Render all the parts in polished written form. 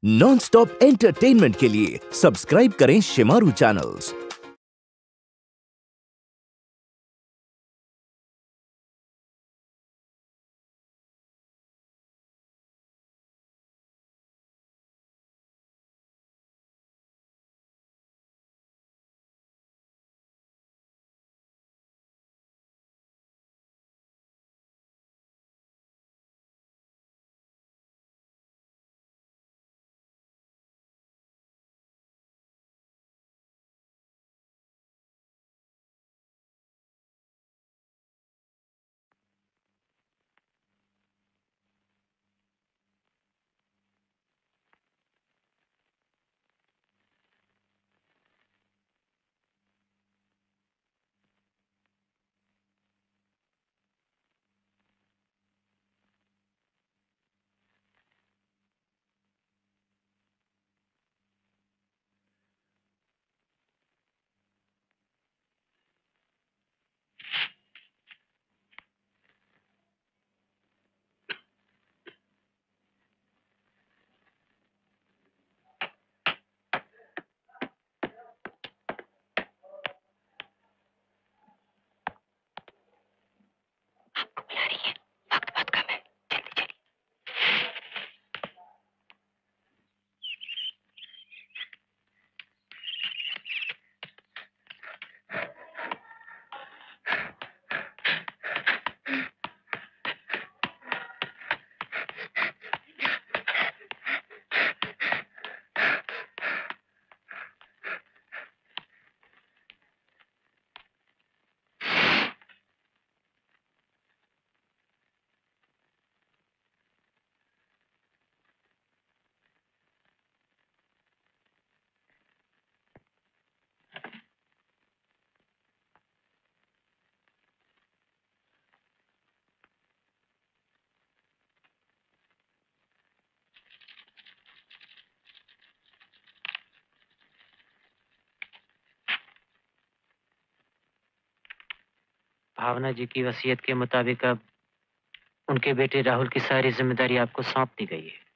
Non stop entertainment के लिए subscribe करें शिमारू चैनल्स। भावना जी की वसीयत के मुताबिक अब उनके बेटे राहुल की सारी जिम्मेदारी आपको सौंप दी गई है।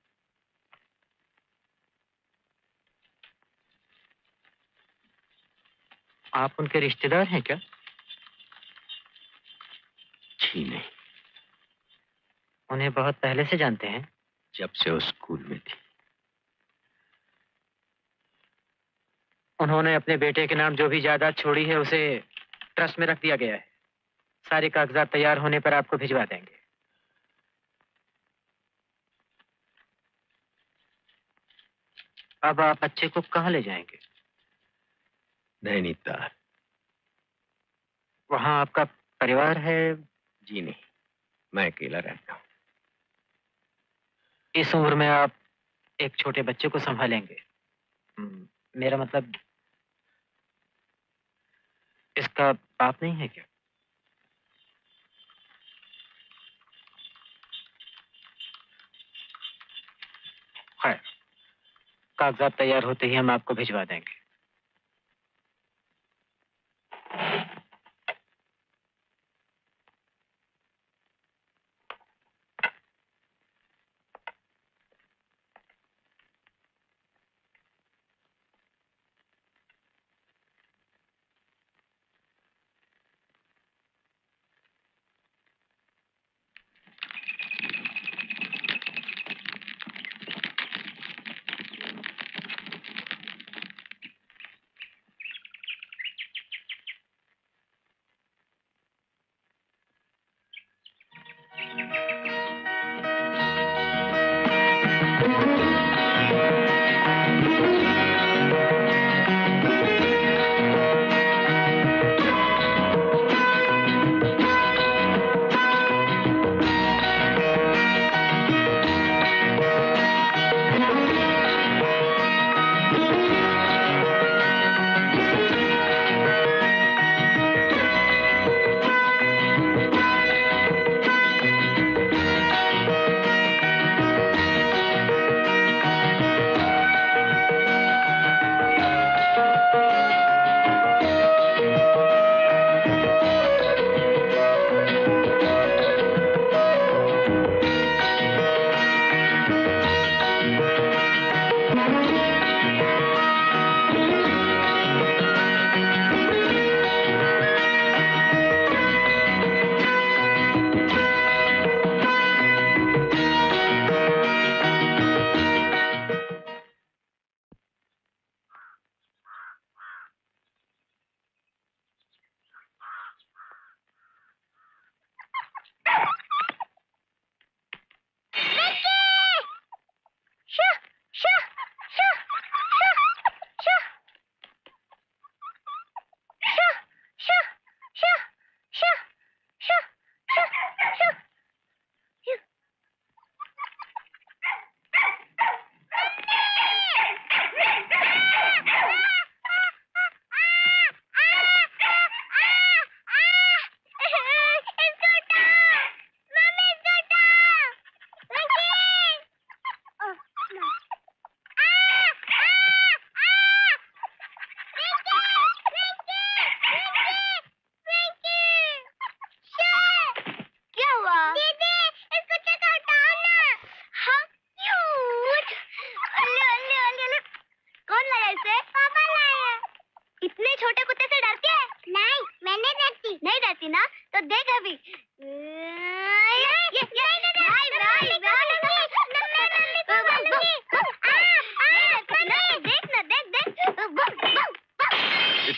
आप उनके रिश्तेदार हैं क्या? जी नहीं। उन्हें बहुत पहले से जानते हैं? जब से वो स्कूल में थी। उन्होंने अपने बेटे के नाम जो भी जायदाद छोड़ी है उसे ट्रस्ट में रख दिया गया है। सारे कागजात तैयार होने पर आपको भिजवा देंगे। अब आप बच्चे को कहाँ ले जाएंगे? नैनीताल। वहाँ आपका परिवार है? जी नहीं, मैं अकेला रहता हूँ। इस उम्र में आप एक छोटे बच्चे को संभालेंगे? मेरा मतलब इसका बाप नहीं है क्या? खैर, कागजात तैयार होते ही हम आपको भिजवा देंगे।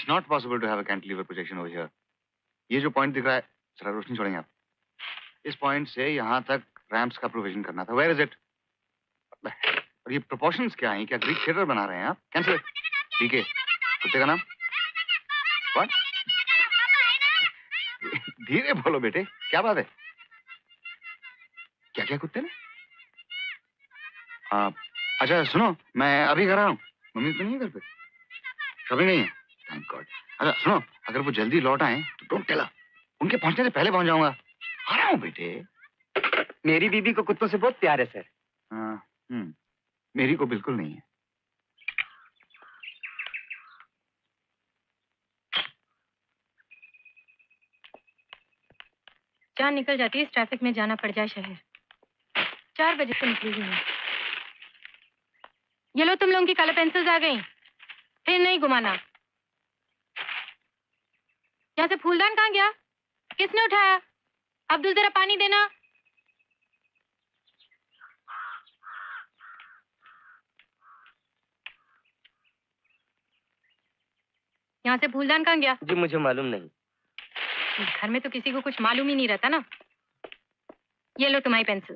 It's not possible to have a cantilever projection over here. ये जो पॉइंट दिख रहा है, जरा रोशनी छोड़ेंगे आप। इस पॉइंट से यहाँ तक रैंप्स का प्रोविजन करना था। Where is it? और ये प्रोपोर्शंस क्या हैं? क्या ग्रीक थिएटर बना रहे हैं आप? कैंसिल। ठीक है। कुत्ते का नाम? What? धीरे बोलो बेटे, क्या बात है? क्या क्या कुत्ते ने? अच्छा सुनो, मैं अभी घर आ रहा हूँ। मम्मी तो नहीं है घर पे? कभी नहीं है? Thank God. अच्छा सुनो, अगर वो जल्दी लौट आए तो डोंट टेल हर। उनके पहुंचने से पहले पहुंच जाऊंगा। आ रहा हूँ बेटे। मेरी बीबी को कुत्तों से बहुत प्यार है सर। मेरी को बिल्कुल नहीं है। जान निकल जाती है, इस ट्रैफिक में जाना पड़ जाए शहर। 4 बजे से निकली हुई हूँ। ये लो तुम लोगों की कलर पेंसिल्स आ गई। फिर नहीं घुमाना। यहाँ से फूलदान कहाँ गया? किसने उठाया? अब्दुल जरा पानी देना। यहाँ से फूलदान कहाँ गया? जी मुझे मालूम नहीं। इस घर में तो किसी को कुछ मालूम ही नहीं रहता ना। ये लो तुम्हारी पेंसिल।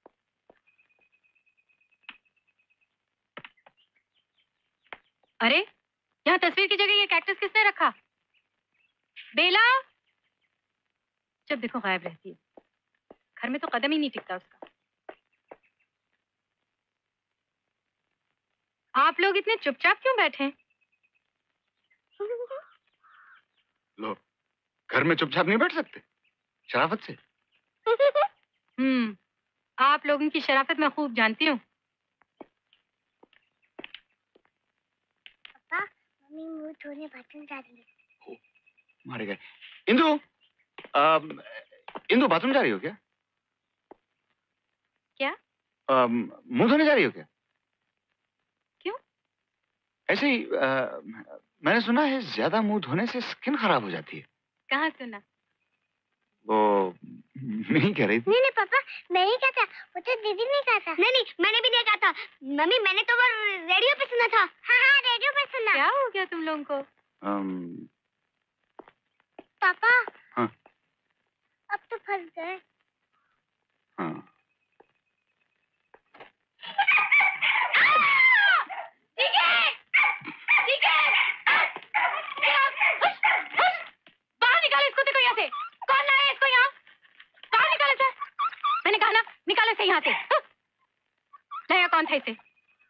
अरे यहाँ तस्वीर की जगह ये कैक्टस किसने रखा? बेला जब देखो गायब रहती है। घर में तो कदम ही नहीं टिकता उसका। आप लोग इतने चुपचाप क्यों बैठे हैं? लो, घर में चुपचाप नहीं बैठ सकते शराफत से। आप लोगों की शराफत मैं खूब जानती हूँ। पापा, मम्मी मुंह धोने बाथरूम जा रही है। मारे गए। इंदु, इंदु बाथरूम जा रही हो क्या? क्या? मुंह धोने जा रही हो क्या? क्यों? ऐसे ही मैंने सुना है ज्यादा मुंह धोने से स्किन खराब हो जाती है। कहाँ सुना? वो नहीं कह रही थी। नहीं पापा, मैं नहीं कहता, वो तो दीदी ने कहा था। नहीं मैंने भी नहीं कहा था। मम्मी मैंने तो वो रेडियो पे सुना था। हाँ रेडियो पे सुना। क्या हो गया तुम लोगों को? पापा। हाँ? अब तो फंस गए। हाँ। बाहर निकालो इस कुत्ते को यहाँ से। कौन लाया इसको यहाँ? बाहर निकालो इसे। मैंने कहा ना, निकालो इसे यहाँ से। लाया कौन था इसे?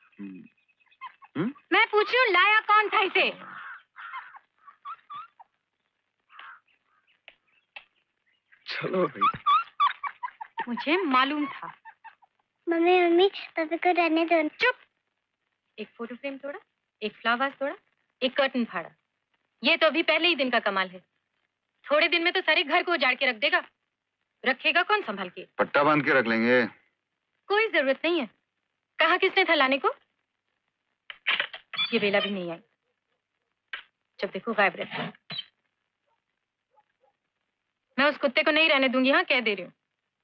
मैं पूछ रही हूँ, लाया कौन था इसे? चलो भाई। मुझे मालूम था। मम्मी पापा को रहने दो। चुप। एक फोटो फ्रेम तोड़ा, एक फ्लावर तोड़ा, एक कर्टन फाड़ा। ये तो अभी पहले ही दिन का कमाल है। थोड़े दिन में तो सारे घर को उजाड़ के रख देगा। रखेगा कौन संभाल के? पट्टा बांध के रख लेंगे। कोई जरूरत नहीं है। कहा किसने था लाने को? ये बेला भी नहीं आई। जब देखो गायब रहती है। मैं उस कुत्ते को नहीं रहने दूंगी। हाँ कह दे रही हूँ।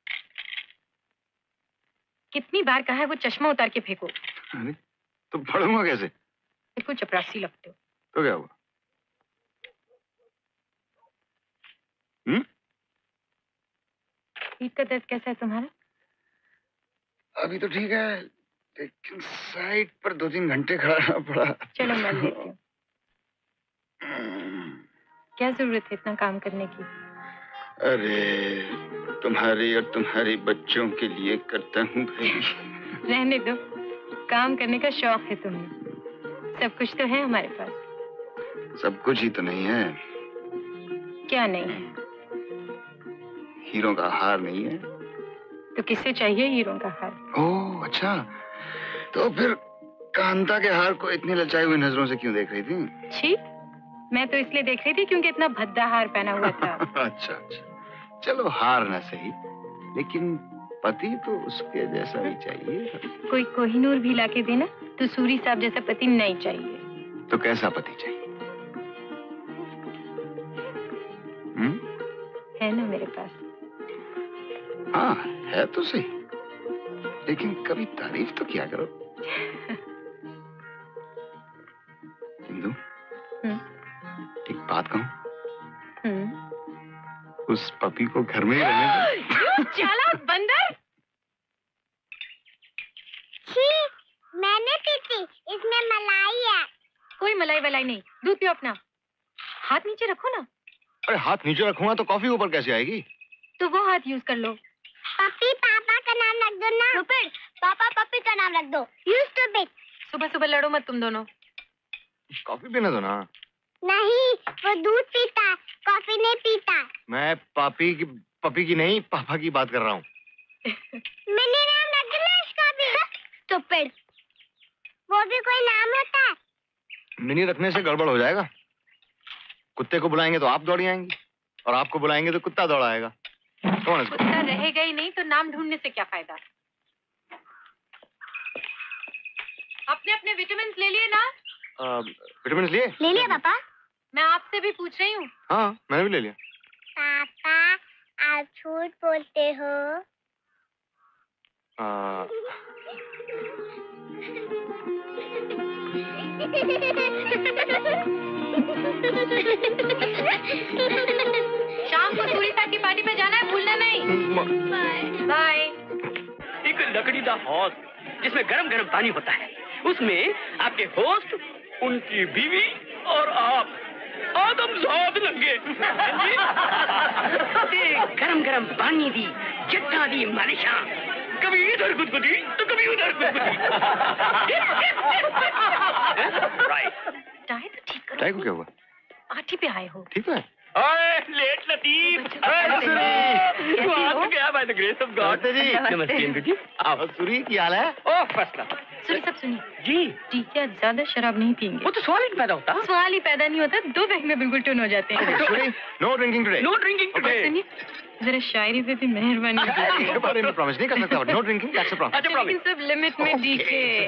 कितनी बार कहा है वो चश्मा उतार के फेंको। अरे तो पढ़ूंगा कैसे? बिल्कुल चपरासी लगते हो। तो क्या हुआ? पीठ का दर्द कैसा है तुम्हारा? अभी तो ठीक है, लेकिन साइड पर 2-3 घंटे खड़ा रहना पड़ा। चलो मैं लेती हूँ। क्या जरूरत है इतना काम करने की? अरे तुम्हारी और तुम्हारी बच्चों के लिए करता हूँ भाई। रहने दो। काम करने का शौक है तुम्हें। सब कुछ तो है हमारे पास। सब कुछ ही तो नहीं है। क्या नहीं है? हीरो का हार नहीं है। तो किससे चाहिए हीरो का हार? ओह अच्छा, तो फिर कांता के हार को इतनी ललचाई हुई नजरों से क्यों देख रही थी? छी, मैं तो इसलिए देख रही थी क्योंकि इतना भद्दा हार पहना हुआ था। अच्छा, चलो हार ना सही, लेकिन पति तो उसके जैसा ही चाहिए। कोई कोहिनूर भी लाके देना तो सूरी साहब जैसा पति नहीं चाहिए। तो कैसा पति चाहिए? है ना मेरे पास। हाँ है तो सही, लेकिन कभी तारीफ तो किया करो। इंदु, बात कहूं? उस पपी को घर में ही रहने दो। चालाक बंदर। छी, मैंने पी थी, इसमें मलाई है। कोई मलाई वलाई नहीं, दूध पियो अपना। हाथ नीचे रखो ना। अरे हाथ नीचे रखूंगा तो कॉफी ऊपर कैसे आएगी? तो वो हाथ यूज कर लो। पपी पापा का नाम रख दो ना। स्टूपिड, पापा पपी का नाम रख दो। You stupid. सुबह सुबह लड़ो मत तुम दोनों। कॉफी पीने दो ना। नहीं, वो दूध पीता है, कॉफी नहीं पीता। मैं पपी की नहीं, पापा की बात कर रहा हूँ। मैंने नाम रख दिया इसका भी। स्टूपिड, वो भी कोई नाम होता है? मिनी रखने से गड़बड़ हो जाएगा। कुत्ते को बुलाएंगे तो आप दौड़ी आएंगी, और आपको बुलाएंगे तो कुत्ता दौड़ाएगा। कौन है? कुत्ता रहेगा ही नहीं तो नाम ढूंढने से क्या फायदा। अपने अपने विटामिन ले लिए ना? विटामिन लिए? ले लिया पापा। मैं आपसे भी पूछ रही हूँ। हाँ, मैंने भी ले लिया। पापा, आप झूठ बोलते हो। शाम को सूरी साहब की पार्टी पे जाना है, भूलना नहीं। बाय। एक लकड़ीदार हौज जिसमें गरम गरम पानी होता है, उसमें आपके होस्ट, उनकी बीवी और आप आदमजाद लंगे। गरम गरम पानी दी, चिट्टा दी मालिशा, कभी इधर गुदगुदी तो कभी उधर गुदगुदी। टाई तो ठीक करो। टाई को क्या हुआ? पार्टी पे आए हो। ठीक है। ओए लेट लतीफ, गया by the grace of God. नमस्ते इंदु जी। आप सुरी की हाल है? Oh first class. सुनी सब सुनिए जी जी, क्या ज्यादा शराब नहीं पियेंगे? वो तो सवाल ही नहीं पैदा होता। सवाल ही पैदा नहीं होता, दो पैक में बिल्कुल टून हो जाते हैं। Suri, no drinking today. No drinking today. सुनिए, जरा शायरी पे भी मेहरबानी कीजिए। इसके बारे में प्रॉमिस नहीं कर सकता, no drinking, that's a promise. अच्छा लेकिन प्रॉमिस। सब लिमिट में डीके।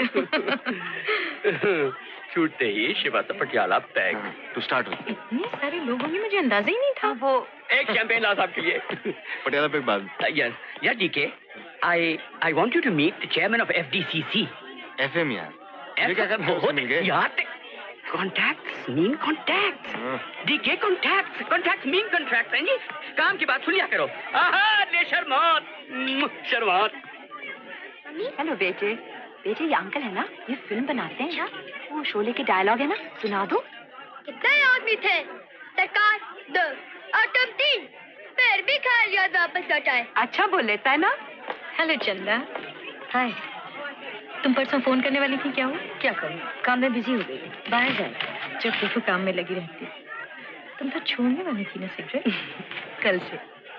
छूटते ही शिवा तो Patiala peg. To start with. इतने सारे लोग होंगे, मुझे अंदाजा ही नहीं था। वो एक शैंपेन ला साहब के लिए। पटियाला पे बाद। Yes, DK. I want you to meet the chairman of FDCC. FM यार। ये क्या करना है? मिल गए। यार contacts mean contacts. DK contacts mean contracts हैं जी। काम की बात सुनिया करो। आहा ले शर्मात। हेलो बेटे, ये अंकल है ना, ये फिल्म बनाते हैं ना, वो शोले के डायलॉग है ना, सुना दो। कितने आदमी थे? सरकार 2 और तुम 3, फिर भी खाली याद वापस लौटाए। अच्छा बोल लेता है ना। हेलो चंदा। हाय। तुम परसों फोन करने वाली थी, क्या हुआ? क्या करूं, काम में बिजी हो गई, बाहर जाए। जब देखो काम में लगी रहती। तुम तो छोड़ने वाली थी ना सिगरेट? कल से।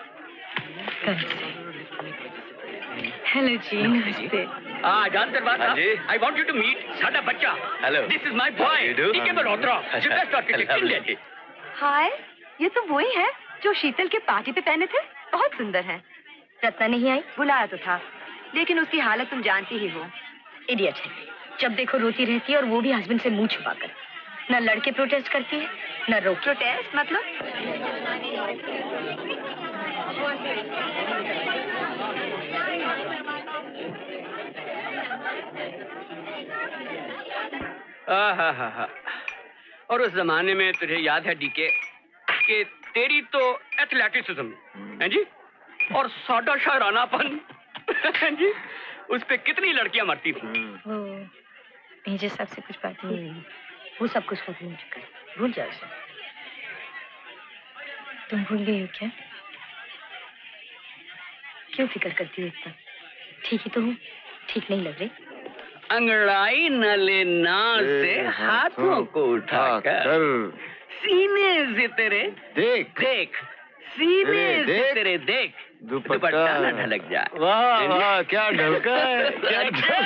हेलो जी, नमस्ते। जानते बात साहब, I want you to meet साडा बच्चा। Hello. This is my boy. DK Malhotra, the best architect in Delhi. हाय, ये तो वही है जो शीतल के पार्टी पे पहने थे, बहुत सुंदर है। रत्ना नहीं आई? बुलाया तो था, लेकिन उसकी हालत तुम जानती ही हो। इडियट है, जब देखो रोती रहती है, और वो भी हस्बैंड से मुंह छुपाकर। न लड़के प्रोटेस्ट करती है, न रोक। प्रोटेस्ट मतलब? हा। और उस जमाने में तुझे याद है डीके कि तेरी तो एथलेटिसिज्म है जी, और साडा शायरानापन है जी, उस पे कितनी लड़कियां मरती थी। वो भेजे साहब से कुछ बात नहीं, वो सब कुछ खत्म हो चुका है, भूल जाओ उसे। तुम भूल गई हो क्या? क्यों फिक्र करती हो इतना? ठीक ही तो हूँ, ठीक नहीं लग रही? अंगड़ाई न लेना से हाथों को उठाकर सीने से तेरे देख सीने से तेरे देख दुपट्टा न ढलक जाए। वाह क्या ढलका है, क्या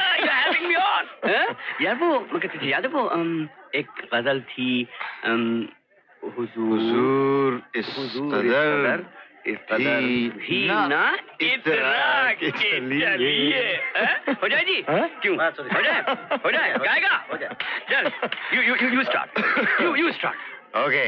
यार वो मगर तुझे याद है वो एक गजल थी, हुजूर इस कदर भी ना इतरा के चलिए। हो जाए जी? क्यों? हो जाए गाएगा? हो जाए। चल you start. ओके।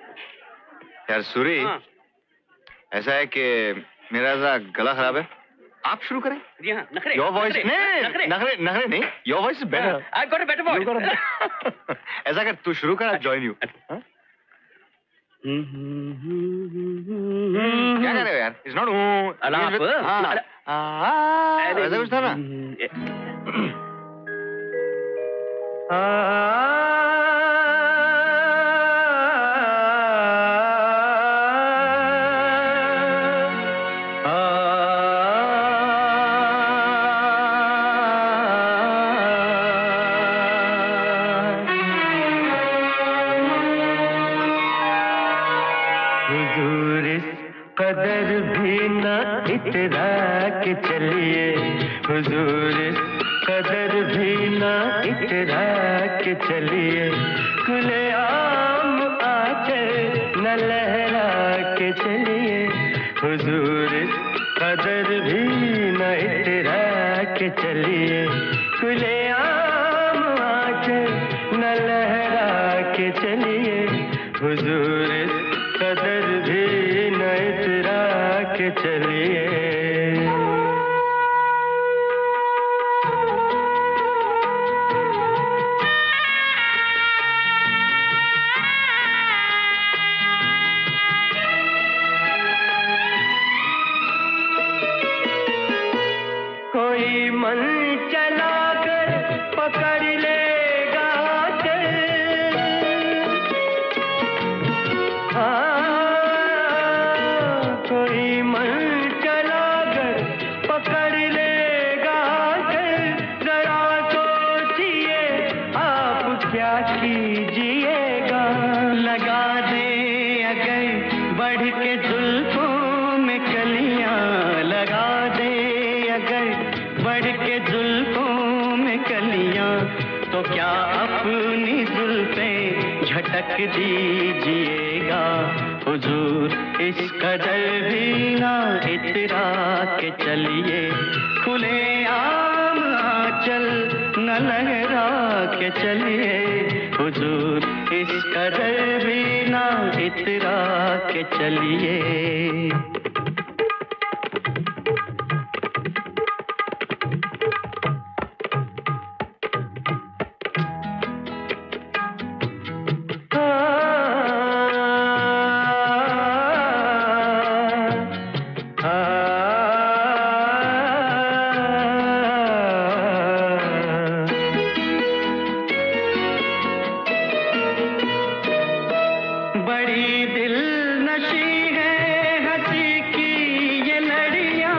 यार सूरी, ऐसा है कि मेरा ज़रा गला खराब है, आप शुरू करें। जी हाँ, नखरे। योर वॉइस नखरे। नखरे नखरे नहीं, your voice is better. I got a better voice. ऐसा कर, तू शुरू कर, आई जॉइन यू। क्या कर रहे हो यार? It's not alaap. ऐसा कुछ था ना। कदर भी न इतरा के चलिए हुजूर, कदर भी न इतरा के चलिए, खुले आम आके न लहरा के चलिए हुजूर, कदर भी न इतरा के चलिए, खुले आम आके न लहरा के चलिए हुजूर, कदर भी न इतरा के चलिए। कोई मन चला कर पकड़ लेगा चल, कोई मन चला कर पकड़ लेगा चल, जरा सोचिए आप क्या कीजिएगा, लगा दे अगर बढ़ के जुल्फों में कलियां, लगा दे अगर बढ़ के जुल्फों में कलियां, तो क्या अपनी जुल्फें झटक दीजिएगा हुजूर, इस कदर भी ना इतरा के चलिए, खुले आम आंचल न लहरा के चलिए हुजूर, इस कदर भी ना इतरा के चलिए। बड़ी दिल नशी है हंसी की ये लड़ियां,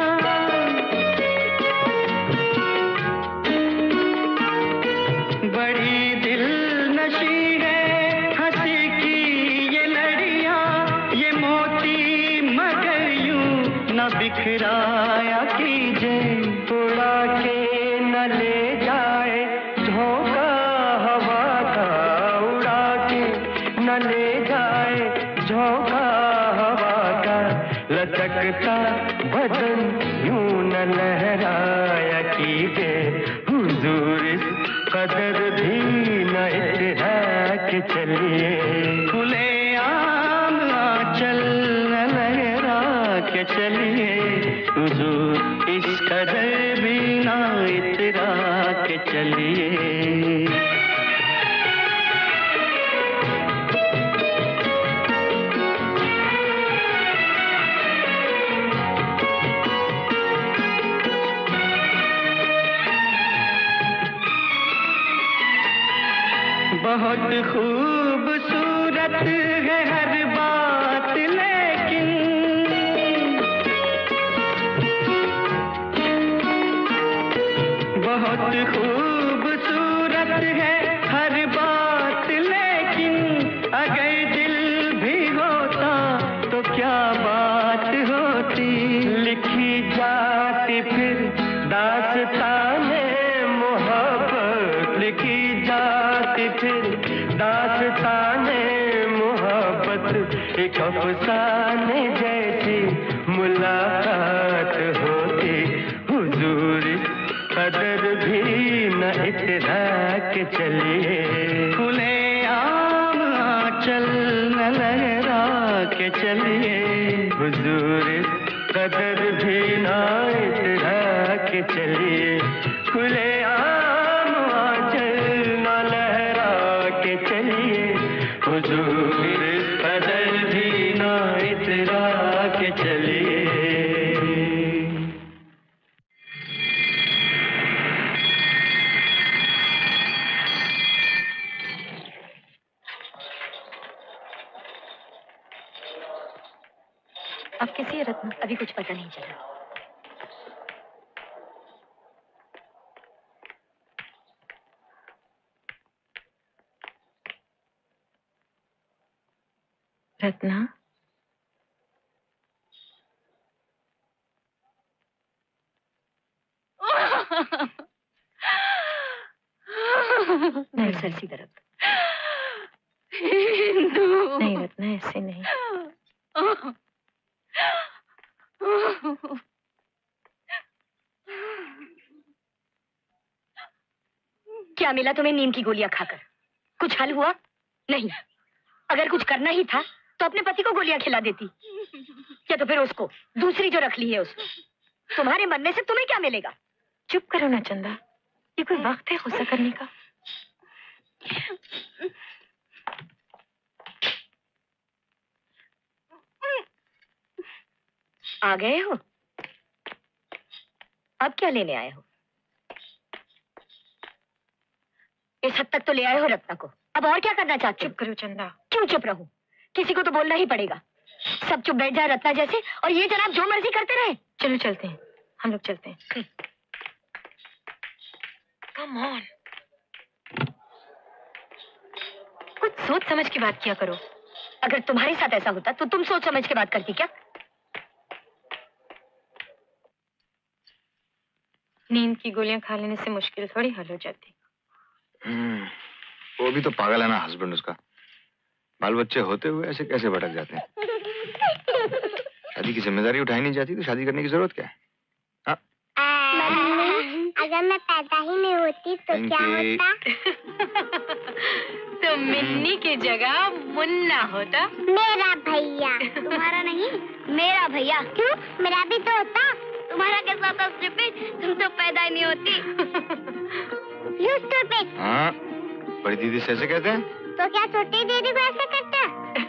बड़ी दिल नशी है हंसी की ये लड़ियां, ये मोती मगर यूं न बिखराया कीजिए, उड़ा के न ले जाए झोंका हवा का, उड़ा के न ले जाए झोंका हवा का, लचकता बदन यूं न लहराया कीजिए हुजूर, इस कदर भी न इतरा के चलिए, खुले आम आंचल न लहरा के चलिए हुजूर, इस कदर भी न इतरा के चलिए। बहुत खूबसूरत है हर बात लेकिन, बहुत खूबसूरत है हर बात लेकिन, अगर दिल भी होता तो क्या बात होती, लिखी जाती फिर दास्ताने मोहब्बत, लिखी जाती फिर दास्ताने मोहब्बत, एक अफसाने जैसी मुलाकात होती हुजूर, कदर भी न इतरा के चलिए, खुले आम आंचल न लहरा के चलिए हुजूर, कदर भी न अब कैसी है रत्ना? अभी कुछ पता नहीं चला। रत्ना, नहीं सर सीधा रख। नहीं रत्ना, ऐसे नहीं। क्या मिला तुम्हें नींद की गोलियां खाकर? कुछ हल हुआ? नहीं। अगर कुछ करना ही था तो अपने पति को गोलियां खिला देती, या तो फिर उसको, दूसरी जो रख ली है उसको। तुम्हारे मरने से तुम्हें क्या मिलेगा? चुप करो ना चंदा, ये कोई वक्त है गुस्सा करने का? आ गए हो? अब क्या लेने आए हो? इस हद तक तो ले आए हो रत्ना को, अब और क्या करना चाहते हो? चुप करो चंदा। क्यों चुप रहूं? किसी को तो बोलना ही पड़ेगा। सब चुप बैठ जाए रत्ना जैसे, और ये जनाब जो मर्जी करते रहे। चलो चलते हैं, हम लोग चलते हैं। कम ऑन, कुछ सोच समझ की बात किया करो। अगर तुम्हारे साथ ऐसा होता तो तुम सोच समझ के बात करती क्या? नींद की गोलियां खा लेने से मुश्किल थोड़ी हल हो जाती। वो भी तो पागल है ना हस्बैंड उसका। बाल बच्चे होते हुए ऐसे कैसे भटक जाते हैं? शादी की जिम्मेदारी उठाई नहीं जाती तो शादी करने की जरूरत क्या है? अगर मैं पैदा ही नहीं होती तो क्या होता? तो मिन्नी की जगह मुन्ना होता। मेरा भैया। तुम्हारा नहीं, मेरा भैया। क्यों? मेरा भी तो होता। तुम्हारा कैसा होता स्टूपिड? तुम तो पैदा ही नहीं होती। You stupid। हाँ, बड़ी दीदी से ऐसे कहते हैं? तो क्या छोटी दीदी को ऐसे करता?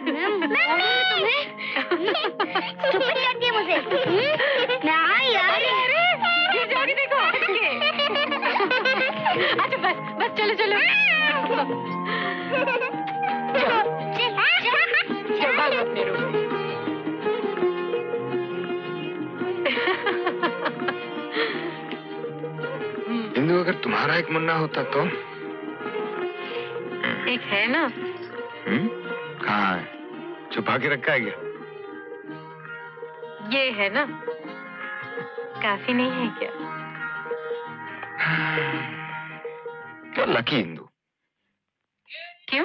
स्टूपिड करती है मुझे। नहीं यार, ये जाके देखो। अच्छा बस चलो चलो। चल भागो अपने रूम में। इंदु, अगर तुम्हारा एक मुन्ना होता तो? एक है ना। कहाँ है? छुपा के रखा है क्या? ये है ना, काफी नहीं है क्या? क्या लकी इंदु। क्यों?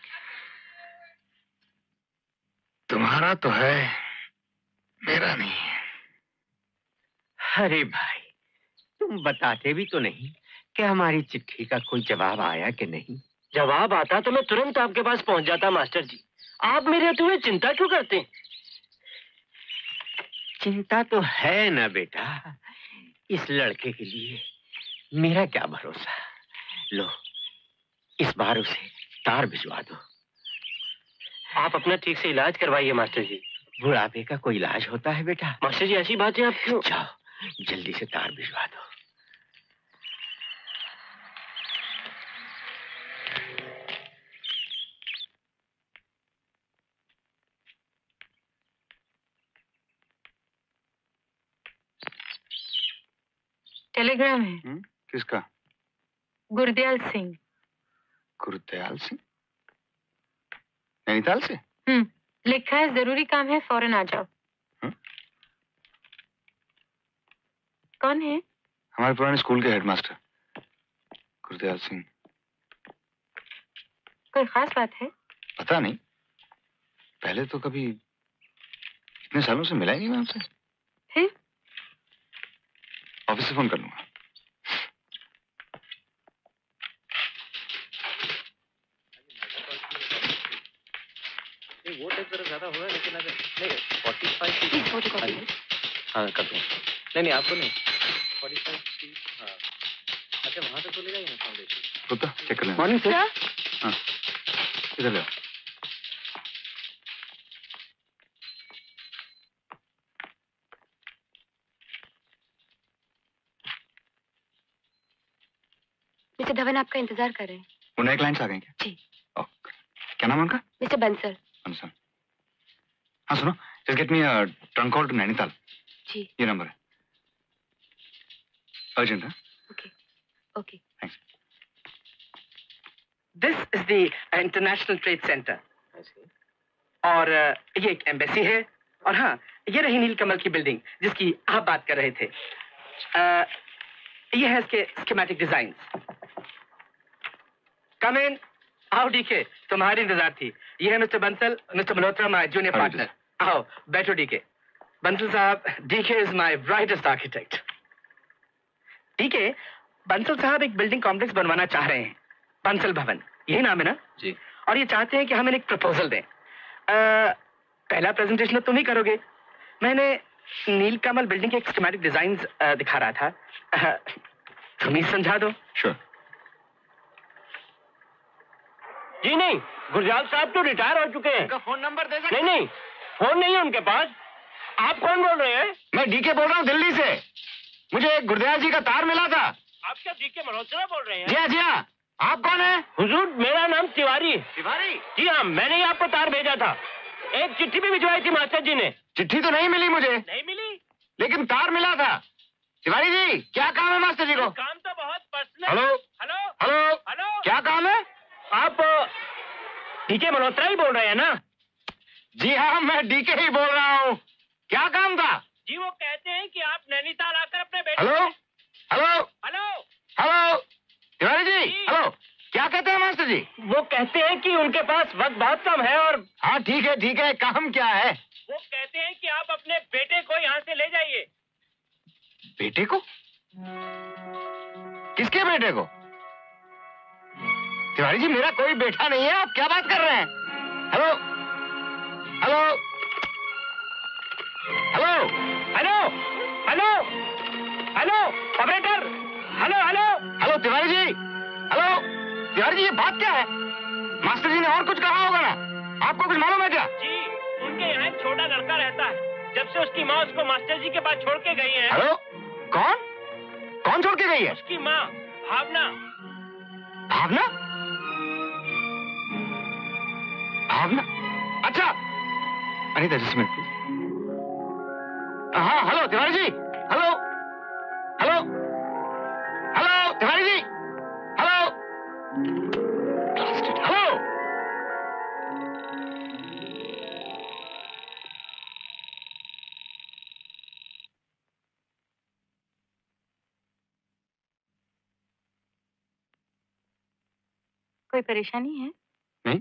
तुम्हारा तो है, मेरा नहीं है। अरे भाई, तुम बताते भी तो नहीं कि हमारी चिट्ठी का कोई जवाब आया कि नहीं। जवाब आता तो मैं तुरंत आपके पास पहुंच जाता मास्टर जी। आप मेरे तुम्हें चिंता क्यों करते हैं? चिंता तो है ना बेटा, इस लड़के के लिए मेरा क्या भरोसा। लो, इस बार उसे तार भिजवा दो। आप अपना ठीक से इलाज करवाइए मास्टर जी। बुढ़ापे का कोई इलाज होता है बेटा? मास्टर जी ऐसी बात है, आप क्यों? जाओ जल्दी से तार भिजवा दो। टेलीग्राम है। किसका? गुरदयाल सिंह। गुरदयाल सिंह? नैनीताल से? लिखा है जरूरी काम है, फौरन आ जाओ। कौन है? हमारे पुराने स्कूल के हेडमास्टर गुरदयाल सिंह। कोई खास बात है? पता नहीं, पहले तो कभी इतने सालों से मिला ही नहीं मैं उनसे। फिर? ऑफिस से फोन कर लूंगा। वो टेस्ट जरा ज्यादा हो रहा है, लेकिन अगर नहीं 45 फोटोकॉपी। हाँ कर दूँ। नहीं आपको नहीं 45 हाँ। अच्छा वहाँ तक तो ले जाएगा ना फाउंडेशन। रुको चेक कर लेना। Morning sir. हाँ इधर ले। मिस्टर धवन आपका इंतजार कर रहे हैं। वो नए क्लाइंट्स आ गए क्या? जी। क्या नाम है उनका? मिस्टर बंसल। बंसल। हाँ सुनो, Just get me a trunk call to Nainital. जी. ये नंबर है. Urgent, huh? Okay. Okay. Thanks. This is the International Trade Center. और ये एक एम्बेसी है और हाँ ये रही नीलकमल की बिल्डिंग जिसकी आप बात कर रहे थे. ये है इसके स्कीमेटिक डिजाइन. कम इन. आओ डीके, तुम्हारी इंतजार थी. ये है mister Bansal, mister Malhotra my junior partner. आओ बैठो डीके. बंसल साहब, DK is my brightest architect. DK, Bansal साहब एक बिल्डिंग कॉम्प्लेक्स बनवाना चाह रहे हैं. बंसल भवन, यही नाम है ना? जी. और ये चाहते हैं कि हम एक प्रपोजल दें. पहला प्रेजेंटेशन तुम ही करोगे. मैंने नीलकमल बिल्डिंग के एक स्कीमेटिक डिजाइन दिखा रहा था. तुम ही समझा दो. Sure. जी नहीं, गुरजाल साहब तो रिटायर हो चुके हैं. फोन नंबर दे सकते? नहीं, फोन नहीं है उनके पास. आप कौन बोल रहे हैं? मैं डीके बोल रहा हूँ दिल्ली से. मुझे गुरदयाल जी का तार मिला था. आप क्या डीके मल्होत्रा बोल रहे हैं? जी हाँ. आप कौन है? हुजूर, मेरा नाम तिवारी. तिवारी? जी हाँ, मैंने ही आपको तार भेजा था. एक चिट्ठी भी भिजवाई थी मास्टर जी ने. चिट्ठी तो नहीं मिली मुझे. नहीं मिली? लेकिन तार मिला था. तिवारी जी, क्या काम है मास्टर जी को? काम तो बहुत personal. Hello hello hello. Hello, क्या काम है? आप डीके मल्होत्रा ही बोल रहे हैं ना? जी हाँ, मैं डीके ही बोल रहा हूँ. क्या काम था? जी, वो कहते हैं कि आप नैनीताल आकर अपने बेटे. Hello hello hello hello. Tiwari ji, hello. क्या कहते हैं मास्टर जी? वो कहते हैं कि उनके पास वक्त बहुत कम है और हाँ ठीक है. काम क्या है? वो कहते हैं कि आप अपने बेटे को यहाँ से ले जाइए. बेटे को? किसके बेटे को? तिवारी जी, मेरा कोई बेटा नहीं है. आप क्या बात कर रहे हैं? Hello hello hello hello hello hello operator. Hello hello hello. Tiwari ji, hello. Tiwari ji, ये बात क्या है? मास्टर जी ने और कुछ कहा होगा ना? आपको कुछ मालूम है क्या? जी, उनके यहाँ एक छोटा लड़का रहता है. जब से उसकी माँ उसको मास्टर जी के पास छोड़ के गई है. हेलो. कौन छोड़ के गई है? उसकी माँ भावना. भावना? भावना? अच्छा. Anita, just minute please. हाँ, hello Tiwari ji. Hello hello hello. Tiwari ji, hello. Hello. कोई परेशानी है? नहीं.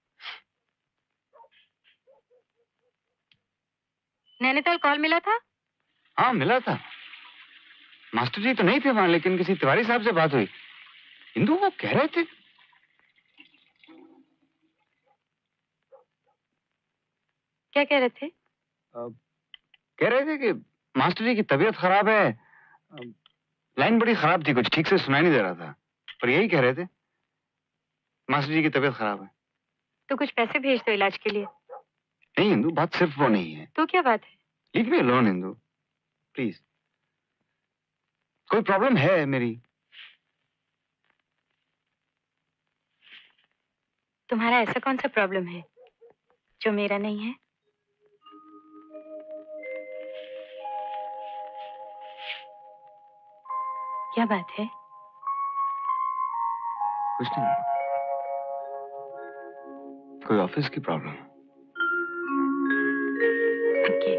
नैनीताल कॉल मिला था? हाँ, मिला था. मास्टर जी तो नहीं थे वहां, लेकिन किसी तिवारी साहब से बात हुई. इंदु, वो कह रहे थे. क्या कह रहे थे? कह रहे थे कि मास्टर जी की तबीयत खराब है. लाइन बड़ी खराब थी, कुछ ठीक से सुनाई नहीं दे रहा था, पर यही कह रहे थे मास्टर जी की तबीयत खराब है. तो कुछ पैसे भेज दो इलाज के लिए. नहीं इंदु, बात सिर्फ वो नहीं है. तो क्या बात है? Leave me alone Indu, please. कोई प्रॉब्लम है मेरी. तुम्हारा ऐसा कौन सा प्रॉब्लम है जो मेरा नहीं है? क्या बात है? कुछ नहीं. कोई ऑफिस की प्रॉब्लम. ओके.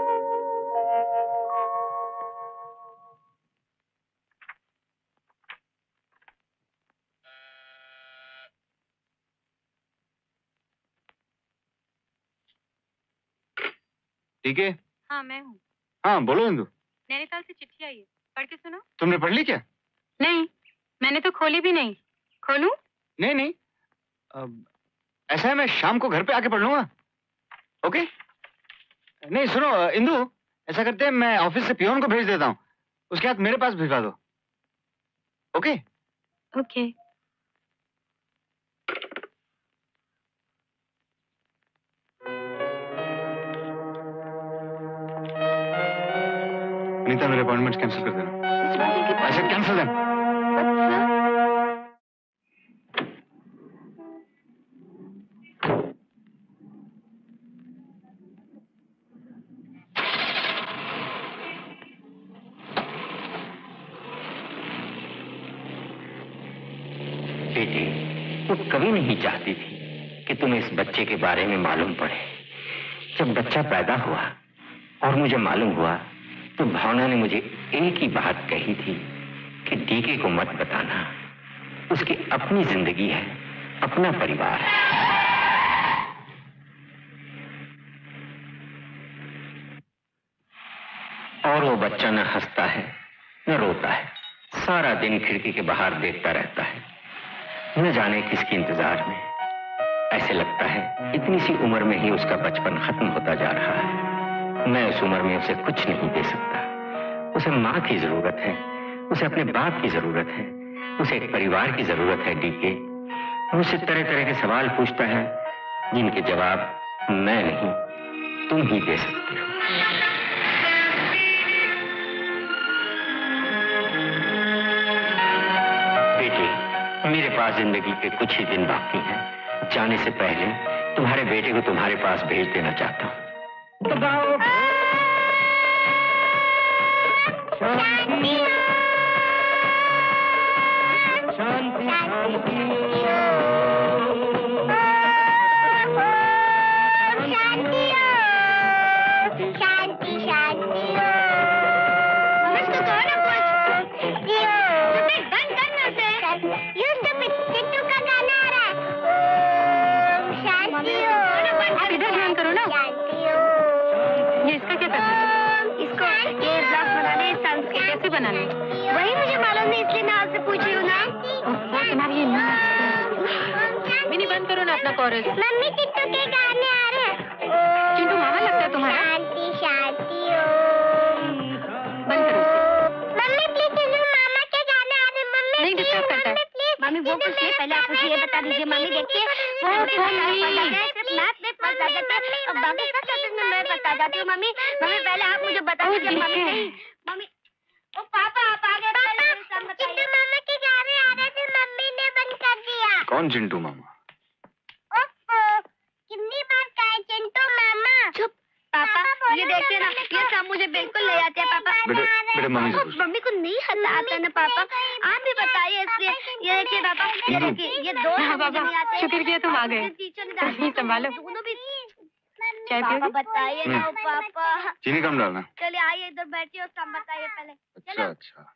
ठीक है. हाँ, मैं हूँ. हाँ, बोलो इंदु. नैनीताल से चिट्ठी आई है, पढ़ के सुनो. तुमने पढ़ ली क्या? नहीं, मैंने तो खोली भी नहीं. खोलूं? नहीं. ऐसा है, मैं शाम को घर पे आके पढ़ लूंगा. ओके. नहीं सुनो इंदु, ऐसा करते हैं, मैं ऑफिस से पियोन को भेज देता हूँ, उसके हाथ मेरे पास भिजवा दो. ओके. ओके. अनीता, मेरे अपॉइंटमेंट कैंसिल कर देना. ऐसे कैंसिल देना. बेटी, वो कभी नहीं चाहती थी कि तुम्हें इस बच्चे के बारे में मालूम पड़े। जब बच्चा पैदा हुआ और मुझे मालूम हुआ तो भावना ने मुझे एक ही बात कही थी कि डीके को मत बताना, उसकी अपनी जिंदगी है, अपना परिवार है। और वो बच्चा न हंसता है न रोता है, सारा दिन खिड़की के बाहर देखता रहता है, न जाने किसके इंतजार में। ऐसे लगता है इतनी सी उम्र में ही उसका बचपन खत्म होता जा रहा है। मैं उस उम्र में उसे कुछ नहीं दे सकता। उसे माँ की जरूरत है, उसे अपने बाप की जरूरत है, उसे एक परिवार की जरूरत है। डीके मुझसे तरह तरह के सवाल पूछता है जिनके जवाब मैं नहीं तुम ही दे सकते हो। बेटी, मेरे पास जिंदगी के कुछ ही दिन बाकी हैं। जाने से पहले तुम्हारे बेटे को तुम्हारे पास भेज देना चाहता हूँ। बनाने? वही मुझे मालूम नहीं, इसलिए मैं आपसे पूछ रही हूँ ना। तुम्हारी ये मिनी बंद करो ना अपना कोरस। मम्मी टिट्टू के गाने आ रहे हैं। चिंटू मामा लगता है तुम्हारा। शांति शांति बंद करो इसे। मम्मी प्लीज चिंटू मामा के गाने आ रहे हैं। मम्मी नहीं डिस्टर्ब करता है। मम्मी वो कुछ नहीं, पहले आप मुझे ये बता दीजिए। मम्मी देखिए वो सिर्फ मैथ में फंस जाते हैं और बाकी सब सब्जेक्ट में मैं फंस जाती हूँ। मम्मी पहले आप मुझे बता दीजिए। मम्मी ओ पापा आप आ गए। चिंटू मामा के गाने आ रहे थे, मम्मी ने बंद कर दिया। कौन चिंटू मामा? कितनी बार कहा चिंटू मामा? चुप पापा, ये देखिए ना, ये सब मुझे बिल्कुल ले आते हैं पापा। बेटे मम्मी से पूछ। मम्मी को नहीं हंसा आता ना पापा, आप भी बताइए। इसलिए ये देखिए पापा, ये दो नहीं आते। शुक्र किया तुम आ गए। संभालो। दोनों भी चाय पियोगे? बताइए ना पापा। चीनी कम डालना। चलिए आइए इधर बैठिए और सब बताइए पहले। अच्छा।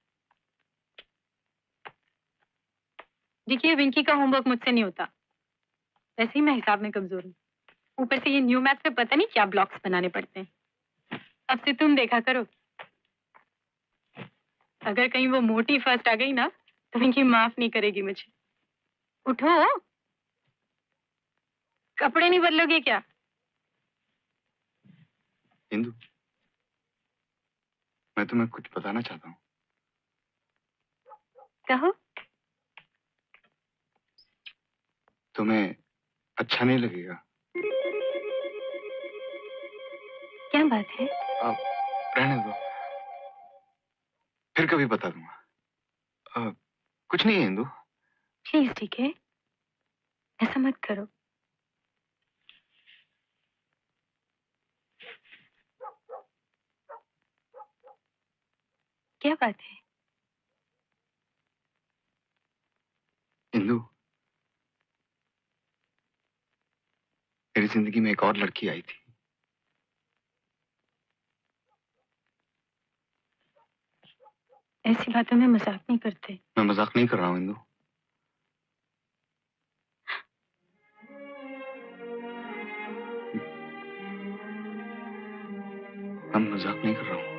देखिए विंकी का होमवर्क मुझसे नहीं होता, वैसे ही मैं हिसाब में कमजोर हूँ। ऊपर से ये न्यू मैथ पे पता नहीं क्या ब्लॉक्स बनाने पड़ते हैं। अब से तुम देखा करो, अगर कहीं वो मोटी फर्स्ट आ गई ना तो विंकी माफ नहीं करेगी मुझे। उठो, कपड़े नहीं बदलोगे क्या? इंदु, मैं तुम्हें कुछ बताना चाहता हूँ। कहो। तुम्हें अच्छा नहीं लगेगा। क्या बात है? अब रहने दो, फिर कभी बता दूंगा। कुछ नहीं है इंदु। प्लीज ठीक है, ऐसा मत करो। क्या बात है? इंदु, मेरी जिंदगी में एक और लड़की आई थी। ऐसी बातों में मजाक नहीं करते। मैं मजाक नहीं कर रहा हूँ इंदु। मैं मजाक नहीं कर रहा हूँ।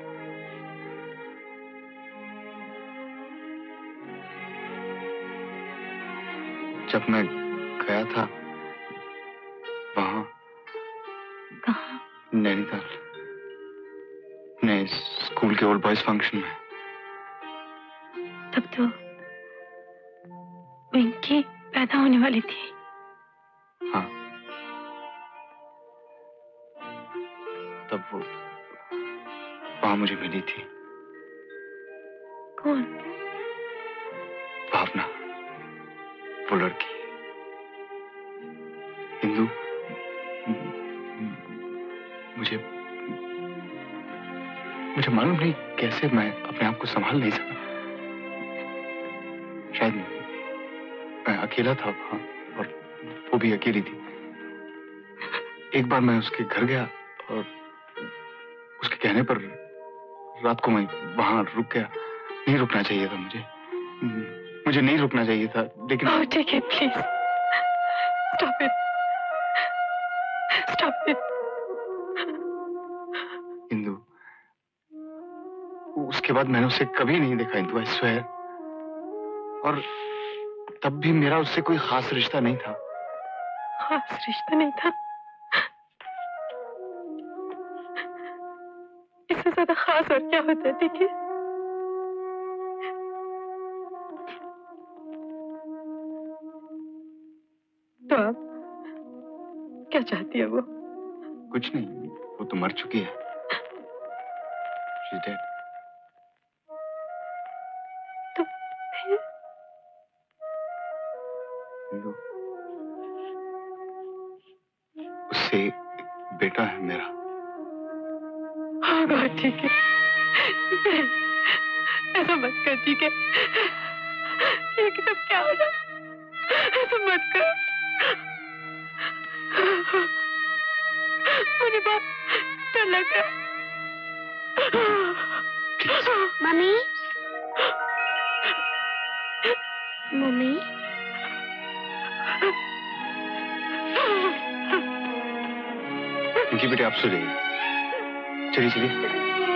जब मैं गया था वहां, कहाँ? नैनीताल, नए स्कूल के ओल्ड बॉयज फंक्शन में। तब तो विंकी पैदा होने वाली थी। हाँ, तब वो वहां मुझे मिली थी। कौन? भावना, वो लड़की। इंदु, मुझे मालूम नहीं कैसे मैं अपने आप को संभाल नहीं सका। मैं अकेला था वहां और वो भी अकेली थी। एक बार मैं उसके घर गया और उसके कहने पर रात को मैं वहां रुक गया। नहीं रुकना चाहिए था मुझे नहीं रुकना चाहिए था, लेकिन ठीक है, please stop it, stop it. Indu, उसके बाद मैंने उसे कभी नहीं देखा इंदु, आई स्वेयर। और तब भी मेरा उससे कोई खास रिश्ता नहीं था। खास रिश्ता नहीं था? इससे ज्यादा खास और क्या होता है? ठीक है, तो आप क्या चाहती है? वो कुछ नहीं, वो तो मर चुकी है। She's dead. तो इंदु, उससे एक बेटा है मेरा। हाँ गॉड, ठीक है, ऐसा मत कर, ठीक है? ये सब क्या हो रहा है? ऐसा मत कर, मुझे बहुत डर लग रहा है। मम्मी, मम्मी, इनकी बेटे आप सो जाइए। चलिए चलिए।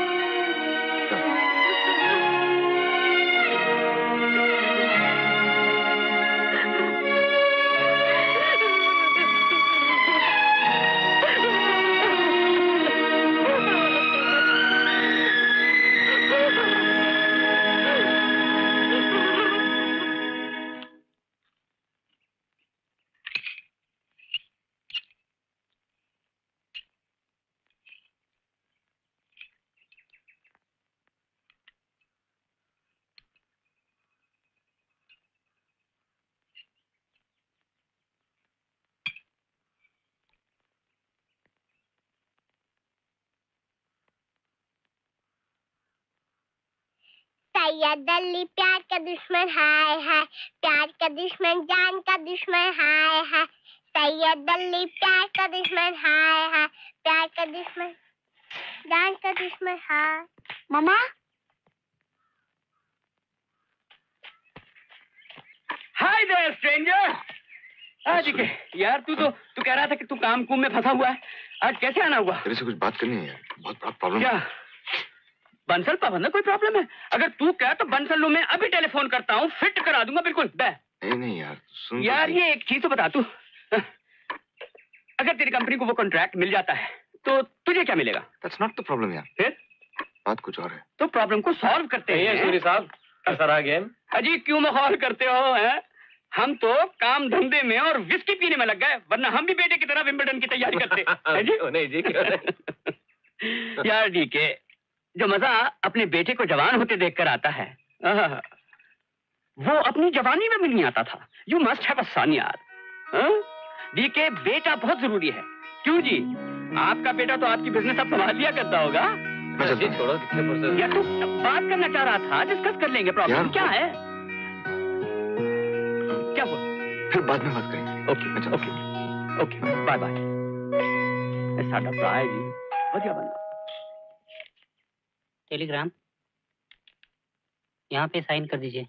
सैयद अली प्यार का दुश्मन हाय हाय, प्यार का दुश्मन जान का दुश्मन हाय हाय। सैयद अली प्यार का दुश्मन हाय हाय, प्यार का दुश्मन जान का दुश्मन हाय। मामा, हाय देयर स्ट्रेंजर। आज के यार तू कह रहा था कि तू काम कुम में फंसा हुआ है, आज कैसे आना हुआ? तेरे से कुछ बात करनी है यार, बहुत बड़ा प्रॉब्लम। क्या बंसल पाबंद कोई प्रॉब्लम है? अगर तू कह तो बंसल मैं अभी टेलीफोन करता हूँ, फिट करा दूंगा बिल्कुल। नहीं यार सुन यार, ये एक चीज तो बता तू, अगर तेरी कंपनी को वो कॉन्ट्रैक्ट मिल जाता है तो तुझे क्या मिलेगा? दैट्स नॉट द प्रॉब्लम यार। फिर बात कुछ और है। तो प्रॉब्लम को सॉल्व करते हैं। सूरी साहब, कैसा रहा गेम? अजी क्यों माहौल करते हो? हैं? हम तो काम धंधे में और विस्की पीने में लग गए, वरना हम भी बेटे की तरह विंबलडन की तैयारी करते हैं जी। नहीं जी, क्यों नहीं? यार डीके, जो मजा अपने बेटे को जवान होते देखकर आता है, वो अपनी जवानी में भी नहीं आता था। You must have a son यार। डीके, बेटा बहुत जरूरी है। क्यों जी? आपका बेटा तो आपकी बिजनेस अब संभाल लिया करता होगा। छोड़ो, यार तू बात करना चाह रहा था, डिस्कस कर लेंगे। प्रॉब्लम क्या है? क्या हुआ? फिर बाद में बात करेंगे। Okay okay okay, bye bye. साडा भरा है जी, बढ़िया बंदा। टेलीग्राम यहाँ पे साइन कर दीजिए।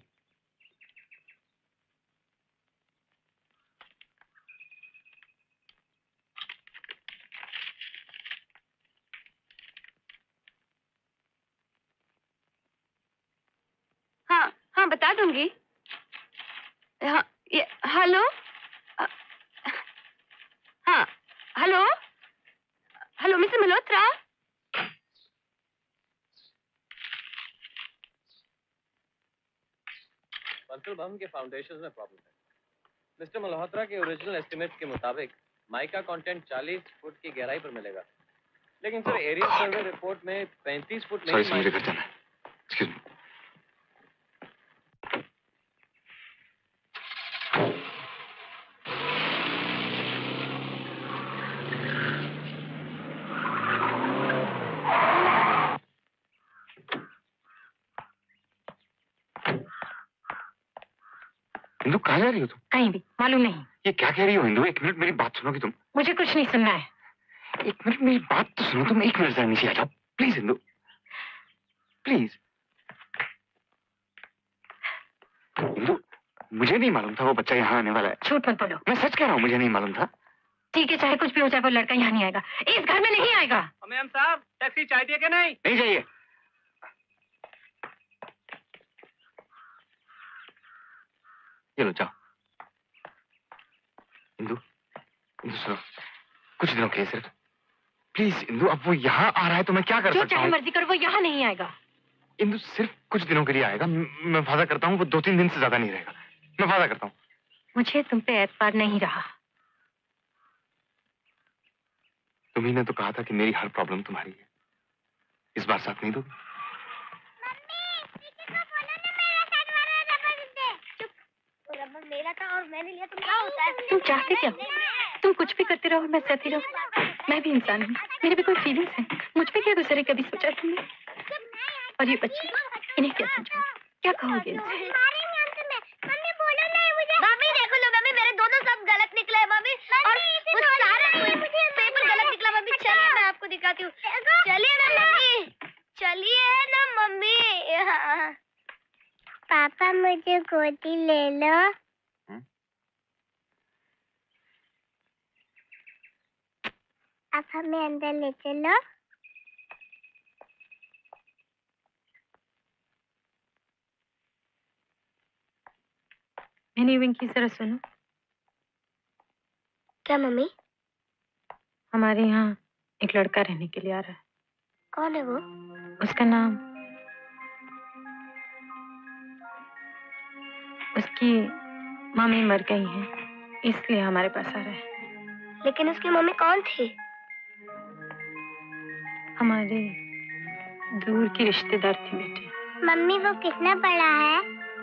हाँ हाँ, बता दूंगी। हाँ, ये हेलो। हाँ hello, hello mister Malhotra. Bansal भवन के फाउंडेशन में प्रॉब्लम है। मिस्टर मल्होत्रा के ओरिजिनल एस्टिमेट्स के मुताबिक माइका कंटेंट 40 फुट की गहराई पर मिलेगा, लेकिन सर एरियल सर्वे रिपोर्ट में 35 फुट नहीं। मुझे घर जाना है। Excuse me. हिंदू कहाँ जा रही हो तुम? कहीं भी, मालूम नहीं। ये क्या कह रही हो हिंदू? 1 मिनट मेरी बात सुनोगी तुम? मुझे कुछ नहीं सुनना है। 1 मिनट मेरी बात तो सुनो तुम। 1 मिनट जरा नीचे आ जाओ प्लीज हिंदू, प्लीज। हिंदू, मुझे नहीं मालूम था वो बच्चा यहाँ आने वाला है। झूठ मत बोलो। मैं सच कह रहा हूँ, मुझे नहीं मालूम था। ठीक है, चाहे कुछ भी हो जाए, वो लड़का यहाँ नहीं आएगा, इस घर में नहीं आएगा। मैम साहब, टैक्सी चाहिए क्या? नहीं नहीं चाहिए। ये लो जाओ। इंदु, इंदु सुनो, कुछ दिनों के लिए सिर्फ प्लीज इंदु। अब वो यहाँ आ रहा है तो मैं क्या कर सकता हूँ? जो चाहे मर्जी कर, वो यहाँ नहीं आएगा। इंदु सिर्फ कुछ दिनों के लिए आएगा, मैं वादा करता हूँ। वो 2-3 दिन से ज्यादा नहीं रहेगा, मैं वादा करता हूँ। मुझे तुम पे एतबार नहीं रहा। तुम्ही ने तो कहा था कि मेरी हर प्रॉब्लम तुम्हारी है। इस बार साथ नहीं दोगी? मेरा था और मैंने लिया, तुम क्या होता है? तुम चाहते क्या? तुम कुछ भी करते रहो और मैं सहती रहूं। मैं भी इंसान हूँ, मेरे भी कोई फीलिंग्स हैं। मुझ पे क्या गुजरे कभी सोचा तुमने? और ये बच्चे, इन्हें क्या समझाओ, क्या कहोगे इनसे? मम्मी देखो लो मम्मी, मेरे दोनों सब गलत निकले हैं मम्मी, और वो सारा पेपर गलत निकला मम्मी। चलिए मैं आपको दिखाती हूँ। चलिए ना मम्मी, चलिए ना मम्मी। पापा मुझे गोदी ले लो। आप हमें अंदर ले चलो। मैंने विंकी जरा सुनो। क्या मम्मी? हमारे यहाँ एक लड़का रहने के लिए आ रहा है। कौन है वो? उसका नाम, उसकी मम्मी मर गई है, इसलिए हमारे पास आ रहा है। लेकिन उसकी मम्मी कौन थी? हमारे दूर की रिश्तेदार थी बेटी। मम्मी वो कितना बड़ा है?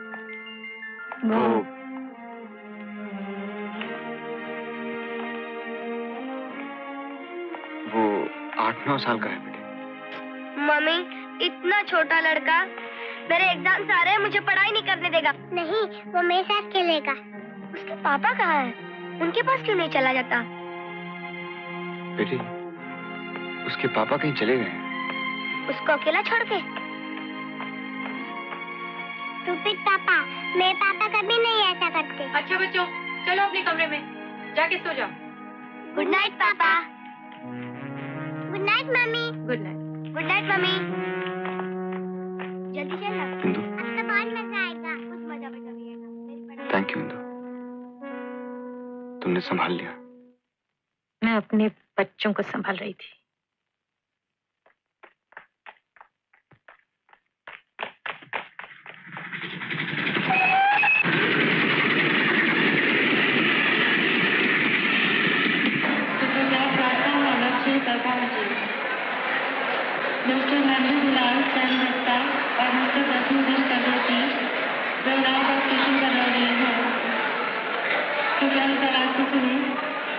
वो 8-9 साल का है बेटे। मम्मी इतना छोटा लड़का, मेरे एग्जाम्स आ रहे हैं, मुझे पढ़ाई नहीं करने देगा। नहीं, वो मेरे साथ खेलेगा। उसके पापा कहाँ हैं? उनके पास क्यों नहीं चला जाता? बेटी, उसके पापा कहीं चले गए। उसको अकेला छोड़ के? स्टूपिड पापा, मेरे पापा कभी नहीं ऐसा करते। अच्छा बच्चों, चलो अपने कमरे में जाके सो जाओ। गुड नाइट पापा। गुड नाइट मम्मी। Good night. गुड नाइट मम्मी। जल्दी चलना। इंदु, अब तो बहुत मजा आएगा। कुछ मजा आएगा। थैंक यू इंदु, तुमने संभाल लिया। मैं अपने बच्चों को संभाल रही थी। Mr. Nandulal Sangupta और Mr. Prasanjit Kadoti प्रोग्राम का स्टेशन कर रहे हैं। कृपया तलाश से सुनिए।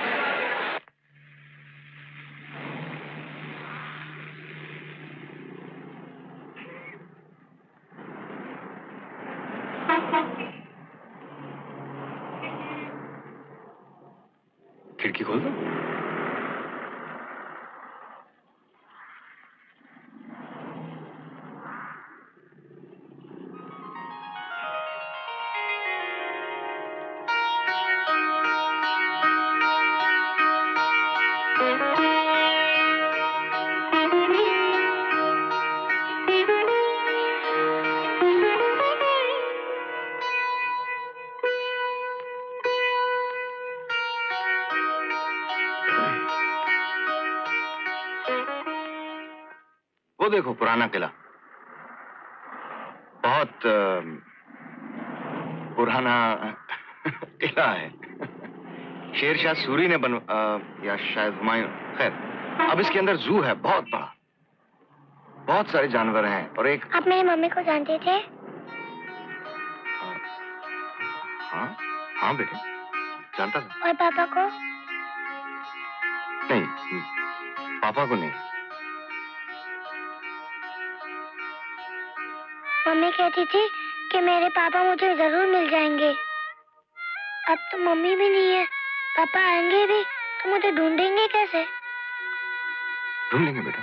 खिड़की खोल दो। वो देखो पुराना किला, बहुत पुराना किला है। शेरशाह सूरी ने या शायद हुमायूं, खैर अब इसके अंदर जू है बहुत बड़ा, बहुत सारे जानवर हैं और एक। आप मेरी मम्मी को जानते थे? हाँ हाँ बेटे, जानता था। और पापा को? नहीं, पापा को नहीं। मम्मी कहती थी कि मेरे पापा मुझे जरूर मिल जाएंगे। अब तो मम्मी भी नहीं है, पापा आएंगे भी तो मुझे ढूंढेंगे कैसे? ढूंढ लेंगे बेटा,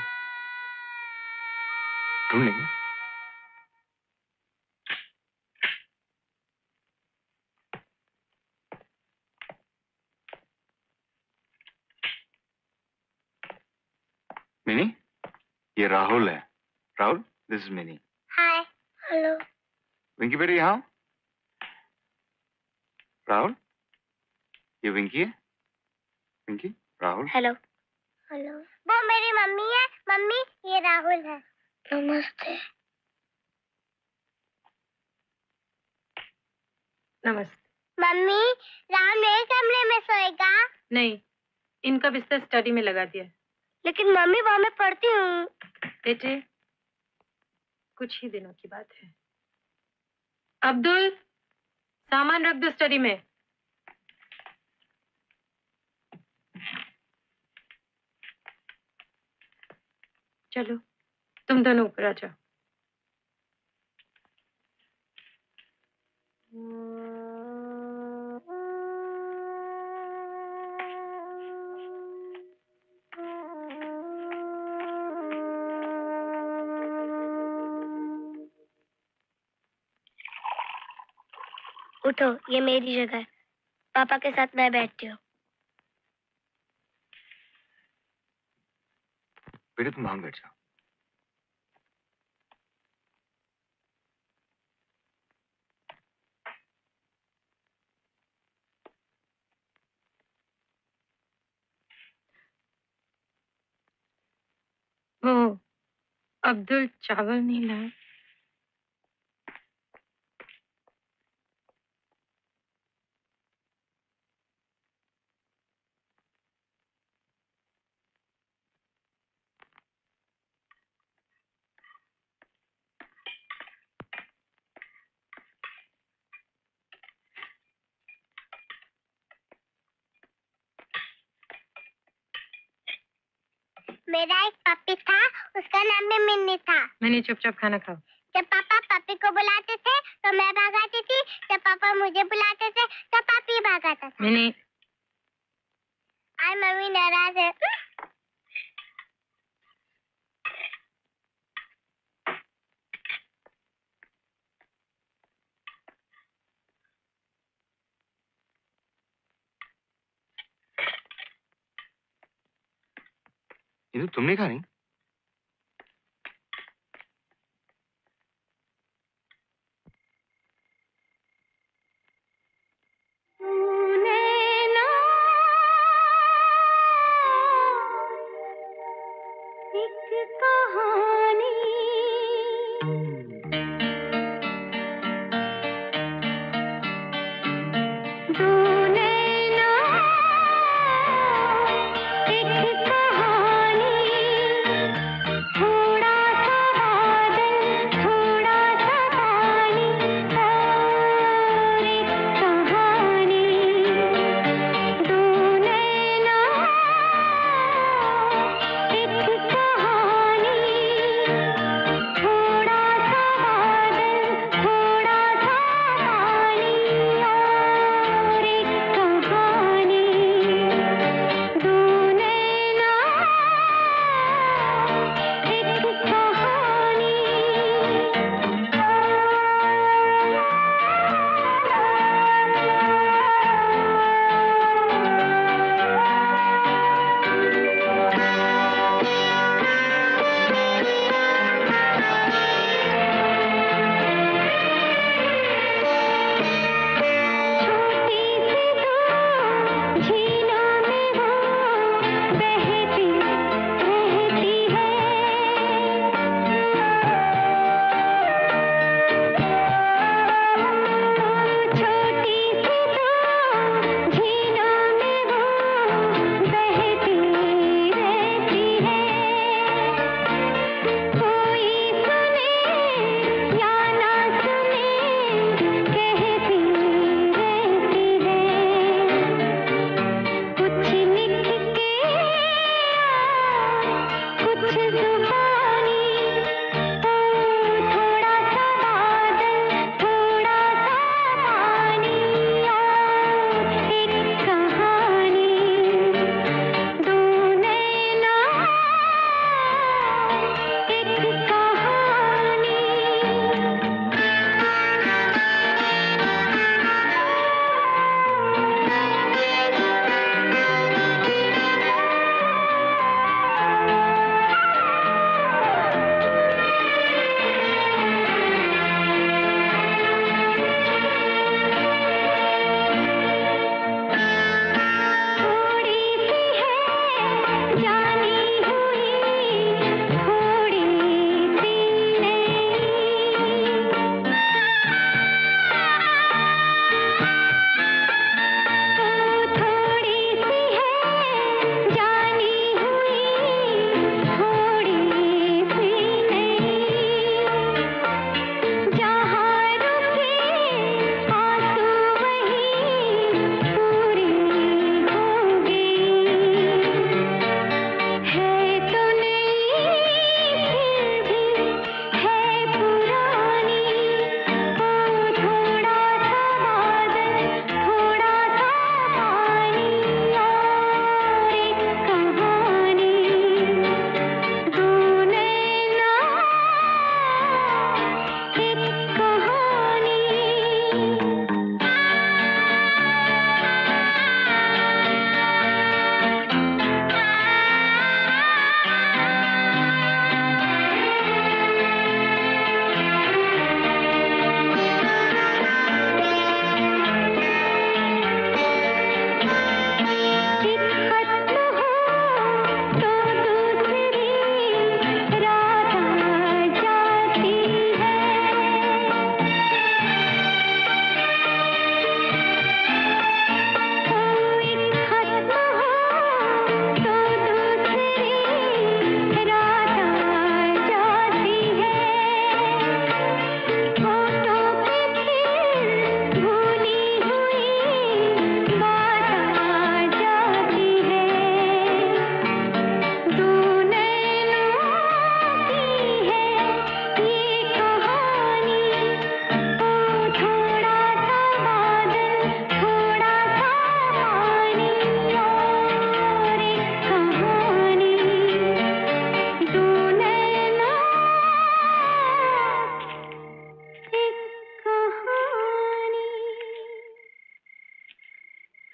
ढूंढ लेंगे। मिनी, ये राहुल है। Rahul, this is Mini. Hi. Hello. Winky बेटा यहाँ। राहुल, ये विंकी है। विंकी, राहुल। हेलो। हेलो। वो मेरी मम्मी है। मम्मी, ये राहुल है। नमस्ते। नमस्ते। मम्मी, राम मेरे कमरे में सोएगा? नहीं, इनका बिस्तर स्टडी में लगा दिया। लेकिन मम्मी वहाँ मैं पढ़ती हूँ। बेटे, कुछ ही दिनों की बात है। अब्दुल, सामान रख दो स्टडी में। चलो, तुम दोनों ऊपर आ जाओ। उठो, ये मेरी जगह है। पापा के साथ मैं बैठती हूँ। बेटा तुम वहां बैठ जाओ। वो अब्दुल चावल नहीं लाया। मेरा एक पपी था, उसका नाम भी मिन्नी था। मैंने चुपचाप खाना खाओ। जब पापा पपी को बुलाते थे तो मैं भागाती थी, जब पापा मुझे बुलाते थे तो पपी भागाता था। मैंने आज मम्मी नाराज है। ये तो तुमने कहा नहीं।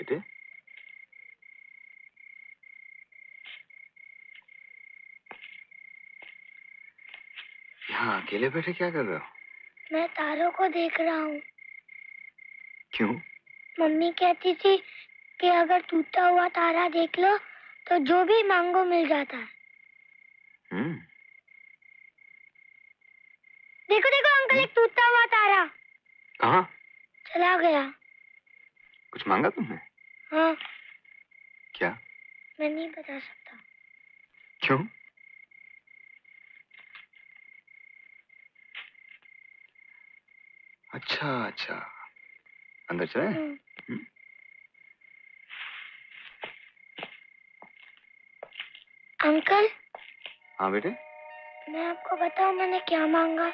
बेटे यहाँ अकेले बैठे क्या कर रहे हो? मैं तारों को देख रहा हूँ। क्यों? मम्मी कहती थी कि अगर टूटा हुआ तारा देख लो तो जो भी मांगो मिल जाता है। देखो देखो अंकल, एक टूटा हुआ तारा। कहाँ? चला गया। कुछ मांगा तुमने? हाँ। क्या? मैं नहीं बता सकता। क्यों? अच्छा अच्छा, अंदर चले? अंकल। हाँ बेटे। मैं आपको बताऊं मैंने क्या मांगा?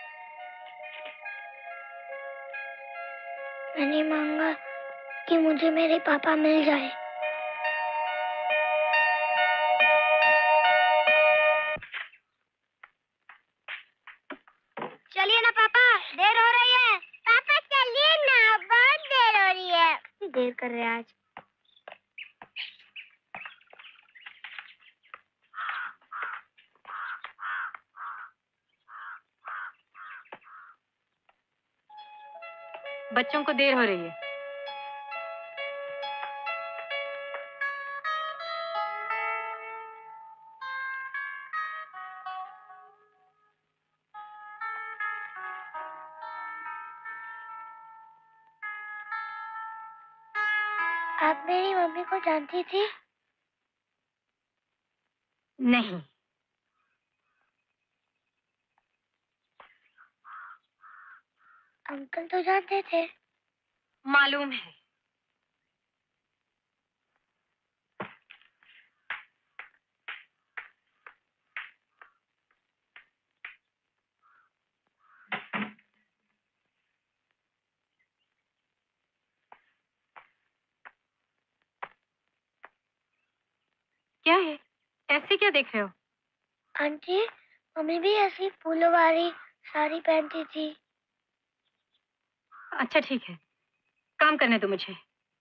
मैंने मांगा कि मुझे मेरे पापा मिल जाए। चलिए ना पापा, देर हो रही है। पापा चलिए ना, बहुत देर हो रही है। देर कर रहे हैं आज। बच्चों को देर हो रही है। आप मेरी मम्मी को जानती थी? नहीं। अंकल तो जानते थे। मालूम है। क्या है? ऐसे क्या देख रहे हो? आंटी, मम्मी भी ऐसी फूलों वाली साड़ी पहनती थी। अच्छा ठीक है, काम करने दो मुझे।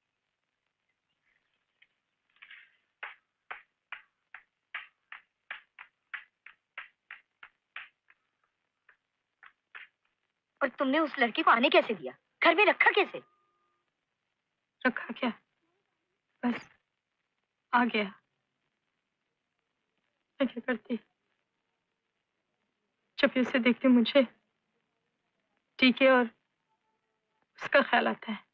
और तुमने उस लड़की को आने कैसे दिया? घर में रखा कैसे? रखा क्या, बस आ गया। मैं क्या करती, जब भी उसे देखती मुझे टीके और उसका ख्याल आता है।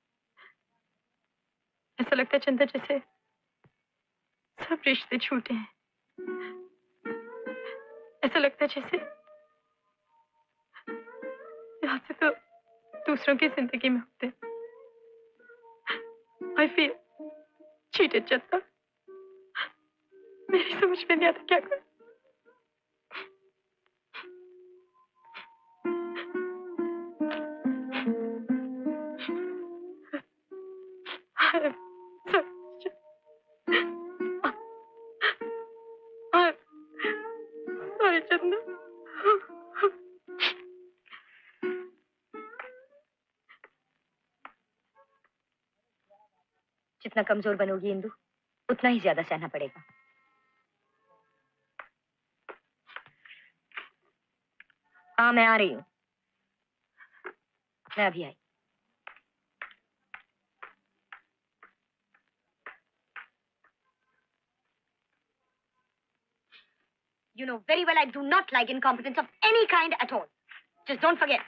ऐसा लगता है चंदा जैसे सब रिश्ते छूटे हैं। ऐसा लगता है जैसे यहाँ से तो दूसरों की जिंदगी में होते। I feel cheated चंदा। मेरी समझ में नहीं आता क्या करूं। Sorry चंदा। जितना कमजोर बनोगी इंदु, उतना ही ज्यादा सहना पड़ेगा। हाँ मैं आ रही हूँ। मैं अभी आई। You know very well I do not like incompetence of any kind at all. Just don't forget.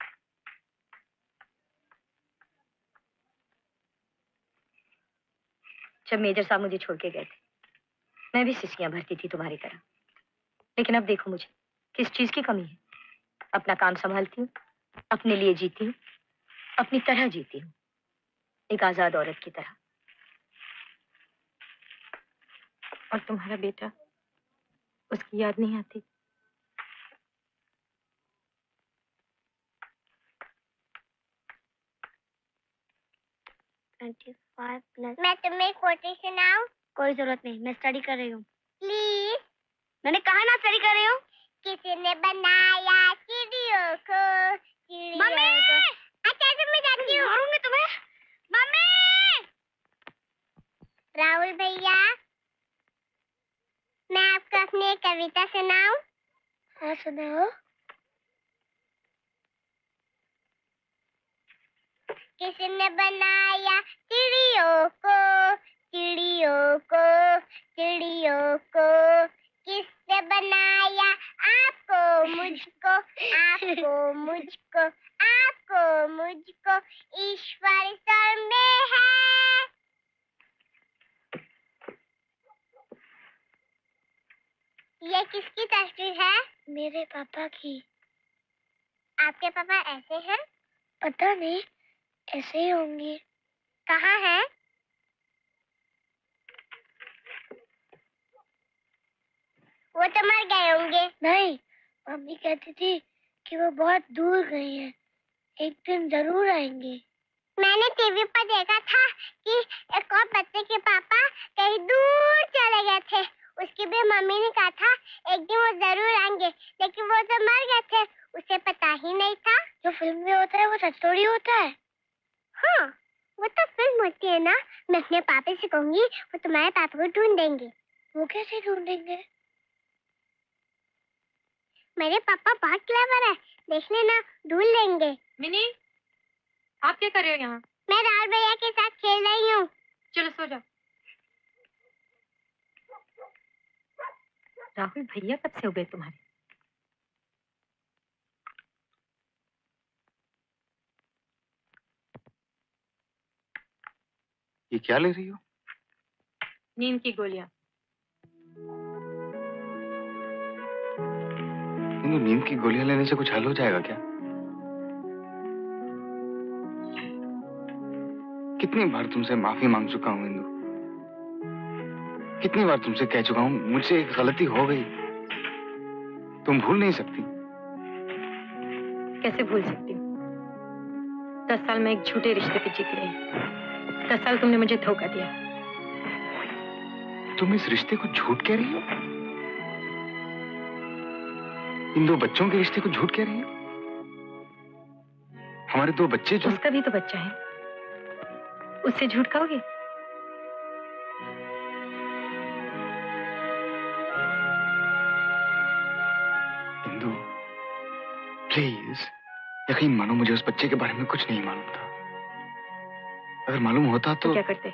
जब मेजर साहब मुझे छोड़ के गए थे, मैं भी सिस्कियां भरती थी तुम्हारी तरह। लेकिन अब देखो मुझे किस चीज की कमी है। अपना काम संभालती हूँ, अपने लिए जीती हूँ, अपनी तरह जीती हूँ, एक आजाद औरत की तरह। और तुम्हारा बेटा, उसकी याद नहीं आती? मैं तुम्हें कोटेशन सुनाऊं? कोई जरूरत नहीं, मैं स्टडी कर रही हूँ। प्लीज। मैंने कहा ना स्टडी कर रही हूँ। किसी ने बनाया चिड़ियों को, मम्मी! अच्छा मैं जाती हूँ। मारूंगी तुम्हें। मम्मी! राहुल भैया, मैं आपको अपनी एक कविता सुनाऊं? हाँ सुनाओ। किसने बनाया चिड़ियों को, चिड़ियों को, चिड़ियों को? किसने बनाया आपको मुझको, आपको मुझको, आपको मुझको? ईश्वर स्वर में है। ये किसकी तस्वीर है? मेरे पापा की। आपके पापा ऐसे हैं? पता नहीं, ऐसे ही होंगे। कहाँ है? वो तो मर गए होंगे। नहीं, मम्मी कहती थी कि वो बहुत दूर गए हैं, एक दिन जरूर आएंगे। मैंने टीवी पर देखा था कि एक और बच्चे के पापा कहीं दूर चले गए थे। उसकी भी मम्मी ने कहा था एक दिन वो जरूर आएंगे, लेकिन वो तो मर गए थे, उसे पता ही नहीं था। जो फिल्म में होता है वो सच थोड़ी होता है। हाँ, वो तो फिल्म होती है ना। मैं अपने पापा से कहूंगी, वो तुम्हारे पापा को ढूंढ देंगे। वो कैसे ढूंढेंगे? मेरे पापा बहुत क्लेवर है, देख लेना, ढूंढ लेंगे। मिनी, आप क्या कर रहे हो यहाँ? मैं राहुल भैया के साथ खेल रही हूँ। चलो सो जाओ। राहुल भैया कब से हो गए तुम्हारे? ये क्या ले रही हो? नींद की गोलियां। नींद की गोलियां लेने से कुछ हल हो जाएगा क्या? कितनी बार तुमसे माफी मांग चुका हूं इंदु, कितनी बार तुमसे कह चुका हूं मुझसे एक गलती हो गई, तुम भूल नहीं सकती। कैसे भूल सकती हूँ? 10 साल में एक झूठे रिश्ते पे जीत रही। 10 साल तुमने मुझे धोखा दिया। तुम इस रिश्ते को झूठ कह रही हो? इन 2 बच्चों के रिश्ते को झूठ कह रही हो? हमारे 2 बच्चे जो... उसका भी तो बच्चा है, उससे झूठ कहोगे? इंदु, प्लीज यकीन मानो, मुझे उस बच्चे के बारे में कुछ नहीं मालूम था। अगर मालूम होता तो क्या करते?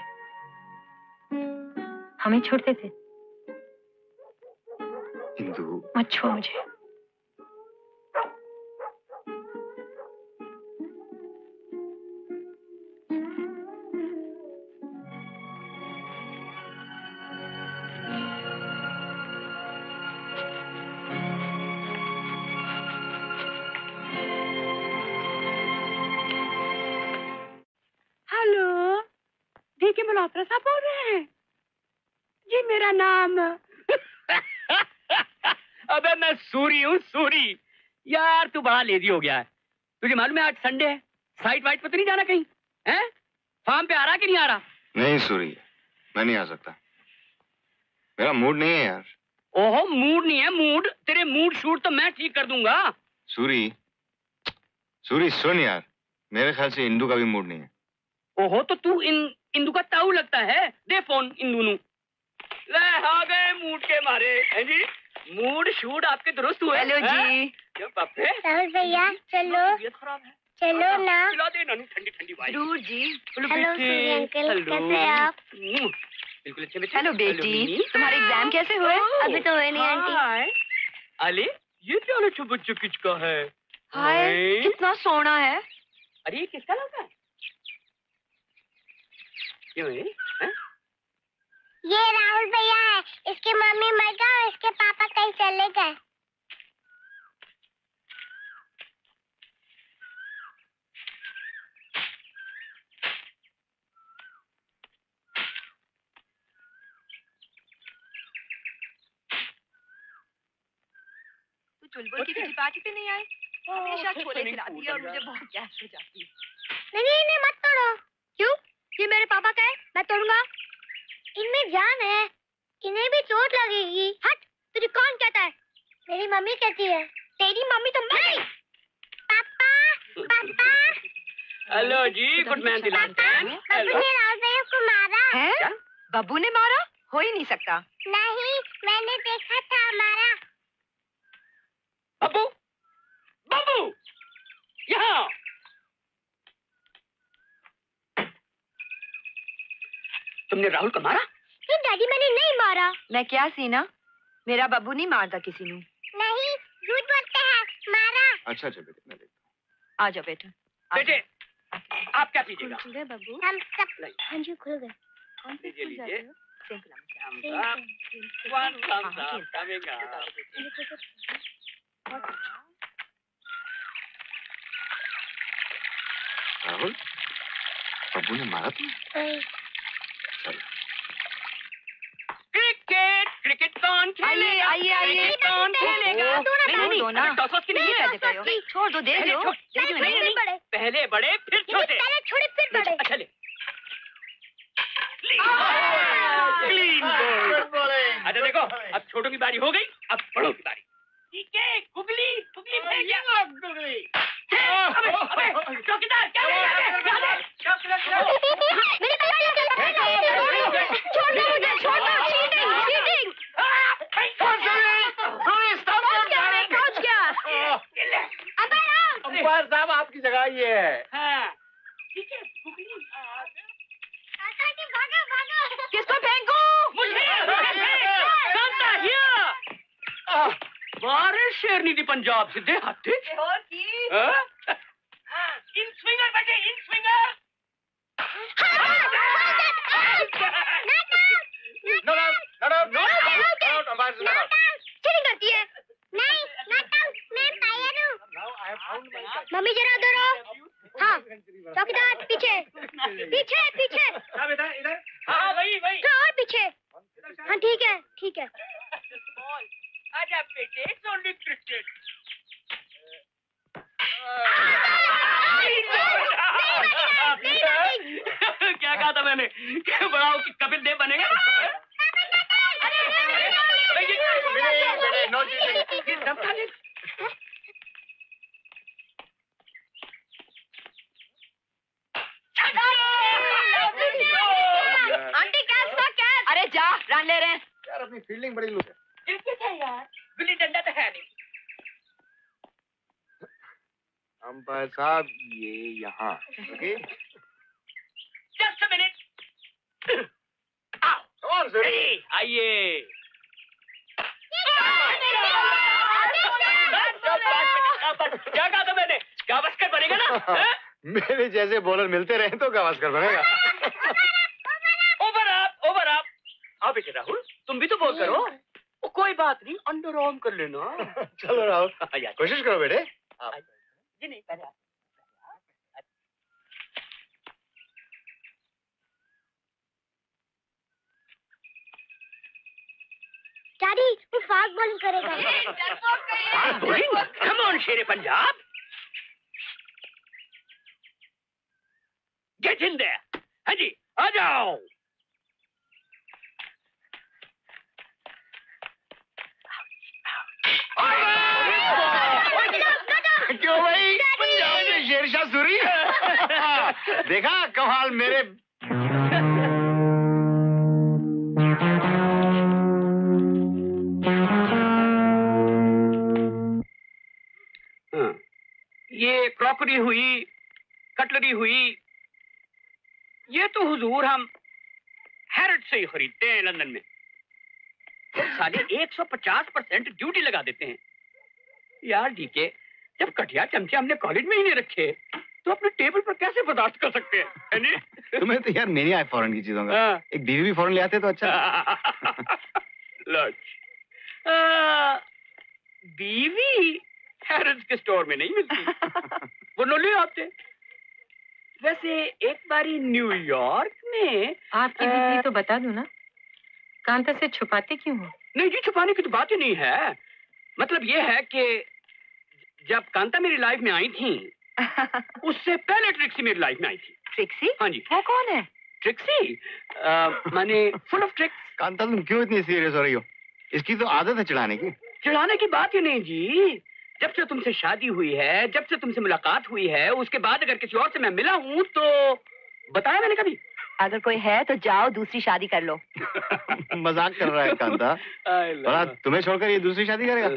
हमें छोड़ते थे? इंदु, मत छुओ मुझे। के मल्होत्रा साहब बोल रहे हैं? जी मेरा नाम अबे मैं सूरी हूँ, सूरी। यार तू बड़ा लेजी हो गया है। तुझे मालूम है आज संडे है, साइट वाइट पे तो नहीं जाना कहीं? हैं? फार्म पे आ रहा कि नहीं आ रहा? नहीं सूरी, मैं नहीं आ सकता, मेरा मूड नहीं है यार। ओहो मूड नहीं है? मूड तेरे मूड शूट तो मैं ठीक कर दूंगा। सूरी, सूरी सुन यार, मेरे ख्याल से इंदु का भी मूड नहीं है। ओहो तो तू इंदु का ताऊ लगता है। दे फोन इंदु नु। ले आ गए मूड के मारे हैं जी। मूड शूट आपके दुरुस्त हुए? हेलो जी। क्या बापे? राहुल भैया चलो, चलो ना। पिला दे नानू ठंडी ठंडी वाइन। जरूर जी। हेलो सूर्य अंकल, कैसे हैं आप? बिल्कुल अच्छे बेटे। हेलो बेटी, तुम्हारे एग्जाम कैसे हुए? अभी तो हुए नहीं आंटी। अले ये क्या लच्छू बच्चू किसका है? हाय कितना सोना है। अरे ये किसका लड़का है? क्यों है? ये राहुल भैया है, इसकी मम्मी मर गई और इसके पापा कहीं चले गए। तू चुलबुल की किसी पार्टी पे नहीं आई? हमेशा छोले खिलाती है और मुझे बहुत गैस हो जाती है। नहीं नहीं मत तोड़ो। क्यों? ये मेरे पापा का है, मैं तोड़ूंगा। इनमें जान है, इन्हें भी चोट लगेगी। हट, तुझे कौन कहता है? मेरी मम्मी कहती है। तेरी मम्मी तो मैं। पापा, पापा। हेलो जी, गुड मैन दिलाते हैं। राहुल भैया को मारा है? बब्बू ने मारा? हो ही नहीं सकता। नहीं, मैंने देखा था मारा। बब्बू, बब्बू, यहाँ। तुमने राहुल को मारा? नहीं डैडी, मैंने नहीं मारा। मैं क्या सीना, मेरा बब्बू नहीं मारता किसी ने। नहीं, झूठ बोलते हैं, मारा। अच्छा अच्छा बेटे, मैं देखता आ जाओ बेटा। बेटे, आप क्या पीजिएगा? खुल गए बब्बू? हम सब। हाँ जी, खुल गए। कौन से लीजिए, स्कूल जाते लीजिए। हो? राहुल, बब्बू ने मारा तुम्हें? चलो। क्रिकेट, क्रिकेट कौन खेलेगा? आइए, आइए। क्रिकेट कौन खेलेगा? नहीं, दो ना। टॉस की नहीं है। छोड़ दो, दे दो। नहीं, पहले बड़े फिर छोटे। पहले छोटे फिर बड़े। अच्छा ले। Clean bowled. अच्छा देखो, अब छोटों की बारी हो गई, अब बड़ों की बारी। ठीक है, गुगली, गुगली भेजिए। गुगली। अबे, चौकीदार, क्या ले? अंपायर साहब, आपकी जगह ये है। हाँ, ठीक है, गुगली। भागो, भागो। किसको फेंकू? मुझे बारिश शेरनी थी पंजाब से, दे हाथे। इन स्विंगर बेटे, इन स्विंगर। चीटिंग करती है। नहीं, नॉट आउट, मैं फायर हूँ। मम्मी जरा उधर आओ। हाँ, चौकीदार पीछे, पीछे, पीछे। बेटा इधर। हाँ, वही। और पीछे। हाँ, ठीक है, ठीक है। आजा बेटे, इट्स ओनली क्रिकेट। क्या कहा था मैंने? बड़ा कपिल देव बनेगा? आंटी कैच था, कैच। अरे जा, रन ले रहे हैं। यार, अपनी फील्डिंग बड़ी लूज है। क्रिकेट है यार, गुल्ली डंडा तो है नहीं। अंपायर साहब, ये यहाँ, ओके? Just a minute. आइए। क्या कहा था मैंने? गावस्कर बनेगा ना? मेरे जैसे बॉलर मिलते रहे तो गावस्कर बनेगा। ओवर आप। आओ बेटे राहुल, तुम भी तो बॉल करो। कोई बात नहीं, अंडर आर्म कर लेना। चलो राहुल, कोशिश करो बेटे। जी नहीं, पहले आप। डैडी, वो फास्ट बॉलिंग करेगा। Fast bowling? Come on Shere Punjab. Get in their. हाँ जी, आ जाओ। क्यों भाई, पंजाब में शेरशाह सूरी? देखा कमाल मेरे। ये क्रॉकरी हुई, कटलरी हुई, ये तो हुजूर हम हैरट से ही खरीदते हैं लंदन में। साले 150% ड्यूटी लगा देते हैं। यार डीके, जब कटिया चमचे हमने कॉलेज में ही नहीं रखे तो अपने टेबल पर कैसे बर्दाश्त कर सकते हैं? तुम्हें तो यार नहीं आए फॉरेन की चीजों का। एक बीवी भी फॉरेन ले आते तो अच्छा। बीवी हैरड्स के स्टोर में नहीं मिलती, वो नोले आते। वैसे एक बारी न्यूयॉर्क में आपकी बीवी तो बता दो ना, कांता से छुपाते क्यों हो? नहीं जी, छुपाने की तो बात ही नहीं है। मतलब ये है कि जब कांता मेरी लाइफ में आई थी उससे पहले ट्रिक्सी मेरी लाइफ में आई थी। ट्रिक्सी? हाँ जी। वो कौन है? ट्रिक्सी माने फुल ऑफ ट्रिक्स। कांता, तुम क्यों इतनी सीरियस हो रही हो? इसकी तो आदत है चिढ़ाने की। चिढ़ाने की बात ही नहीं जी। जब से तुमसे शादी हुई है, जब से तुमसे मुलाकात हुई है, उसके बाद अगर किसी और से मैं मिला हूं तो बताया मैंने कभी? अगर कोई है तो जाओ दूसरी शादी कर लो। मजाक कर रहा है कांता। भला तुम्हें छोड़कर ये दूसरी शादी करेगा?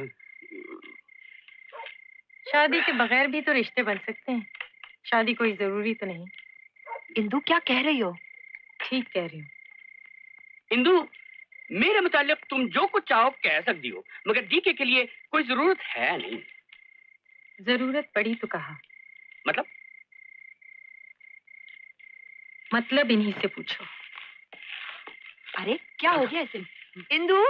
शादी के बगैर भी तो रिश्ते बन सकते हैं, शादी कोई जरूरी तो नहीं। इंदु क्या कह रही हो? ठीक कह रही हूँ। इंदु, मेरे मुतालिक तुम जो कुछ चाहो कह सकती हो, मगर डीके के लिए कोई जरूरत है नहीं। जरूरत पड़ी तो कहा। मतलब इन्हीं से पूछो। अरे क्या हो गया इसे? इंदु,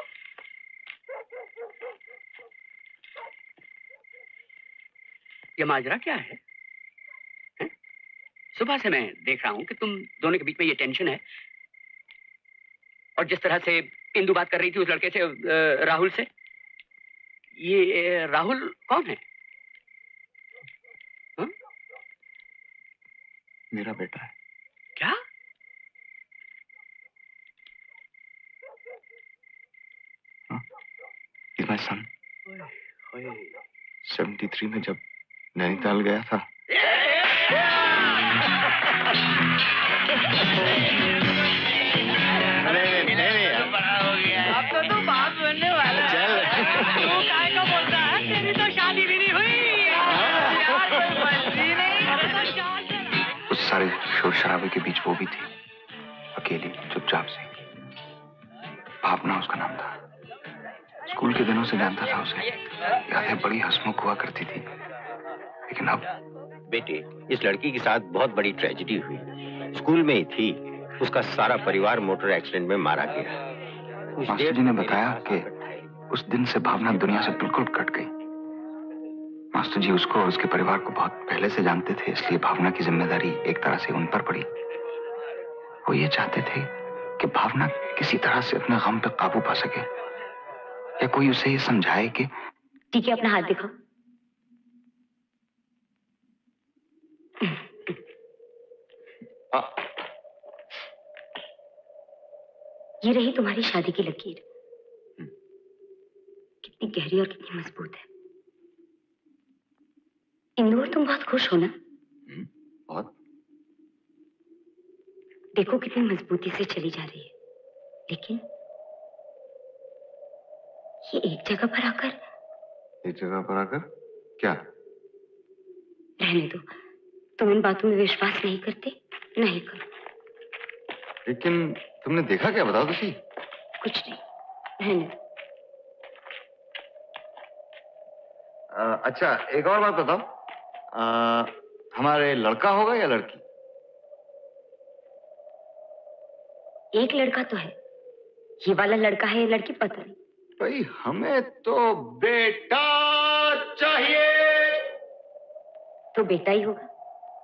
ये माजरा क्या है? सुबह से मैं देख रहा हूं कि तुम दोनों के बीच में ये टेंशन है, और जिस तरह से इंदु बात कर रही थी उस लड़के से, राहुल से। ये राहुल कौन है? हा? मेरा बेटा है। क्या? He's my son. 73 में जब नैनीताल गया था। अब तो तू बात बनने वाला है। तू काय को बोलता है? तेरी तो शादी भी नहीं हुई। उस सारे शोर शराबे के बीच वो भी थी, अकेली, चुपचाप से। भावना उसका नाम था। स्कूल के दिनों से जानता था उसे। याद है, बड़ी हंसमुख हुआ करती थी। लेकिन अब बेटे, इस लड़की के साथ बहुत बड़ी ट्रेजेडी हुई। स्कूल में ही थी, उसका सारा परिवार मोटर एक्सीडेंट में मारा गया। मास्टर जी ने बताया कि उस दिन से भावना दुनिया से बिल्कुल कट गई। मास्टर जी उसको और उसके परिवार को बहुत पहले से जानते थे, इसलिए भावना की जिम्मेदारी एक तरह से उन पर पड़ी। वो ये चाहते थे कि भावना किसी तरह से अपने गम पे काबू पा सके, या कोई उसे ये समझाए कि ठीक है, अपना हाथ दिखाओ। ये रही तुम्हारी शादी की लकीर। कितनी गहरी और कितनी मजबूत है। इंदु और तुम बहुत खुश हो ना? बहुत। देखो कितनी मजबूती से चली जा रही है, लेकिन ये एक जगह पर आकर क्या? रहने दो, तुम इन बातों में विश्वास नहीं करते, नहीं करो। लेकिन तुमने देखा क्या? बताओ तो सही। कुछ नहीं, रहने दो। अच्छा, एक और बात बताओ, हमारे लड़का होगा या लड़की? एक लड़का तो है, ये वाला लड़का है या लड़की पता नहीं। भाई, हमें तो बेटा चाहिए। तो बेटा ही होगा।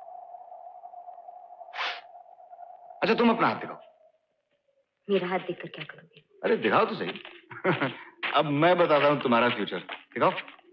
अच्छा, तुम अपना हाथ दिखाओ। मेरा हाथ देखकर क्या करोगे? अरे दिखाओ तो सही। अब मैं बताता हूँ तुम्हारा फ्यूचर। दिखाओ।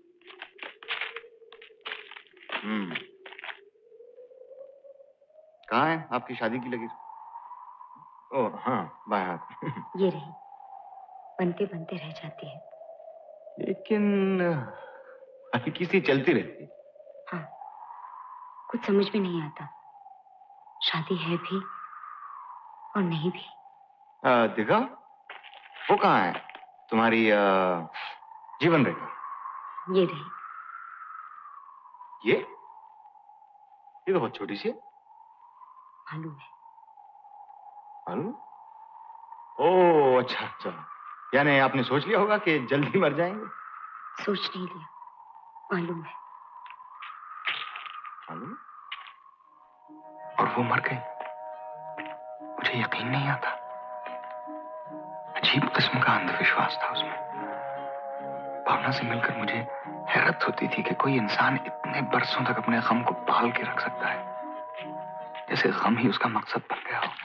कहाँ है आपकी शादी की लकीर? ओह हाँ, बाएं हाथ। ये रही, बनते बनते रह जाती है, लेकिन हल्की सी चलती रहती। हाँ, कुछ समझ में नहीं आता, शादी है भी और नहीं भी। दिखा, वो कहाँ है तुम्हारी जीवन रेखा? ये रही। ये तो बहुत छोटी सी है। मालूम है। मालूम? ओह अच्छा अच्छा, यानी आपने सोच लिया होगा कि जल्दी मर जाएंगे। सोच नहीं लिया, मालूम है। मालूम? और वो मर गई। मुझे यकीन नहीं आता। अजीब किस्म का अंधविश्वास था उसमें। भावना से मिलकर मुझे हैरत होती थी कि कोई इंसान इतने बरसों तक अपने गम को पाल के रख सकता है, जैसे गम ही उसका मकसद बन गया हो।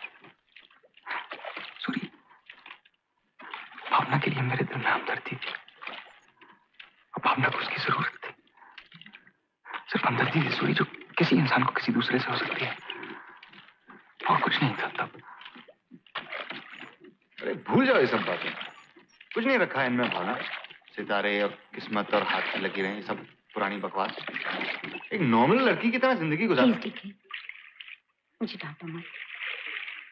सूरी, भावना के लिए मेरे दिल में हमदर्दी थी, और भावना को उसकी जरूरत थी। सिर्फ हमदर्दी थी सूरी, जो किसी इंसान को किसी दूसरे से हो सकती है, और कुछ नहीं था तब। अरे भूल जाओ ये सब बातें, कुछ नहीं रखा है इनमें भावना। सितारे और किस्मत और हाथ की लकीरें, ये सब पुरानी बकवास। एक नॉर्मल लड़की की तरह जिंदगी गुजार। ठीक है, मुझे डांटो मत।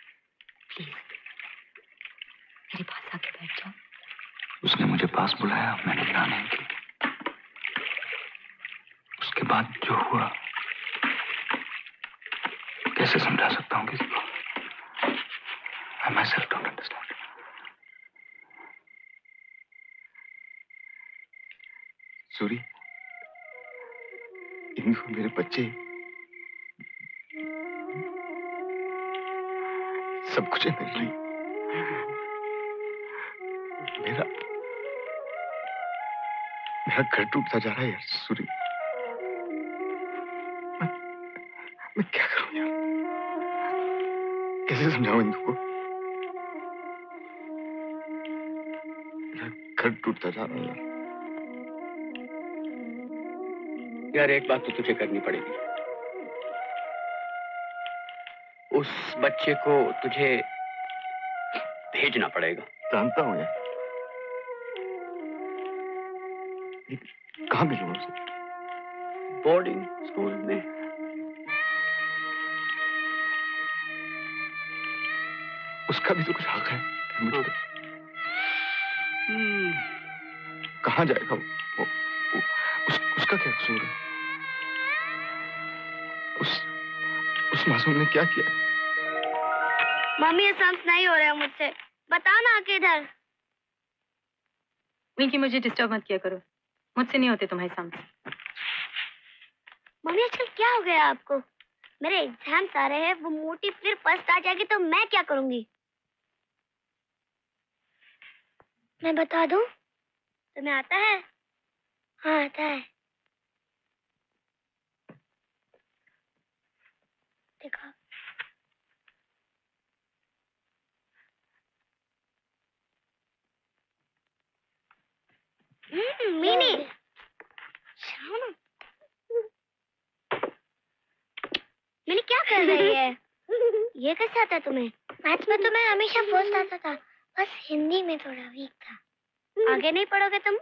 प्लीज मेरे पास आके बैठ जाओ। उसने मुझे पास बुलाया, मैंने ना नहीं की। उसके बाद जो हुआ कैसे समझा सकता हूँ किसी को? I myself don't understand. Suri, इनको मेरे बच्चे सब कुछ है मेरे लिए। मेरा घर टूटता जा रहा है यार सूरी। मैं क्या करूं यार? कैसे समझाऊं इनको? मेरा घर टूटता जा रहा है यार। यार एक बात तो तुझे करनी पड़ेगी। उस बच्चे को तुझे भेजना पड़ेगा। जानता हूं यार। कहाँ भेजूंगा उसे? बोर्डिंग स्कूल में। उसका भी तो कुछ हक है मुझे। कहाँ जाएगा वो? उसका क्या कसूर है? उस मासूम ने क्या किया? मम्मी ये समझ नहीं हो रहा मुझसे, बताओ ना किधर। विंकी मुझे डिस्टर्ब मत किया करो, मुझसे नहीं होते तुम्हारे सामने। मम्मी आजकल क्या हो गया आपको? मेरे एग्जाम्स आ रहे हैं, वो मोटी फिर फर्स्ट आ जाएगी तो मैं क्या करूंगी? मैं बता दूं? तुम्हें आता है? हाँ आता है। देखो मीनी मीनी क्या कर रही है? ये कैसे आता तुम्हें? मैथ्स में तो मैं हमेशा फर्स्ट आता था, बस हिंदी में थोड़ा वीक था। आगे नहीं पढ़ोगे तुम?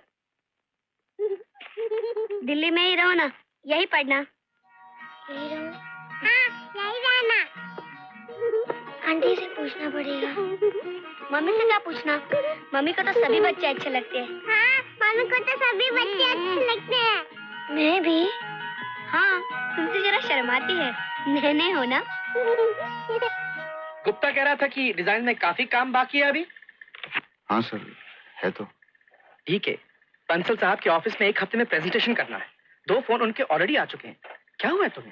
दिल्ली में ही रहो ना, यही पढ़ना। यही रहो? हाँ, यही रहना। आंटी से पूछना पड़ेगा। मम्मी से क्या पूछना? मम्मी को तो सभी बच्चे अच्छे लगते हैं। हाँ, मम्मी को तो सभी बच्चे अच्छे लगते हैं। मैं भी। हाँ, तुमसे जरा शर्माती है, मैंने हो ना। गुप्ता कह रहा था कि डिजाइन में काफी काम बाकी है अभी। हाँ सर, है तो। ठीक है, बंसल साहब के ऑफिस में 1 हफ्ते में प्रेजेंटेशन करना है। 2 फोन उनके ऑलरेडी आ चुके हैं। क्या हुआ है तुम्हें?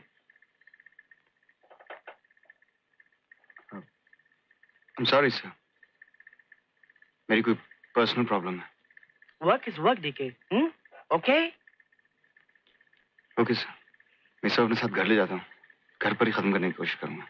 I'm sorry sir, मेरी कोई पर्सनल प्रॉब्लम है। Work is work DK. Okay okay sir, मैं सब अपने साथ घर ले जाता हूँ, घर पर ही खत्म करने की कोशिश करूंगा।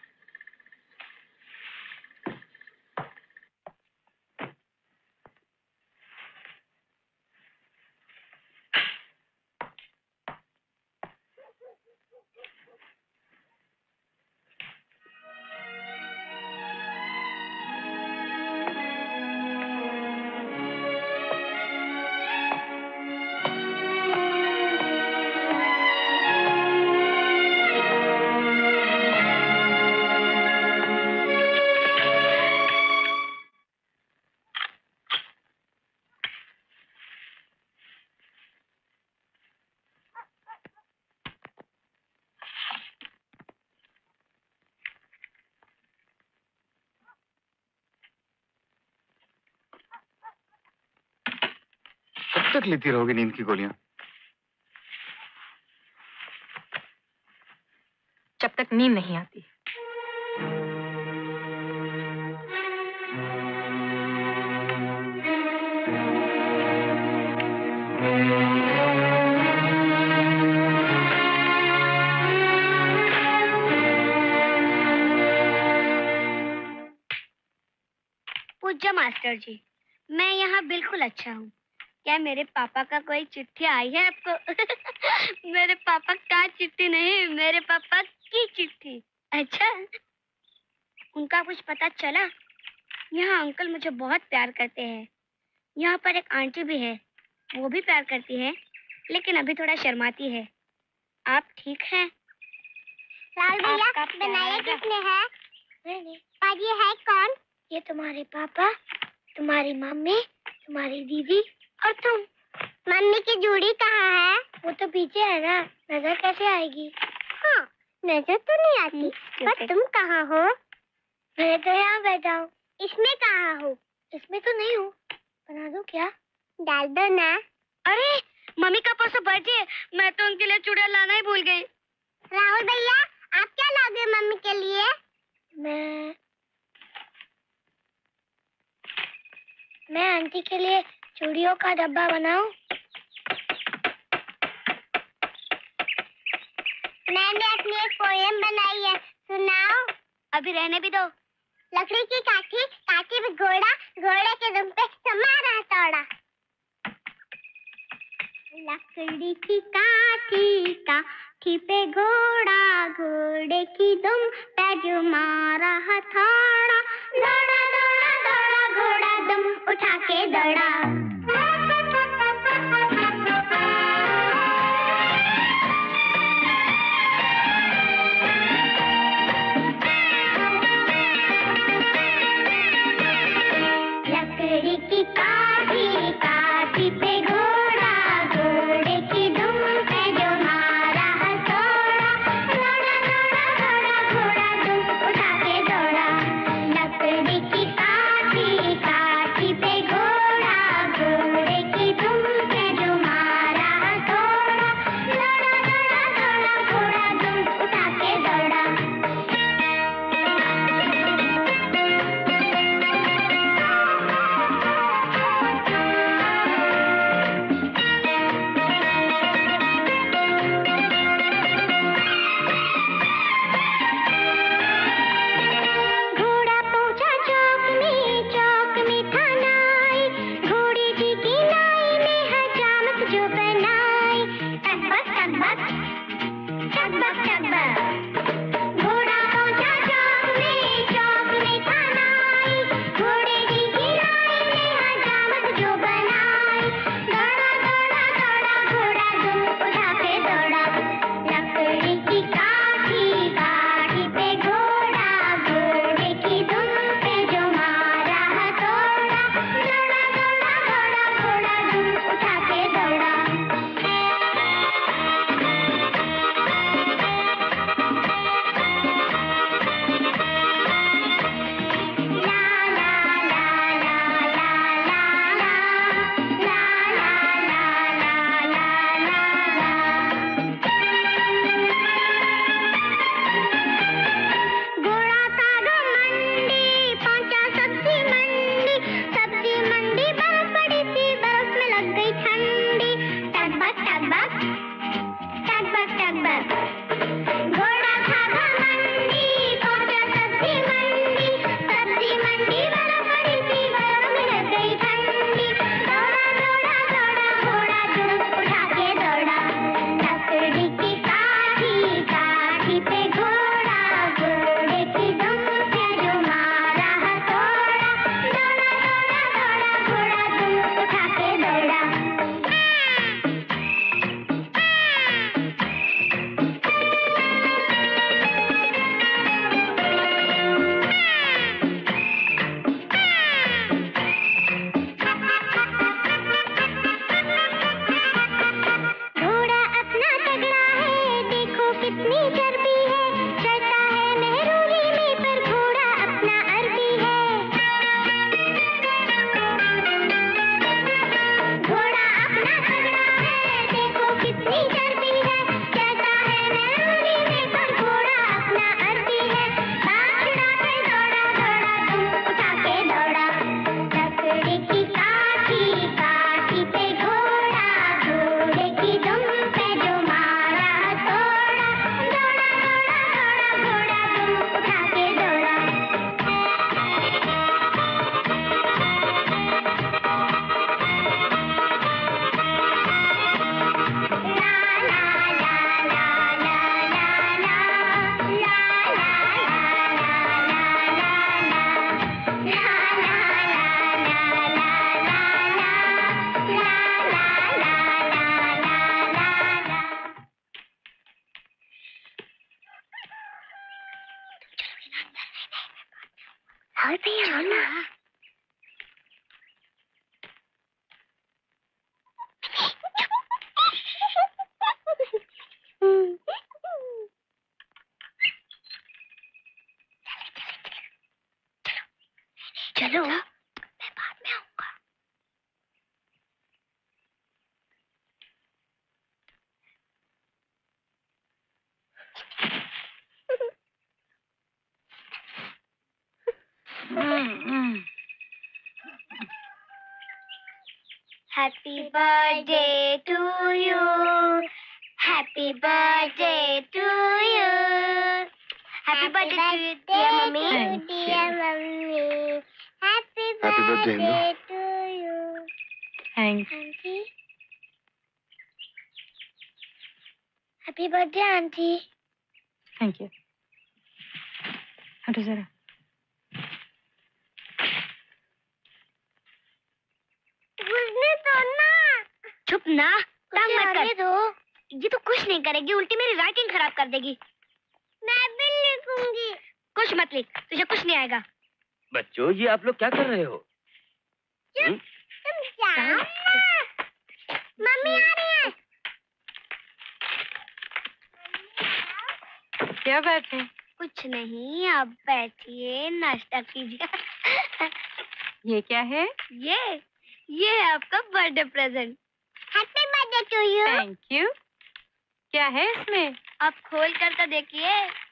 कब तक लेती रहोगी नींद की गोलियां? जब तक नींद नहीं आती। पूज्य मास्टर जी, मैं यहाँ बिल्कुल अच्छा हूँ। क्या मेरे पापा का कोई चिट्ठी आई है आपको? मेरे पापा का चिट्ठी नहीं, मेरे पापा की चिट्ठी। अच्छा, उनका कुछ पता चला? यहाँ अंकल मुझे बहुत प्यार करते हैं। यहाँ पर एक आंटी भी है, वो भी प्यार करती है, लेकिन अभी थोड़ा शर्माती है। आप ठीक हैं? लाल भैया, बनाया किसने है? ये है कौन? ये तुम्हारे पापा, तुम्हारी मम्मी, तुम्हारी दीदी और तुम। मम्मी की जूड़ी कहाँ है? वो तो पीछे है ना, नजर कैसे आएगी? हाँ, नजर तो नहीं आती, पर तुम कहाँ हो? मैं तो यहाँ बैठा हूँ। इसमें कहाँ हो? इसमें तो नहीं हूँ। बना दो क्या? डाल दो ना। अरे मम्मी का परसों बर्थडे, मैं तो उनके लिए चूड़ियां लाना ही भूल गई। राहुल भैया, आप क्या लाओगे मम्मी के लिए? मैं आंटी के लिए चूड़ियों का डब्बा बनाऊं? मैंने अपनी एक पोएम बनाई है, सुनाओ। अभी रहने भी दो। लकड़ी की काठी, काठी पे घोड़ा, घोड़े के दुम पे समारा तोड़ा। लकड़ी की काठी, काठी पे घोड़ा, घोड़े की दुम पे जो मारा हथौड़ा। दौड़ा दौड़ा दौड़ा घोड़ा दुम उठा के दौड़ा। लकड़ी की काठी, काठी पे घोड़ा, घोड़े की दुम पे जो मारा हथौड़ा। दौड़ा दौड़ा दौड़ा घोड़ा दुम उठा के दौड़ा। लकड़ी की काठी, काठी पे घोड़ा, घोड़े की दुम पे जो मारा हथौड़ा। दौड़ा दौड़ा दौड़ा घोड़ा दुम उठा के दौड़ा। चलो मैं बाद में आऊंगा। Happy birthday to you. Happy birthday to you. Happy birthday to you, dear mummy. Dear mummy. Happy birthday to you. Thanks. Auntie. Happy birthday, auntie. Thank you. हटो जरा। घुसने दो ना। चुप ना, तंग मत कर। दो। ये तो कुछ नहीं करेगी, उल्टी मेरी राइटिंग खराब कर देगी। मैं भी लिखूंगी। कुछ मत लिख, तुझे कुछ नहीं आएगा। बच्चों, ये आप लोग क्या कर रहे हो? तुम जाओ ना। मम्मी आ रही है। क्या बात है? कुछ नहीं, आप बैठिए, नाश्ता कीजिए। ये क्या है? ये है आपका birthday present. Happy birthday to you. Thank you. क्या है इसमें? आप खोल कर तो देखिए।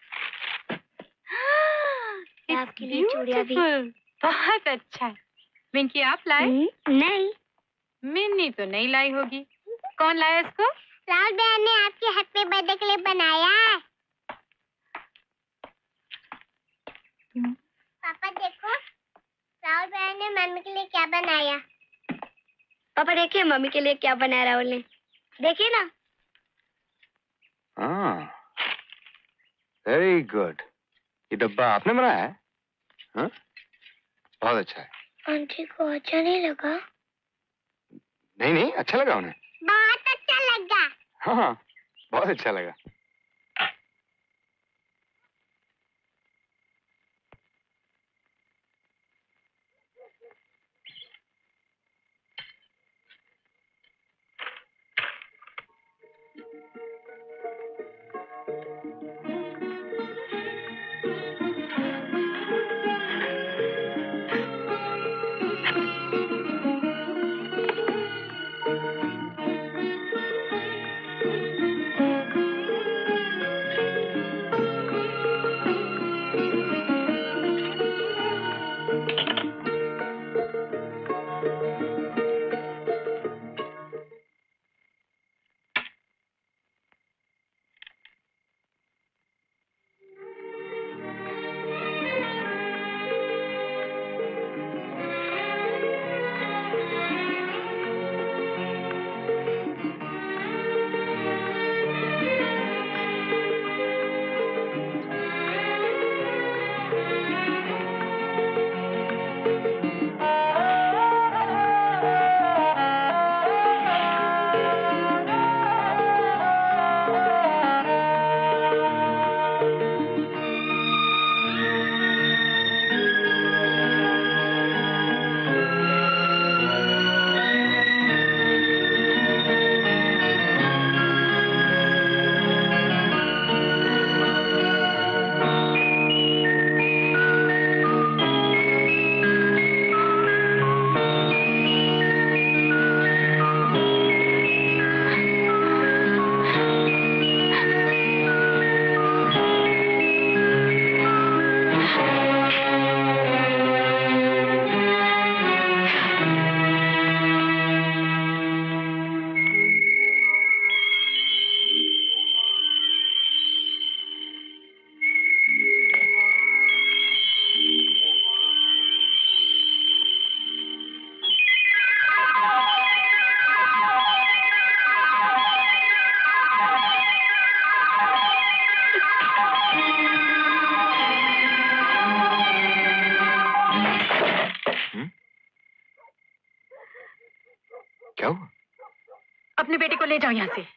आपके लिए चूड़ियां भी। बहुत अच्छा है। मिंकी, आप लाए? नहीं। मिन्नी तो नहीं लाई होगी। कौन लाया इसको? राहुल बहन ने आपके हैप्पी बर्थडे के लिए बनाया है। पापा देखो, राहुल बहन ने मम्मी के लिए क्या बनाया। पापा देखिए मम्मी के लिए क्या बनाया राहुल ने। देखिए ना। हाँ, वेरी गुड। ये डब्बा आपने बनाया है? हाँ? बहुत अच्छा है। आंटी को अच्छा नहीं लगा? नहीं नहीं, अच्छा लगा उन्हें। बहुत अच्छा लगा। हाँ, बहुत अच्छा लगा। क्या हुआ? अपने बेटे को ले जाओ यहाँ से।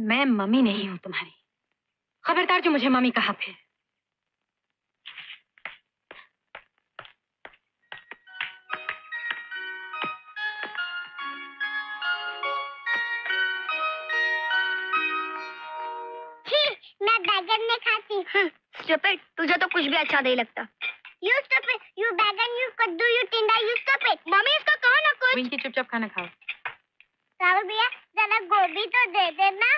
मैं मम्मी नहीं हूँ तुम्हारी। खबरदार जो मुझे मम्मी कहा फिर। मैं बैगन नहीं खाती। स्टूपिड, तुझे तो कुछ भी अच्छा नहीं लगता। You stupid, you बैगन, you कद्दू, you टिंडा, you stupid। मम्मी इसका कहो ना कुछ। विंकी चुपचाप खाना खाओ। राहुल भैया जरा गोभी तो दे देना।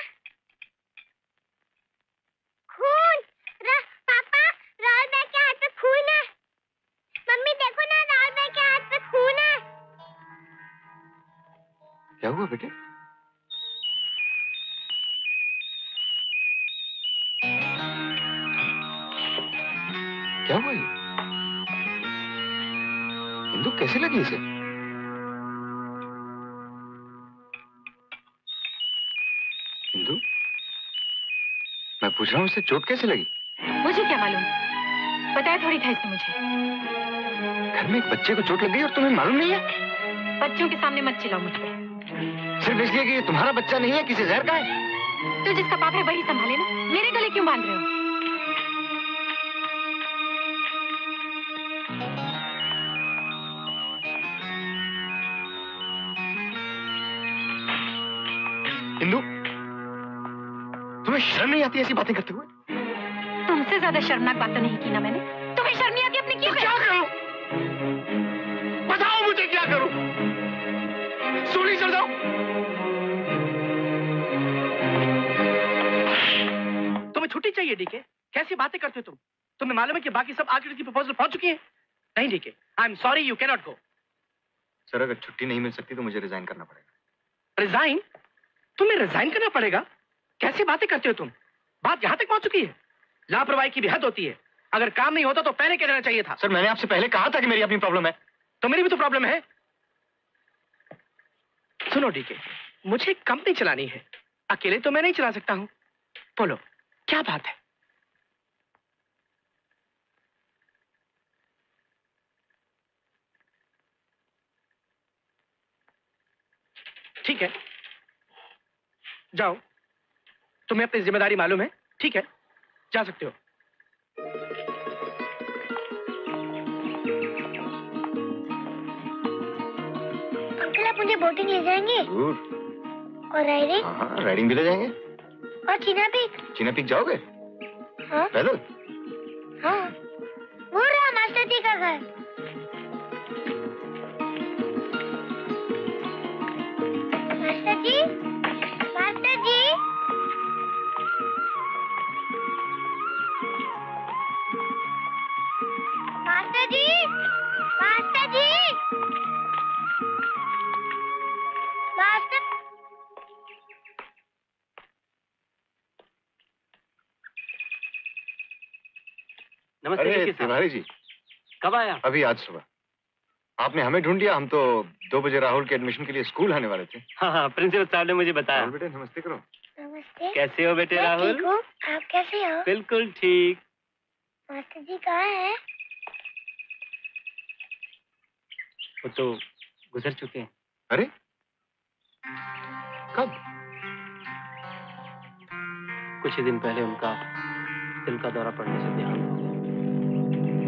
खून, पापा राहुल भैया के हाथ पे खून है। मम्मी देखो ना राहुल भैया के हाथ पे खून है। क्या हुआ बेटे? क्या हुआ ये? इंदु कैसे लगी इसे? इंदु, मैं पूछ रहा हूँ इसे चोट कैसे लगी? मुझे क्या मालूम, बताया थोड़ी था इसने मुझे। घर में एक बच्चे को चोट लग गई और तुम्हें मालूम नहीं है? बच्चों के सामने मत चिल्लाओ मुझ पे। सिर्फ इसलिए कि ये तुम्हारा बच्चा नहीं है, किसी जहर का है। तो जिसका पाप है वही संभाले ना, मेरे गले क्यों बांध रहे हो? इंदु, तुम्हें शर्म नहीं आती ऐसी बातें करते हुए? तुमसे ज्यादा शर्मनाक बात तो नहीं की ना मैंने। तुम्हें शर्म नहीं आती अपनी की? तो क्या करूं? बताओ मुझे क्या करूं? सोली चढ़ जाओ? तुम्हें छुट्टी चाहिए डीके? कैसी बातें करते हो तुम? तुम्हें मालूम है कि बाकी सब आगे की प्रपोजल पहुंच चुकी है? नहीं DK, I am sorry, you can not go. Sir, अगर छुट्टी नहीं मिल सकती तो मुझे रिजाइन करना पड़ेगा। रिजाइन? तुम्हें रिजाइन करना पड़ेगा? कैसी बातें करते हो तुम? बात यहां तक पहुंच चुकी है। लापरवाही की भी हद होती है। अगर काम नहीं होता तो पहले कह देना चाहिए था। सर, मैंने आपसे पहले कहा था कि मेरी अपनी प्रॉब्लम है। तो मेरी भी तो प्रॉब्लम है। सुनो डीके, मुझे कंपनी चलानी है, अकेले तो मैं नहीं चला सकता हूं। बोलो क्या बात है? ठीक है, जाओ, तुम्हें अपनी जिम्मेदारी मालूम है, ठीक है, जा सकते हो। अंकल आप मुझे बोटिंग ले जाएंगे? जरूर। और राइडिंग? हाँ, राइडिंग भी ले जाएंगे। और चीना पीक? चीना पीक जाओगे? हाँ। पैदल? हाँ। वो रहा मास्टर जी का घर। Master ji, master ji, master ji, master ji, master. नमस्ते अरे डीके साहब। तिवारी जी, कब आया? अभी आज सुबह। आपने हमें ढूंढ लिया। हम तो 2 बजे राहुल के एडमिशन के लिए स्कूल आने वाले थे। हाँ हाँ, प्रिंसिपल साहब ने मुझे बताया। राहुल बेटे, नमस्ते करो। नमस्ते। कैसे हो बेटे मैं राहुल? ठीक हूँ, आप कैसे हो? बिल्कुल ठीक। मास्टर जी कहाँ है? वो तो गुजर चुके हैं। अरे कब? कुछ ही दिन पहले उनका दिल का दौरा पड़ने से देहांत हो गया।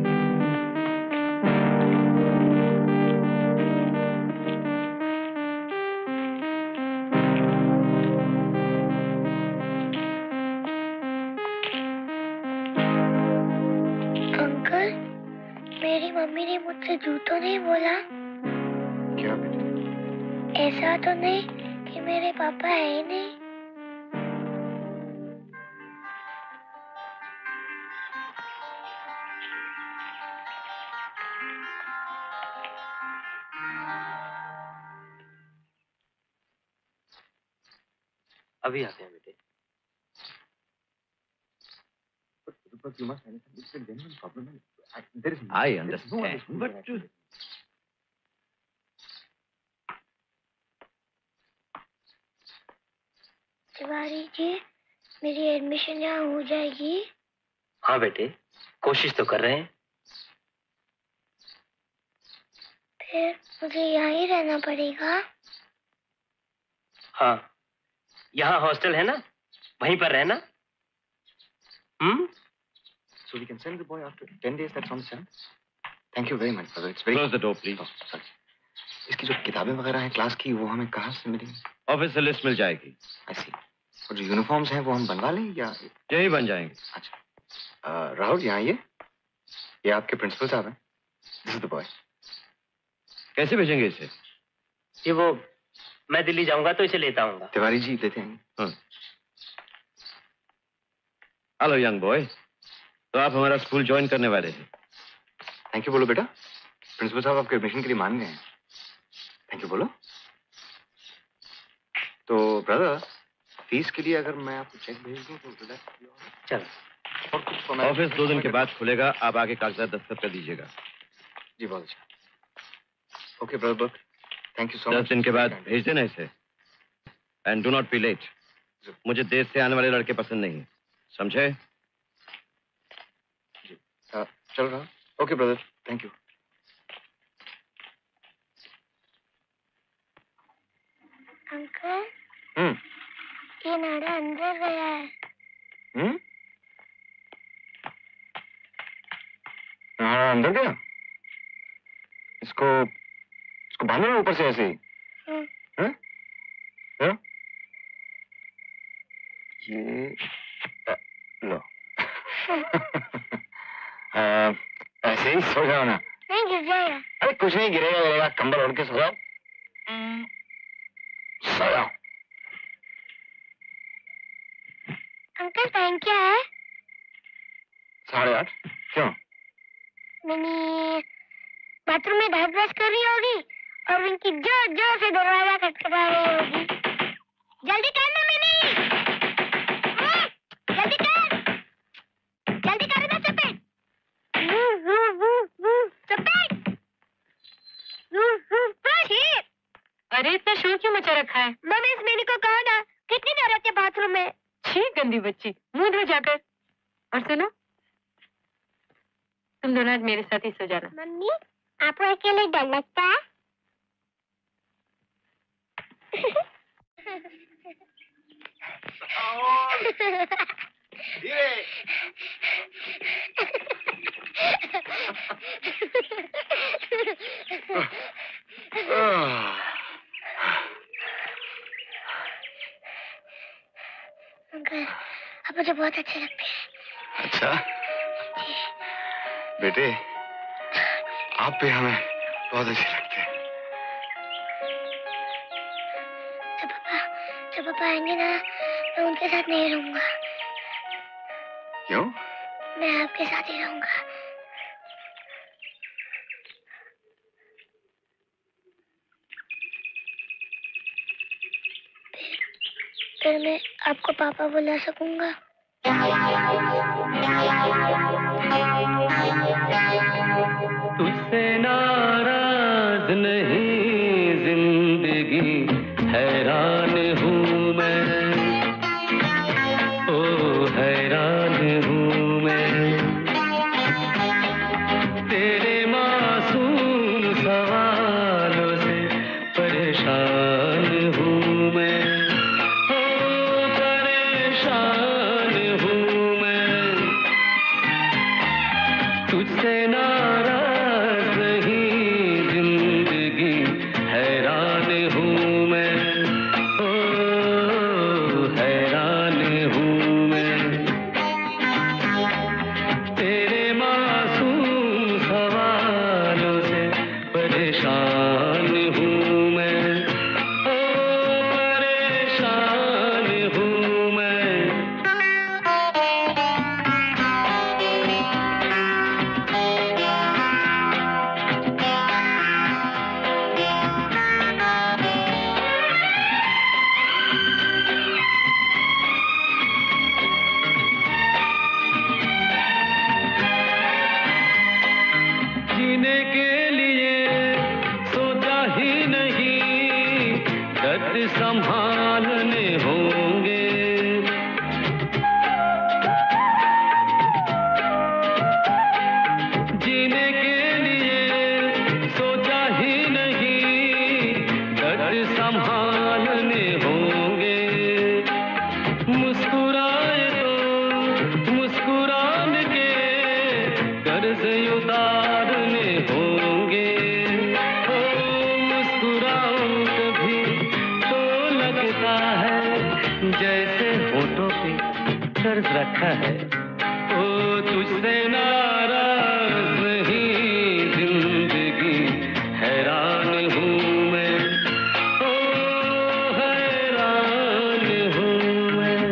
अंकल, मेरी मम्मी ने मुझसे झूठ तो नहीं बोला? क्या बेटे? ऐसा तो नहीं कि मेरे पापा है ही नहीं? अभी आते हैं बेटे। But you must understand, this is a genuine problem. There is I there is no understand, but Tiwari ji, मेरी एडमिशन यहाँ हो जाएगी? हाँ बेटे, कोशिश तो कर रहे हैं। फिर मुझे यहाँ ही रहना पड़ेगा? हाँ, यहाँ हॉस्टल है ना, वहीं पर रहना। So we can send the boy after 10 days. That's on the 7th. Thank you very much, brother. It's very. Close the door, please. Oh, sorry. इसकी जो किताबें वगैरह हैं क्लास की, वो हमें कहाँ से मिलेंगी? ऑफिस से लिस्ट मिल जाएगी। I see. और जो यूनिफॉर्म्स हैं वो हम बनवा लें या? यही बन जाएंगे। अच्छा। राहुल यहाँ ये आपके प्रिंसिपल साहब हैं। This is the boy. कैसे भेजेंगे इसे? ये वो मैं दिल्ली जाऊंगा तो इसे लेता आऊंगा। तिवारी जी लेते हैं। हेलो यंग बॉय, तो आप हमारा स्कूल ज्वाइन करने वाले हैं? थैंक यू बोलो बेटा। प्रिंसिपल साहब आपके एडमिशन के लिए मान गए हैं। थैंक यू बोलो। तो ब्रदर, फीस के लिए अगर मैं आपको चेक भेज दूं तो चलो। और कुछ ऑफिस 2 दिन के बाद खुलेगा, आप आके कागजात दस्तखत कर दीजिएगा। जी बहुत अच्छा। Okay brother, thank you so much. 10 दिन के बाद भेज देना इसे। And do not be late. मुझे देश से आने वाले लड़के पसंद नहीं, समझे? जी चल रहा। Okay brother, thank you. Uncle ये नाड़ा अंदर गया है। नाड़ा अंदर गया? इसको बांधो ना ऊपर से ऐसे ही। ये लो। ऐसे ही सो जाओ ना। नहीं गिर जाएगा। अरे कुछ नहीं गिरेगा, कंबल ओढ़ के सो जाओ। सो जाओ। अंकल टाइम क्या है? 8:30। क्यों? मैंने बाथरूम में दांत ब्रश कर रही होगी और उनकी जोर जोर से दरवाजा खटखटा रही होगी। जल्दी करना मैंने। जल्दी कर ना सफेद। सफेद। अरे इतना शोर क्यों मचा रखा है? मम्मी इस मैनी को कहा ना, कितनी देर रहती है बाथरूम में? छी गंदी बच्ची, मुंह धो जाकर। और सुनो, तुम दोनों आज मेरे साथ ही सो जाना। मम्मी आपको अकेले डर लगता है? अंकल अब मुझे बहुत अच्छे लगते हैं। अच्छा बेटे, आप भी हमें बहुत अच्छे लगते हैं। जब पापा आएंगे ना, मैं उनके साथ नहीं रहूंगा। क्यों? मैं आपके साथ ही रहूंगा। फिर मैं आपको पापा बुला सकूंगा। तुझसे नाराज नहीं जिंदगी, हैरान हूँ मैं, ओ हैरान हूँ मैं। तेरे मासूम सवालों से परेशान हूँ मैं, ओ परेशान हूँ मैं। तुझसे नाराज नहीं जिंदगी, हैरान हूँ मैं, ओ हैरान हूँ मैं। तेरे मासूम सवालों से परेशान हूँ मैं, ओ परेशान हूँ मैं। जीने के लिए सोचा ही नहीं, दर्द संभालने होंगे। जीने के लिए सोचा ही नहीं, दर्द संभालने होंगे। मुस्कुरा कर्ज रखा है। ओ तुझसे नाराज नहीं जिंदगी, हैरान हूँ मैं, ओ हैरान हूँ मैं।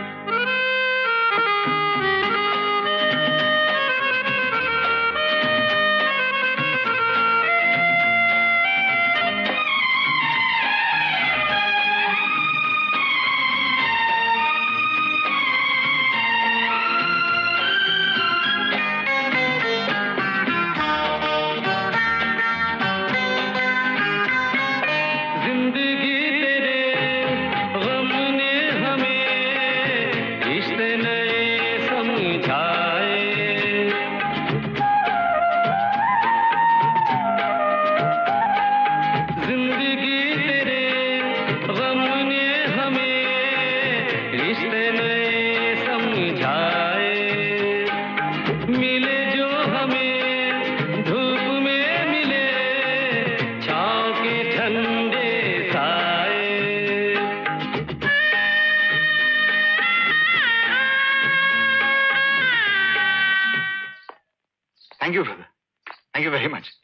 Thank you, brother. Thank you very much.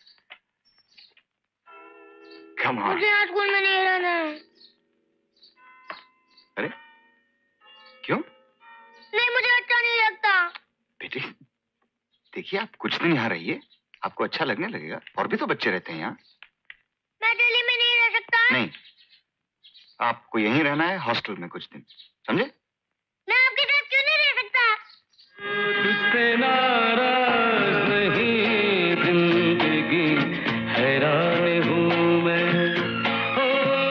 Come on. मुझे आज स्कूल में नहीं रहना है। अरे क्यों? नहीं, मुझे अच्छा नहीं लगता। बेटी देखिए, आप कुछ दिन यहाँ रहिए, आपको अच्छा लगने लगेगा। और भी तो बच्चे रहते हैं यहाँ। मैं दिल्ली में नहीं रह सकता। नहीं, आपको यहीं रहना है, हॉस्टल में कुछ दिन, समझे? मैं आपके साथ क्यों नहीं रह सकता? तुझसे नाराज नहीं जिंदगी, हैरान हूँ मैं, ओ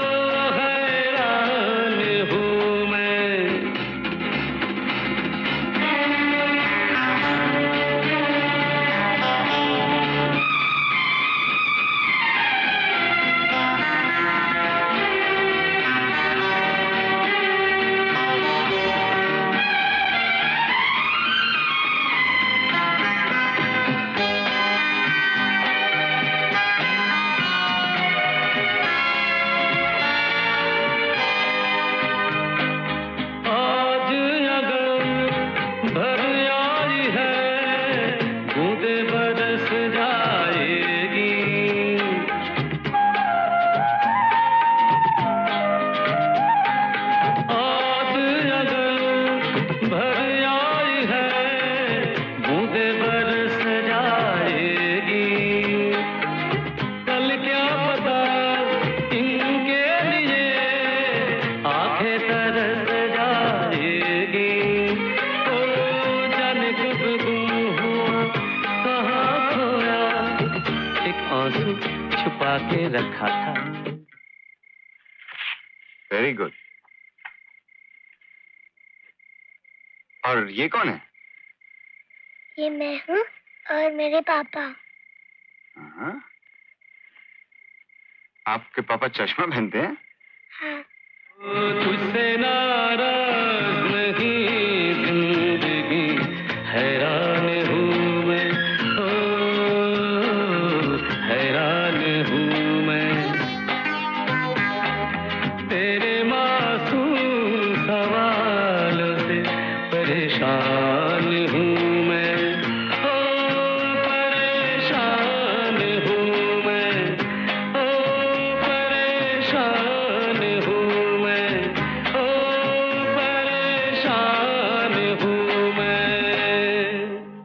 हैरान हूँ मैं। छुपा के रखा था। Very good. और ये कौन है? ये मैं हूँ और मेरे पापा। हाँ? आपके पापा चश्मा पहनते हैं? हाँ। तुझसे नाराज नहीं जिंदगी, हैरान हूँ मैं, ओ हैरान हूँ मैं। तेरे मासूम सवालों से परेशान हूँ मैं, ओ परेशान हूँ मैं, ओ परेशान हूँ मैं, ओ परेशान हूँ मैं।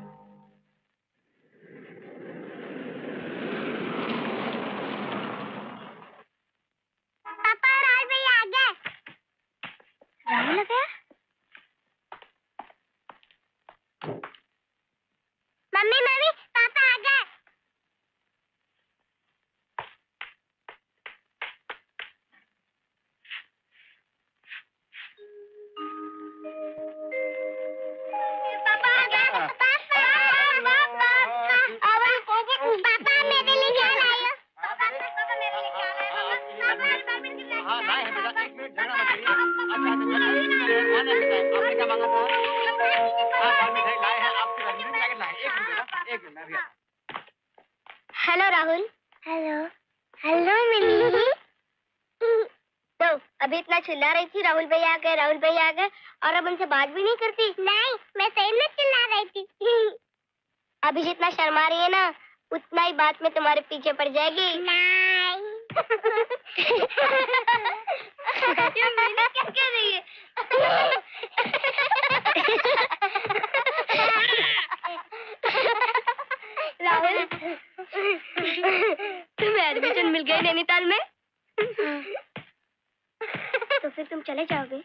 पापा राहुल भैया आ गए। राहुल आ गया? मम्मी मम्मी पापा आ गए। पापा आ गए। पापा मेरे लिए क्या लाए हो? पापा मेरे लिए क्या लाए हो? हाँ लाए हैं बेटा, एक मिनट झगड़ा मत करिए। आपने क्या मांगा था? हाँ दाल मिठाई लाए हैं, आपके घर में क्या लाए? एक मिनट बेटा, एक मिनट मैं भी आता हूँ। Hello Rahul. Hello hello Mili. दो अभी इतना चिल्ला रही थी, राहुल भैया आ गए, राहुल भैया आ गए, और अब उनसे बात भी नहीं करती। नहीं, मैं सही में चिल्ला रही थी। अभी जितना शर्मा रही है ना, उतना ही बात में तुम्हारे पीछे पड़ जाएगी। नहीं। ये मीना क्या कह रही है? राहुल, तुम्हें एडमिशन मिल गई नैनीताल में? तो फिर तुम चले जाओगे?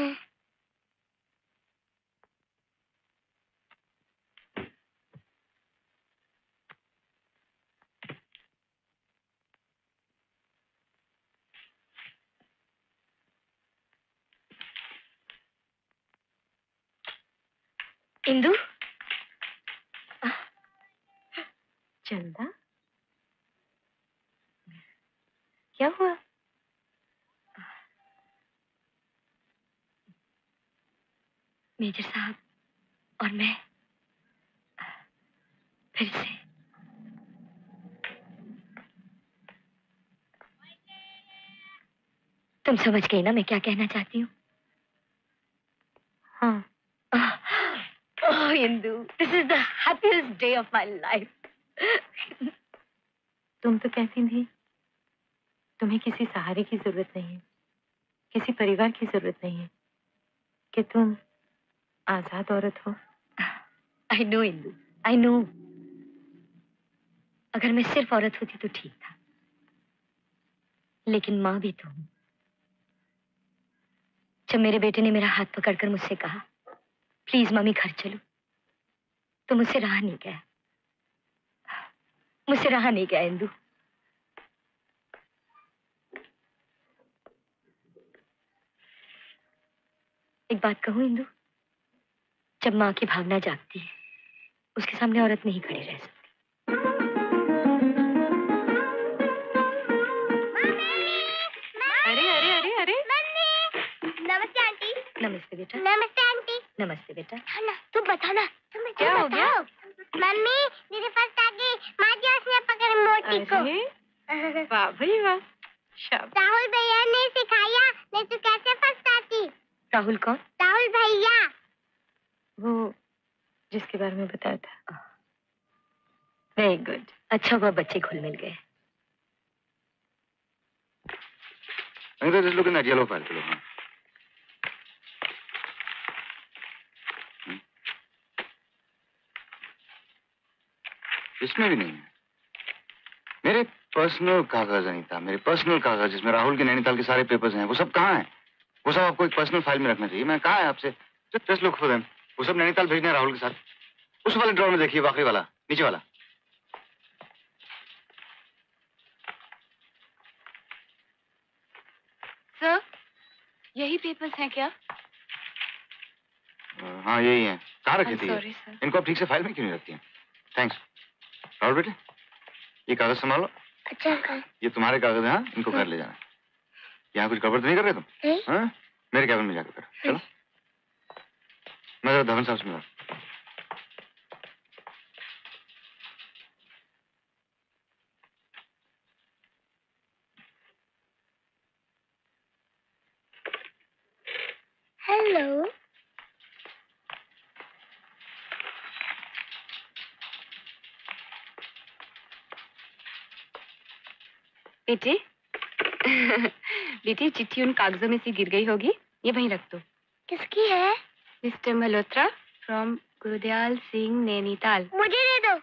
इंदु, चंदा, क्या हुआ? मेजर साहब और मैं फिर से तुम समझ गई ना मैं क्या कहना चाहती हूँ? हाँ। Oh, Indu, this is the happiest day of my life. तुम तो कहती थी तुम्हें किसी सहारे की जरूरत नहीं है, किसी परिवार की जरूरत नहीं है, कि तुम आजाद औरत हो। I know, Indu, I know. अगर मैं सिर्फ औरत होती तो ठीक था, लेकिन माँ भी तो हूँ। जब मेरे बेटे ने मेरा हाथ पकड़कर मुझसे कहा, प्लीज मम्मी घर चलो, तो मुझसे रहा नहीं गया, मुझसे रहा नहीं गया इंदु। एक बात कहूँ इंदु, जब माँ की भावना जागती है, उसके सामने औरत नहीं खड़ी रह सकती। अरे अरे अरे अरे, नमस्ते आंटी। नमस्ते बेटा। नमस्ते आंटी। नमस्ते बेटा। तू बताना, क्या हो गया? मम्मी मेरे फर्स्ट आ गई, माँ जी उसने पकड़ मोटी को। वाह भाई वाह, शाबाश। राहुल भैया ने सिखाया, नहीं तो कैसे फर्स्ट आती। राहुल कौन? राहुल भैया, वो जिसके बारे में बताया था। वेरी गुड, अच्छा हुआ बच्चे घुल मिल गए। Anita, just look in that yellow file, below. इसमें भी नहीं है। मेरे पर्सनल कागज अनीता, मेरे पर्सनल कागज जिसमें राहुल के नैनीताल के सारे पेपर्स हैं, वो सब कहाँ हैं? वो सब आपको एक पर्सनल फाइल में रखना चाहिए। मैं कहा है आपसे, जस्ट लुक फॉर देम। वो सब नैनीताल भेजने हैं राहुल के साथ। उस वाले ड्रॉर में देखिए, आखिरी वाला, नीचे वाला। सर, यही पेपर्स हैं क्या? हाँ यही है। कहाँ रखी थी? Sorry sir. इनको आप ठीक से फाइल में क्यों नहीं रखती हैं? थैंक्स। राहुल बेटे, ये कागज संभालो। अच्छा अंकल। ये तुम्हारे कागज हैं, हाँ? इनको घर ले जाना। यहाँ कुछ गड़बड़ तो नहीं कर रहे तुम? हाँ? मेरे कैबिन में जाकर करो। चलो, मैं जरा धवन साहब से मिला। हेलो। बेटे बेटी, चिट्ठी उन कागजों में से गिर गई होगी, ये वहीं रख दो। किसकी है? Mister Malhotra from Gurudayal Singh Nainital. मुझे दे दो।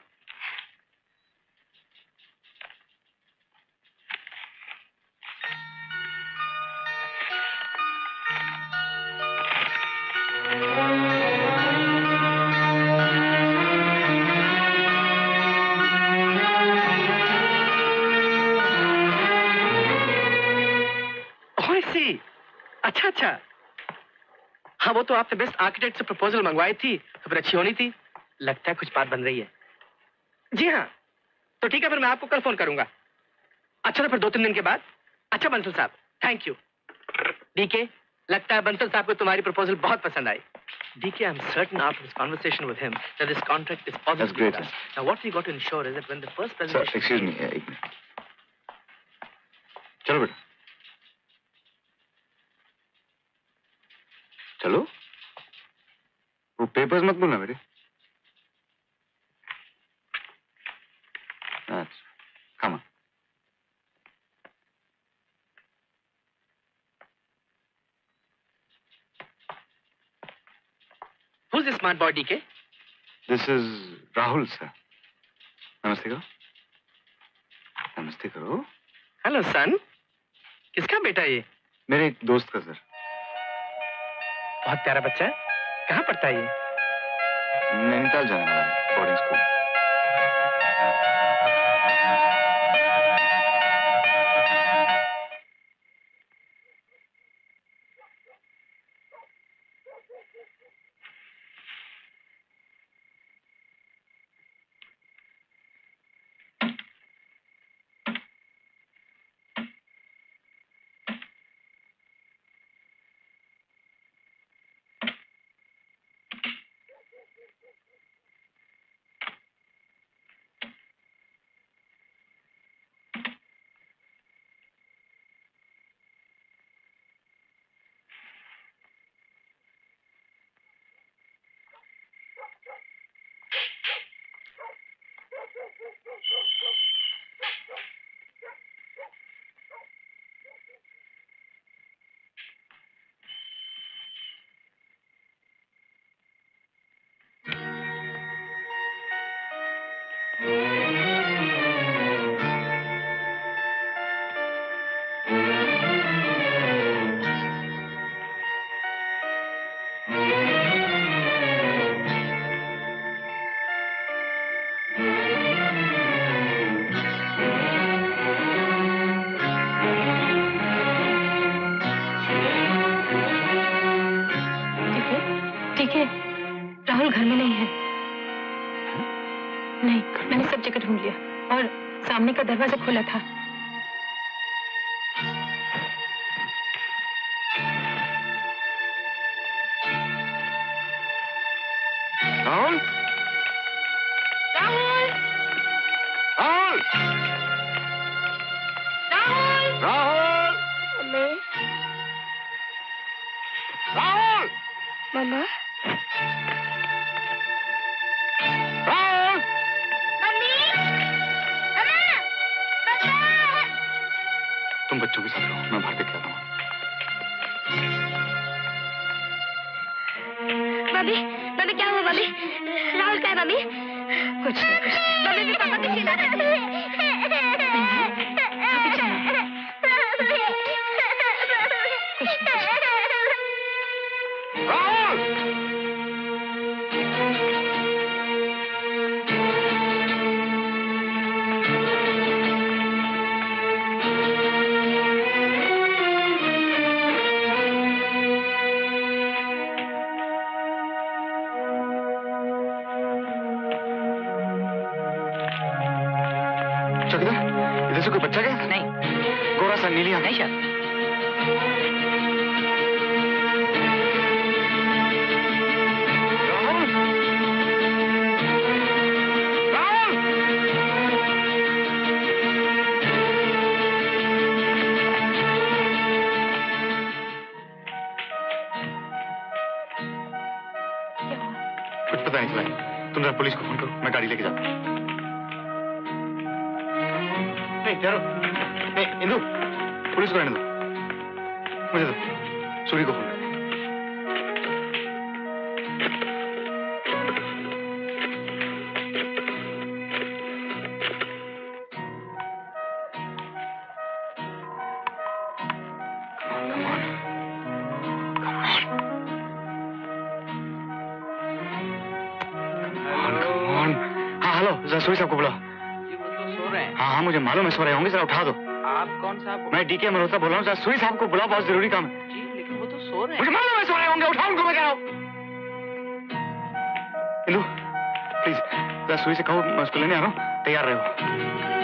अच्छा अच्छा, हाँ वो तो आपने बेस्ट आर्किटेक्ट से प्रपोजल मंगवाई थी, तो फिर अच्छी होनी थी। लगता है कुछ बात बन रही है। जी हाँ, तो ठीक है, फिर मैं आपको कल फोन करूंगा। अच्छा, तो फिर 2-3 दिन के बाद। अच्छा बंसल साहब, थैंक यू। डीके, लगता है बंसल साहब को तुम्हारी प्रपोजल बहुत पसंद आई। DK, I am certain after this conversation with him that this contract is possible. Now what we got to ensure is that when the first presentation. Excuse me, एक मिनट। चलो बेटा। पेपर्स मत भूलना बेटे। Come on. Who's this smart boy, DK? This is Rahul, sir. नमस्ते करो। नमस्ते करो। Hello son. किसका बेटा ये? मेरे एक दोस्त का सर। बहुत प्यारा बच्चा है। कहाँ पढ़ता है ये? नैनीताल जाने वाला है, बोर्डिंग स्कूल। राहुल घर में नहीं है। नहीं, मैंने सब जगह ढूंढ लिया और सामने का दरवाजा खुला था। राहुल, राहुल, राहुल, राहुल, राहुल, मम्मी, राहुल, मम्मा, राहुल, मम्मी, मम्मा, मम्मा। तुम बच्चों के साथ रहो, मैं बाहर देख के आता हूँ। मम्मी, मम्मी क्या हुआ मम्मी? राहुल क्या है मम्मी? कुछ नहीं। मम्मी भी पापा की चिल्ला रही इधर से कोई बच्चा गया? नहीं। गोरा सा नीली आंखें? नहीं शायद। राहुल! राहुल! कुछ पता नहीं चला। तुम जरा पुलिस को फोन करो, मैं गाड़ी लेके जाता हूँ। नहीं ठहरो, नहीं इंदु, पुलिस को रहने दो, मुझे दो, सूरी को फोन कर। हाँ हेलो, जरा सूरी साहब को बुलाओ। हाँ, मुझे मालूम है सो रहे होंगे, जरा उठा दो। आप कौन साहब? मैं डीके मल्होत्रा बोल रहा हूँ, जरा सूरी साहब को बुलाओ, बहुत जरूरी काम है। जी, लेकिन वो तो सो रहे हैं। मुझे मालूम है सो रहे होंगे, उठाओ उनको, मैं कह रहा हूँ। इंदु, प्लीज, जरा सूरी से कहो, मैं उसको लेने आ रहा हूँ, तैयार रहो।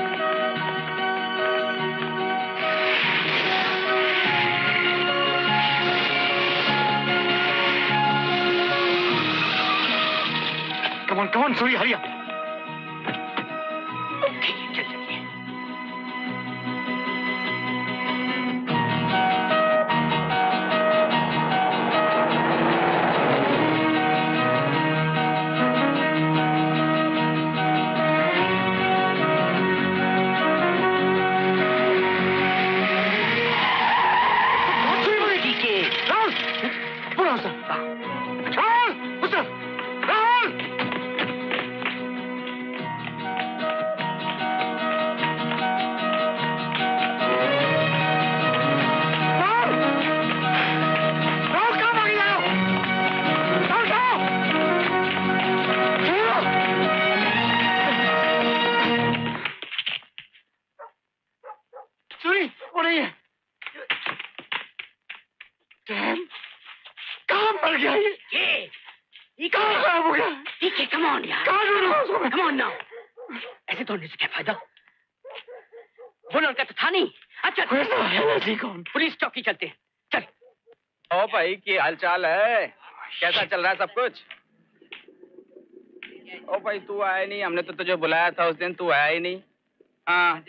Come on, Suri, hurry up. Rahul, उस तरफ, राहुल! ऐसे दौड़ने से क्या फायदा? वो लड़का तो था नहीं। अच्छा कौन? पुलिस चौकी चलते हैं। चल। ओ भाई की हालचाल है? कैसा चल रहा है सब कुछ? ओ भाई तू आया नहीं, हमने तो तुझे बुलाया था उस दिन, तू आया ही नहीं। हाँ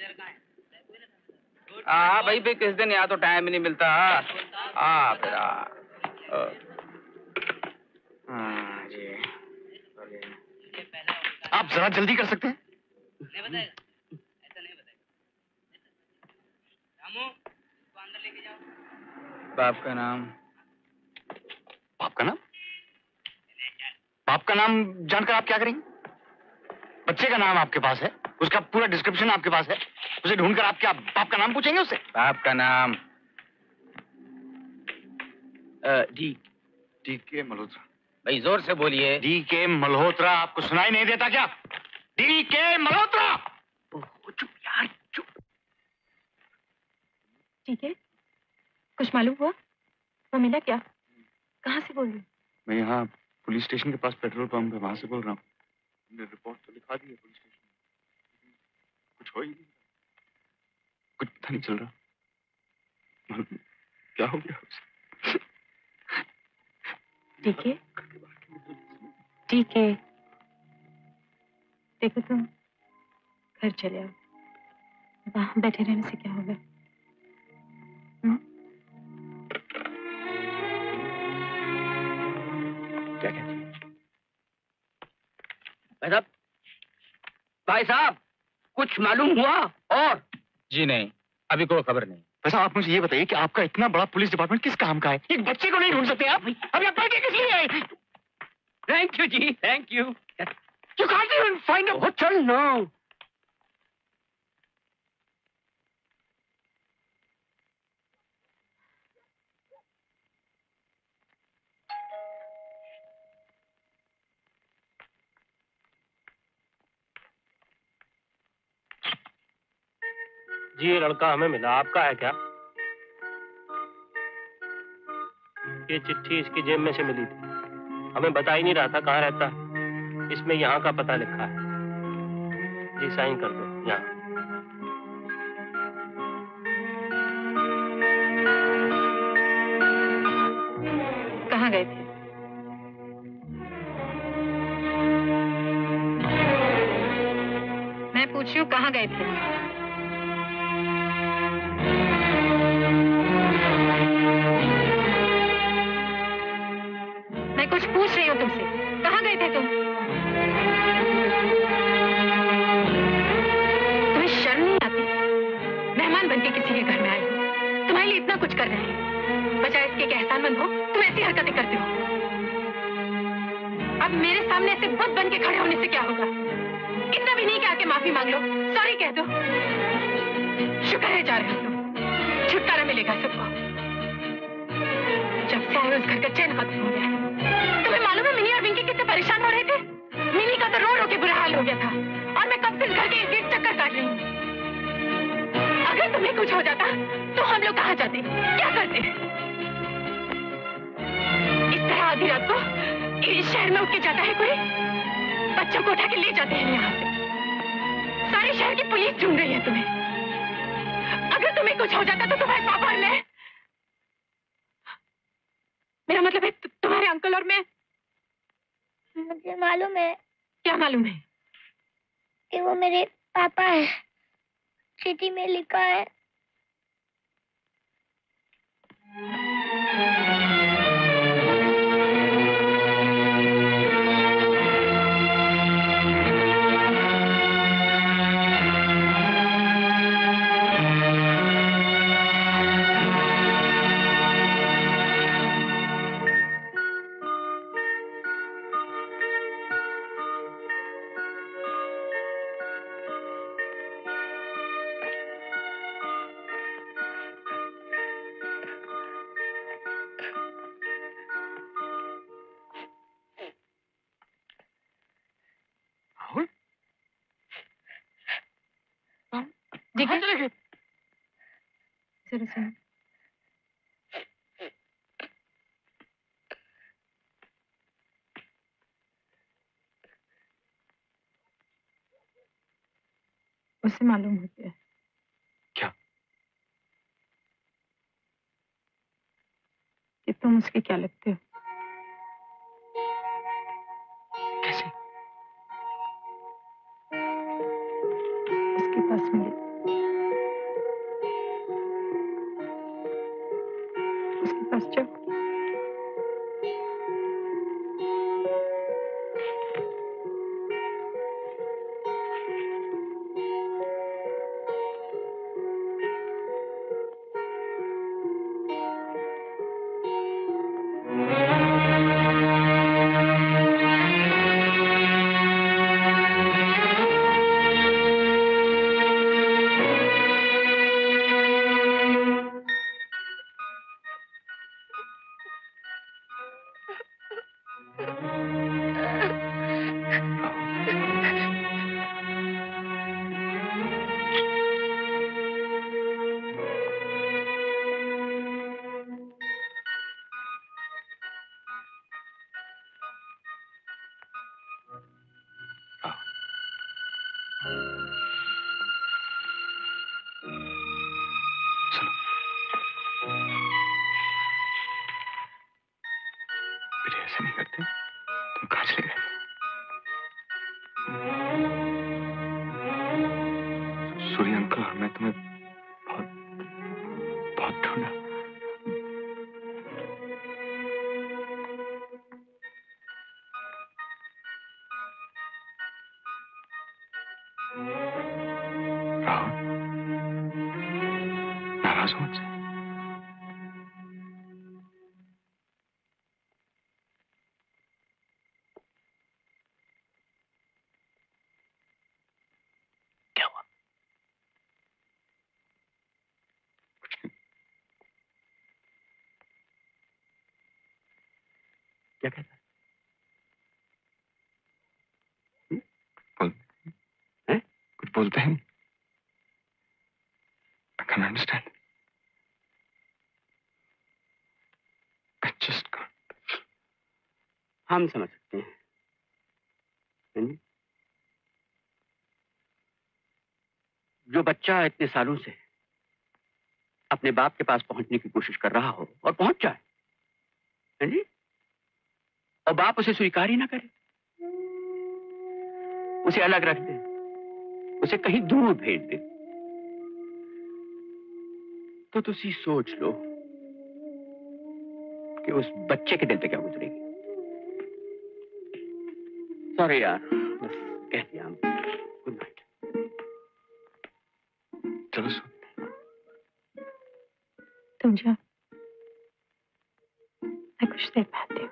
हाँ भाई किस दिन यहाँ तो टाइम ही नहीं मिलता। हाँ फिर हाँ जी। आप जरा जल्दी कर सकते हैं? बाप का नाम? बाप का नाम? बाप का नाम जानकर आप क्या करेंगे? बच्चे का नाम आपके पास है, उसका पूरा डिस्क्रिप्शन आपके पास है, उसे ढूंढकर आप क्या बाप का नाम पूछेंगे उससे? बाप का नाम डी.के. मल्होत्रा। भाई जोर से बोलिए। डी.के. मल्होत्रा। आपको सुनाई नहीं देता क्या? डी.के. मल्होत्रा। चुप यार, चुप। ठीक है, कुछ मालूम हुआ? वो मिला क्या? कहाँ से बोल रही? मैं यहाँ पुलिस स्टेशन के पास पेट्रोल पंप है, वहां से बोल रहा हूँ। हमने रिपोर्ट तो लिखा दी है पुलिस स्टेशन में, कुछ हो ही नहीं, कुछ पता नहीं चल रहा। मालूम क्या हो गया उसे? ठीक है, ठीक है। देखो तुम घर चले आओ, वहां बैठे रहने से क्या होगा? क्या कहते हैं? भाई साहब कुछ मालूम हुआ? और जी नहीं, अभी कोई खबर नहीं। वैसा आप मुझे ये बताइए कि आपका इतना बड़ा पुलिस डिपार्टमेंट किस काम का है? एक बच्चे को नहीं ढूंढ सकते आप? अब यहाँ बैठे किस लिए आए? थैंक यू जी, thank you. You can't even find a hotel now. जी ये लड़का हमें मिला, आपका है क्या? ये चिट्ठी इसकी जेब में से मिली थी, हमें बता ही नहीं रहा था कहाँ रहता है। इसमें यहाँ का पता लिखा है। जी साइन कर दो यहाँ। कहाँ गए थे? मैं पूछ रही हूँ कहाँ गए थे? मैं कुछ पूछ रही हूँ तुमसे, कहाँ गए थे तुम? तुम्हें शर्म नहीं आती? मेहमान बनके किसी के घर में आए हो, तुम्हारे लिए इतना कुछ कर रहे हैं, बजाय इसके कि एहसानमंद हो तुम ऐसी हरकतें करते हो। अब मेरे सामने ऐसे बुत बन के खड़े होने से क्या होगा? इतना भी नहीं कि आके माफी मांग लो, सॉरी कह दो। शुक्र है जा रहे हो तुम, छुटकारा मिलेगा सबको। जब से आए उस घर का चैन खत्म हो गया। तुम्हें मालूम है मिनी और विंकी कितने परेशान हो रहे थे? मिनी का तो रो रो के बुरा हाल हो गया था और मैं कब से इस घर के इर्द-गिर्द चक्कर काट रही हूँ। अगर तुम्हें कुछ हो जाता तो हम लोग कहाँ जाते, क्या करते? इस तरह आधी रात को इस शहर में उठ के जाता है कोई, बच्चों को उठा के ले जाते हैं यहाँ से। सारे शहर की पुलिस ढूंढ रही है तुम्हें। अगर तुम्हें कुछ हो जाता तो तुम्हारे पापा और मैं, मेरा मतलब है तुम्हारे अंकल और मैं। मुझे मालूम है। क्या मालूम है? कि वो मेरे पापा है, चिट्ठी में लिखा है। देखिए जरा सुनो। उसे मालूम हो गया। क्या? कि तुम उसके क्या लगते हो। कैसे? उसके पास मिले, उसके पास जाओ। ऐसे नहीं करते। तुम कहाँ चले गए? सूर्य अंकल और मैं तुम्हें बहुत बहुत ढूंढा। राहुल, नाराज हो मुझसे? क्या कहता है? कुछ बोलते हैं? I can't understand. I just can't. हम समझ सकते हैं। जो बच्चा इतने सालों से अपने बाप के पास पहुंचने की कोशिश कर रहा हो और पहुंच जाए, है जी? और बाप उसे स्वीकार ही ना करे, उसे अलग रख दे, उसे कहीं दूर भेज दे, तो तुसी सोच लो कि उस बच्चे के दिल पे क्या गुजरेगी। सॉरी यार, बस कह दिया। Good night. चलो तुम जाओ, मैं कुछ देर बाद आती हूँ।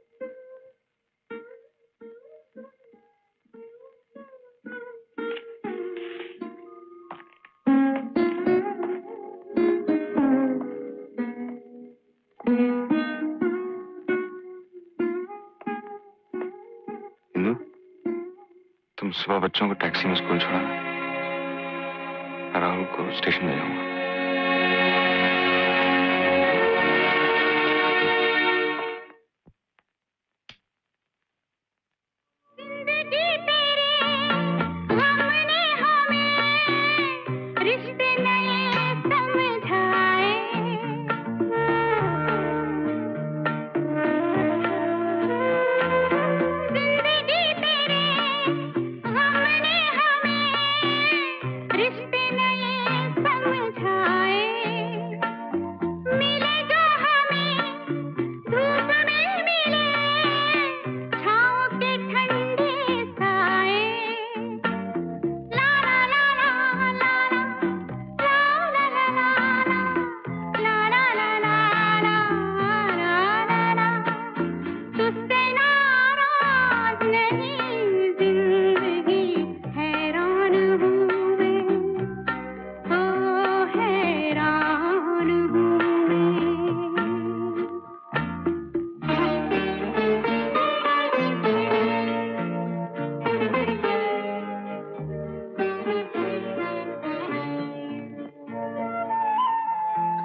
तुम सुबह बच्चों को टैक्सी में स्कूल छोड़ाना, राहुल को स्टेशन में जाऊंगा। रिश्ते नए समझाए।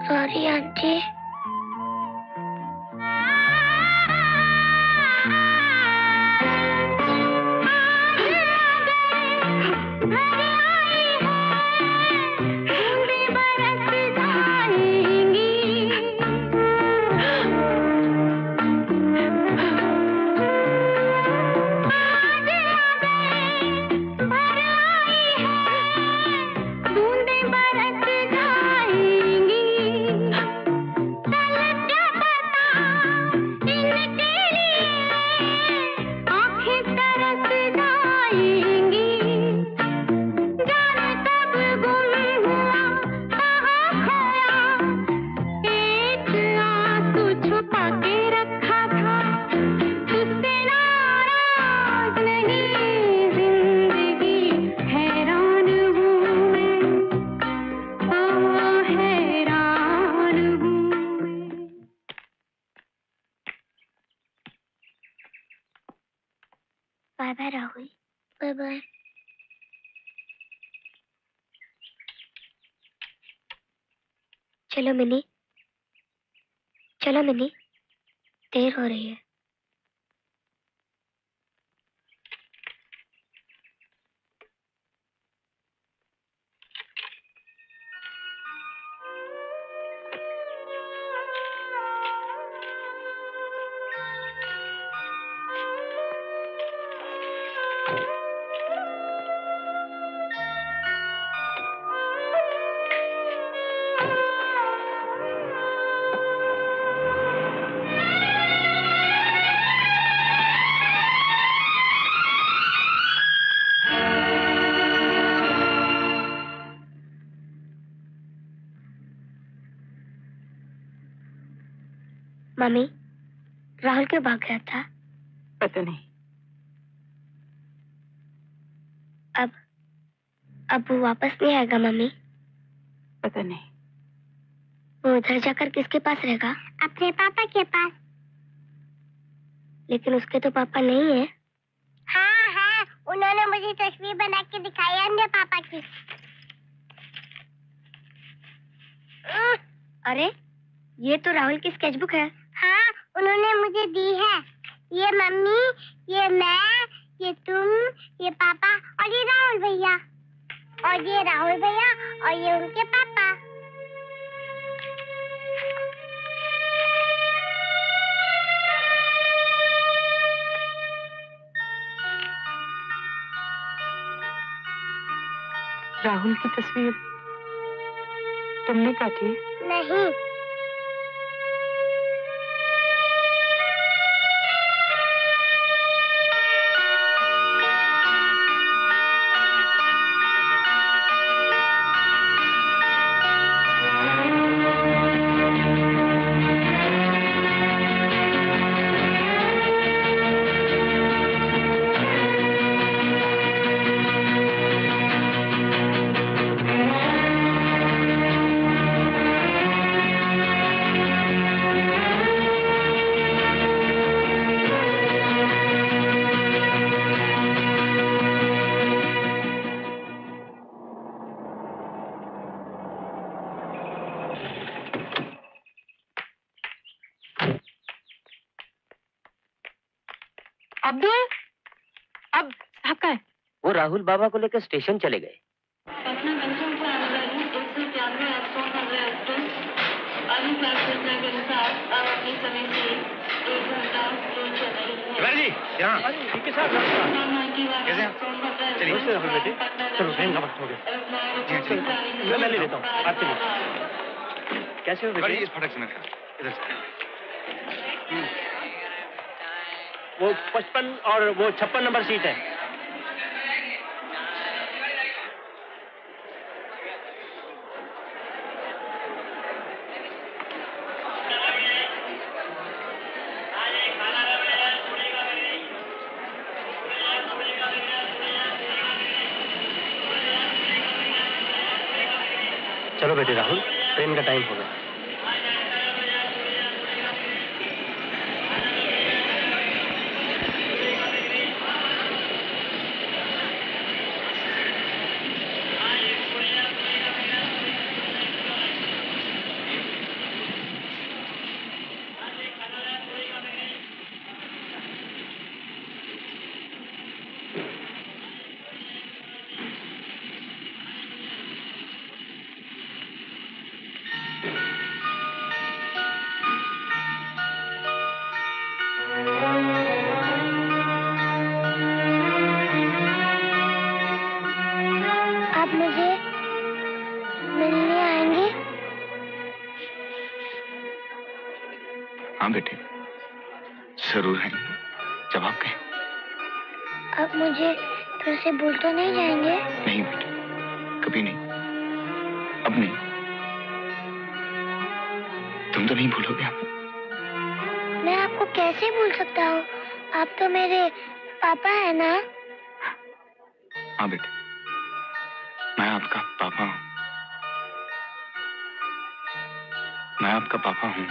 Sorry aunty. Bye bye Rahul. Bye bye. चलो मिनी, चलो मिनी, देर हो रही है। मम्मी, राहुल क्यों भाग गया था? पता नहीं। अब वो वापस नहीं आएगा मम्मी? पता नहीं। वो उधर जाकर किसके पास रहेगा? अपने पापा के पास। लेकिन उसके तो पापा नहीं है। हाँ हाँ, उन्होंने मुझे तस्वीर बना के दिखाई है अपने पापा की। अरे, ये तो राहुल की स्केचबुक है। हाँ, उन्होंने मुझे दी है। ये मम्मी, ये मैं, ये तुम, ये पापा और ये राहुल भैया। और ये राहुल भैया और ये उनके पापा। राहुल की तस्वीर तुमने काटी है? नहीं। अब्दुल, अब साहब कहाँ है? वो राहुल बाबा को लेकर स्टेशन चले गए। जी, यहाँ। ठीक है साहब। कैसे हैं? चलिए। बेटे, चलो ट्रेन का वक्त हो गया। जी। मैं ले लेता हूँ, आप चलिए। कैसे हो बेटे? इस फटक से मैं इधर से। वो 55 और वो 56 नंबर सीट है। चलो बेटे राहुल, ट्रेन का टाइम हो गया। हाँ बेटे, जरूर है, जब आप कहें। आप मुझे फिर से भूल तो नहीं जाएंगे? नहीं बेटे, कभी नहीं, अब नहीं। तुम तो नहीं भूलोगे आप? मैं आपको कैसे भूल सकता हूँ? आप तो मेरे पापा है ना? हाँ बेटे, मैं आपका पापा हूँ। मैं आपका पापा हूँ।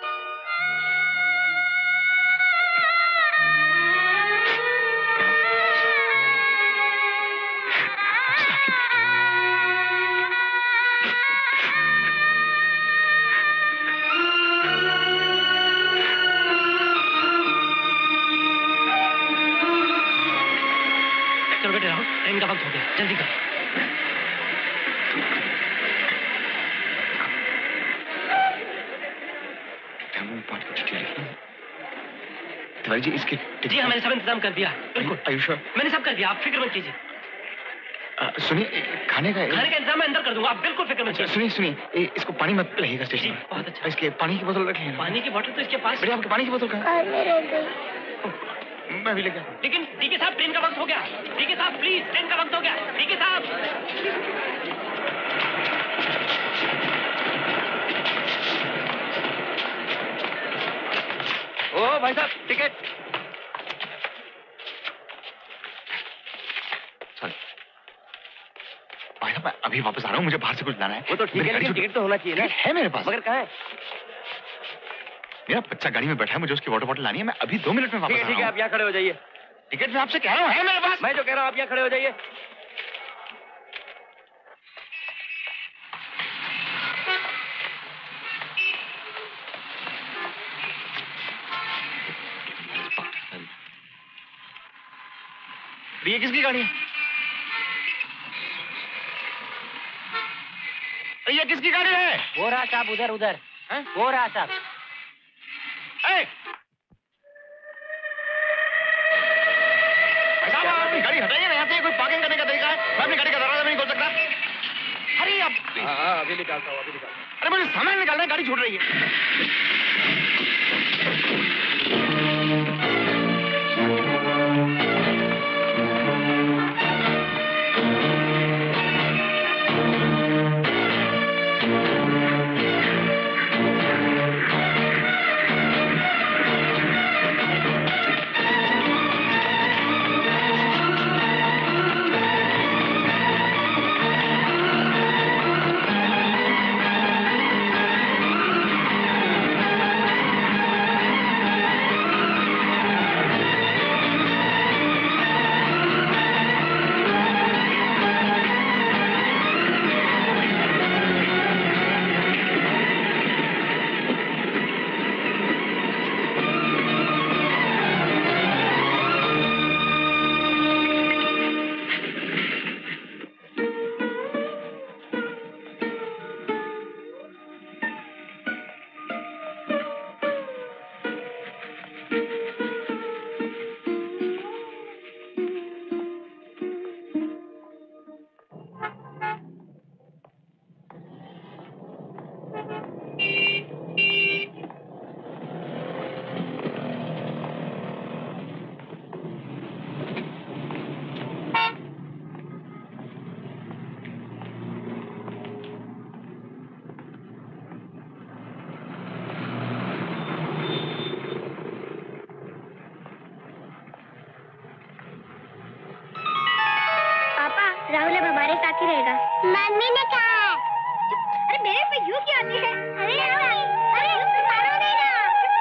चलो बेटे राहुल, ट्रेन का वक्त हो गया, जल्दी कर। तिवारी जी, इसके जी हाँ, मैंने सब इंतजाम कर दिया, बिल्कुल। आयुष्मान, मैंने सब कर दिया, आप फिक्र मत कीजिए। सुनिए, खाने का इंतजाम मैं अंदर कर दूंगा, आप बिल्कुल फिक्र मत कीजिए। सुनिए, इसको पानी मत पिलाइएगा स्टेशन में। बहुत अच्छा। इसके पानी की बोतल रखिए। पानी की बोतल तो इसके पास। बेटे, आपके पानी की बोतल कहाँ? मैं भी लेके आता हूँ। लेकिन डीके साहब, ट्रेन का वक्त हो गया। डीके साहब प्लीज, ट्रेन का वक्त हो गया। डीके साहब। ओ भाई साहब, टिकट। भाई साहब, मैं अभी वापस आ रहा हूँ, मुझे बाहर से कुछ लाना है। वो तो ठीक है, लेकिन टिकट तो होना चाहिए ना। है मेरे पास। मगर कहाँ है? मेरा बच्चा गाड़ी में बैठा है, मुझे उसकी वाटर बॉटल लानी है। मैं अभी 2 मिनट में वापस आ रहा हूँ। ठीक है, आप यहाँ खड़े हो जाइए। टिकट मैं आपसे कह रहा हूँ, है मेरे पास। मैं जो कह रहा हूँ, आप यहाँ खड़े हो जाइए। ये किसकी गाड़ी है? ये किसकी गाड़ी है? वो रहा साहब, उधर उधर। वो रहा साहब। अपनी गाड़ी हटाइए ना यहाँ से। कोई पार्किंग करने का तरीका है? मैं अपनी गाड़ी का दरवाजा नहीं खोल सकता। अरे अब अभी निकालता हूँ, अभी निकालता हूँ। अरे मुझे सामान निकालना है, गाड़ी छूट रही है। राहुल अब हमारे साथ ही रहेगा। मम्मी ने कहा है। अरे मेरे पे यूं क्यों आती है? अरे मारो नहीं ना।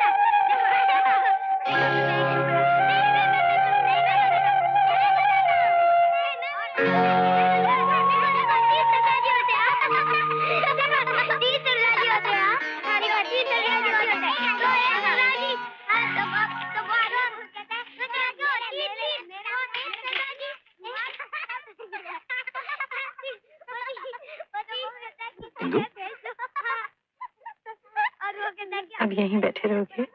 अब यहीं बैठे रहोगे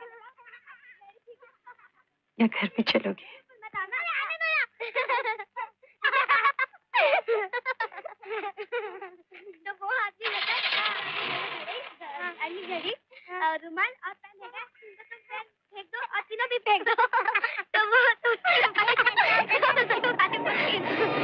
या घर पे चलोगे? तो वो आदमी रुमाल और पेन है, तो तुम पेन फेंक दो और तीनों भी फेंक दो। तो वो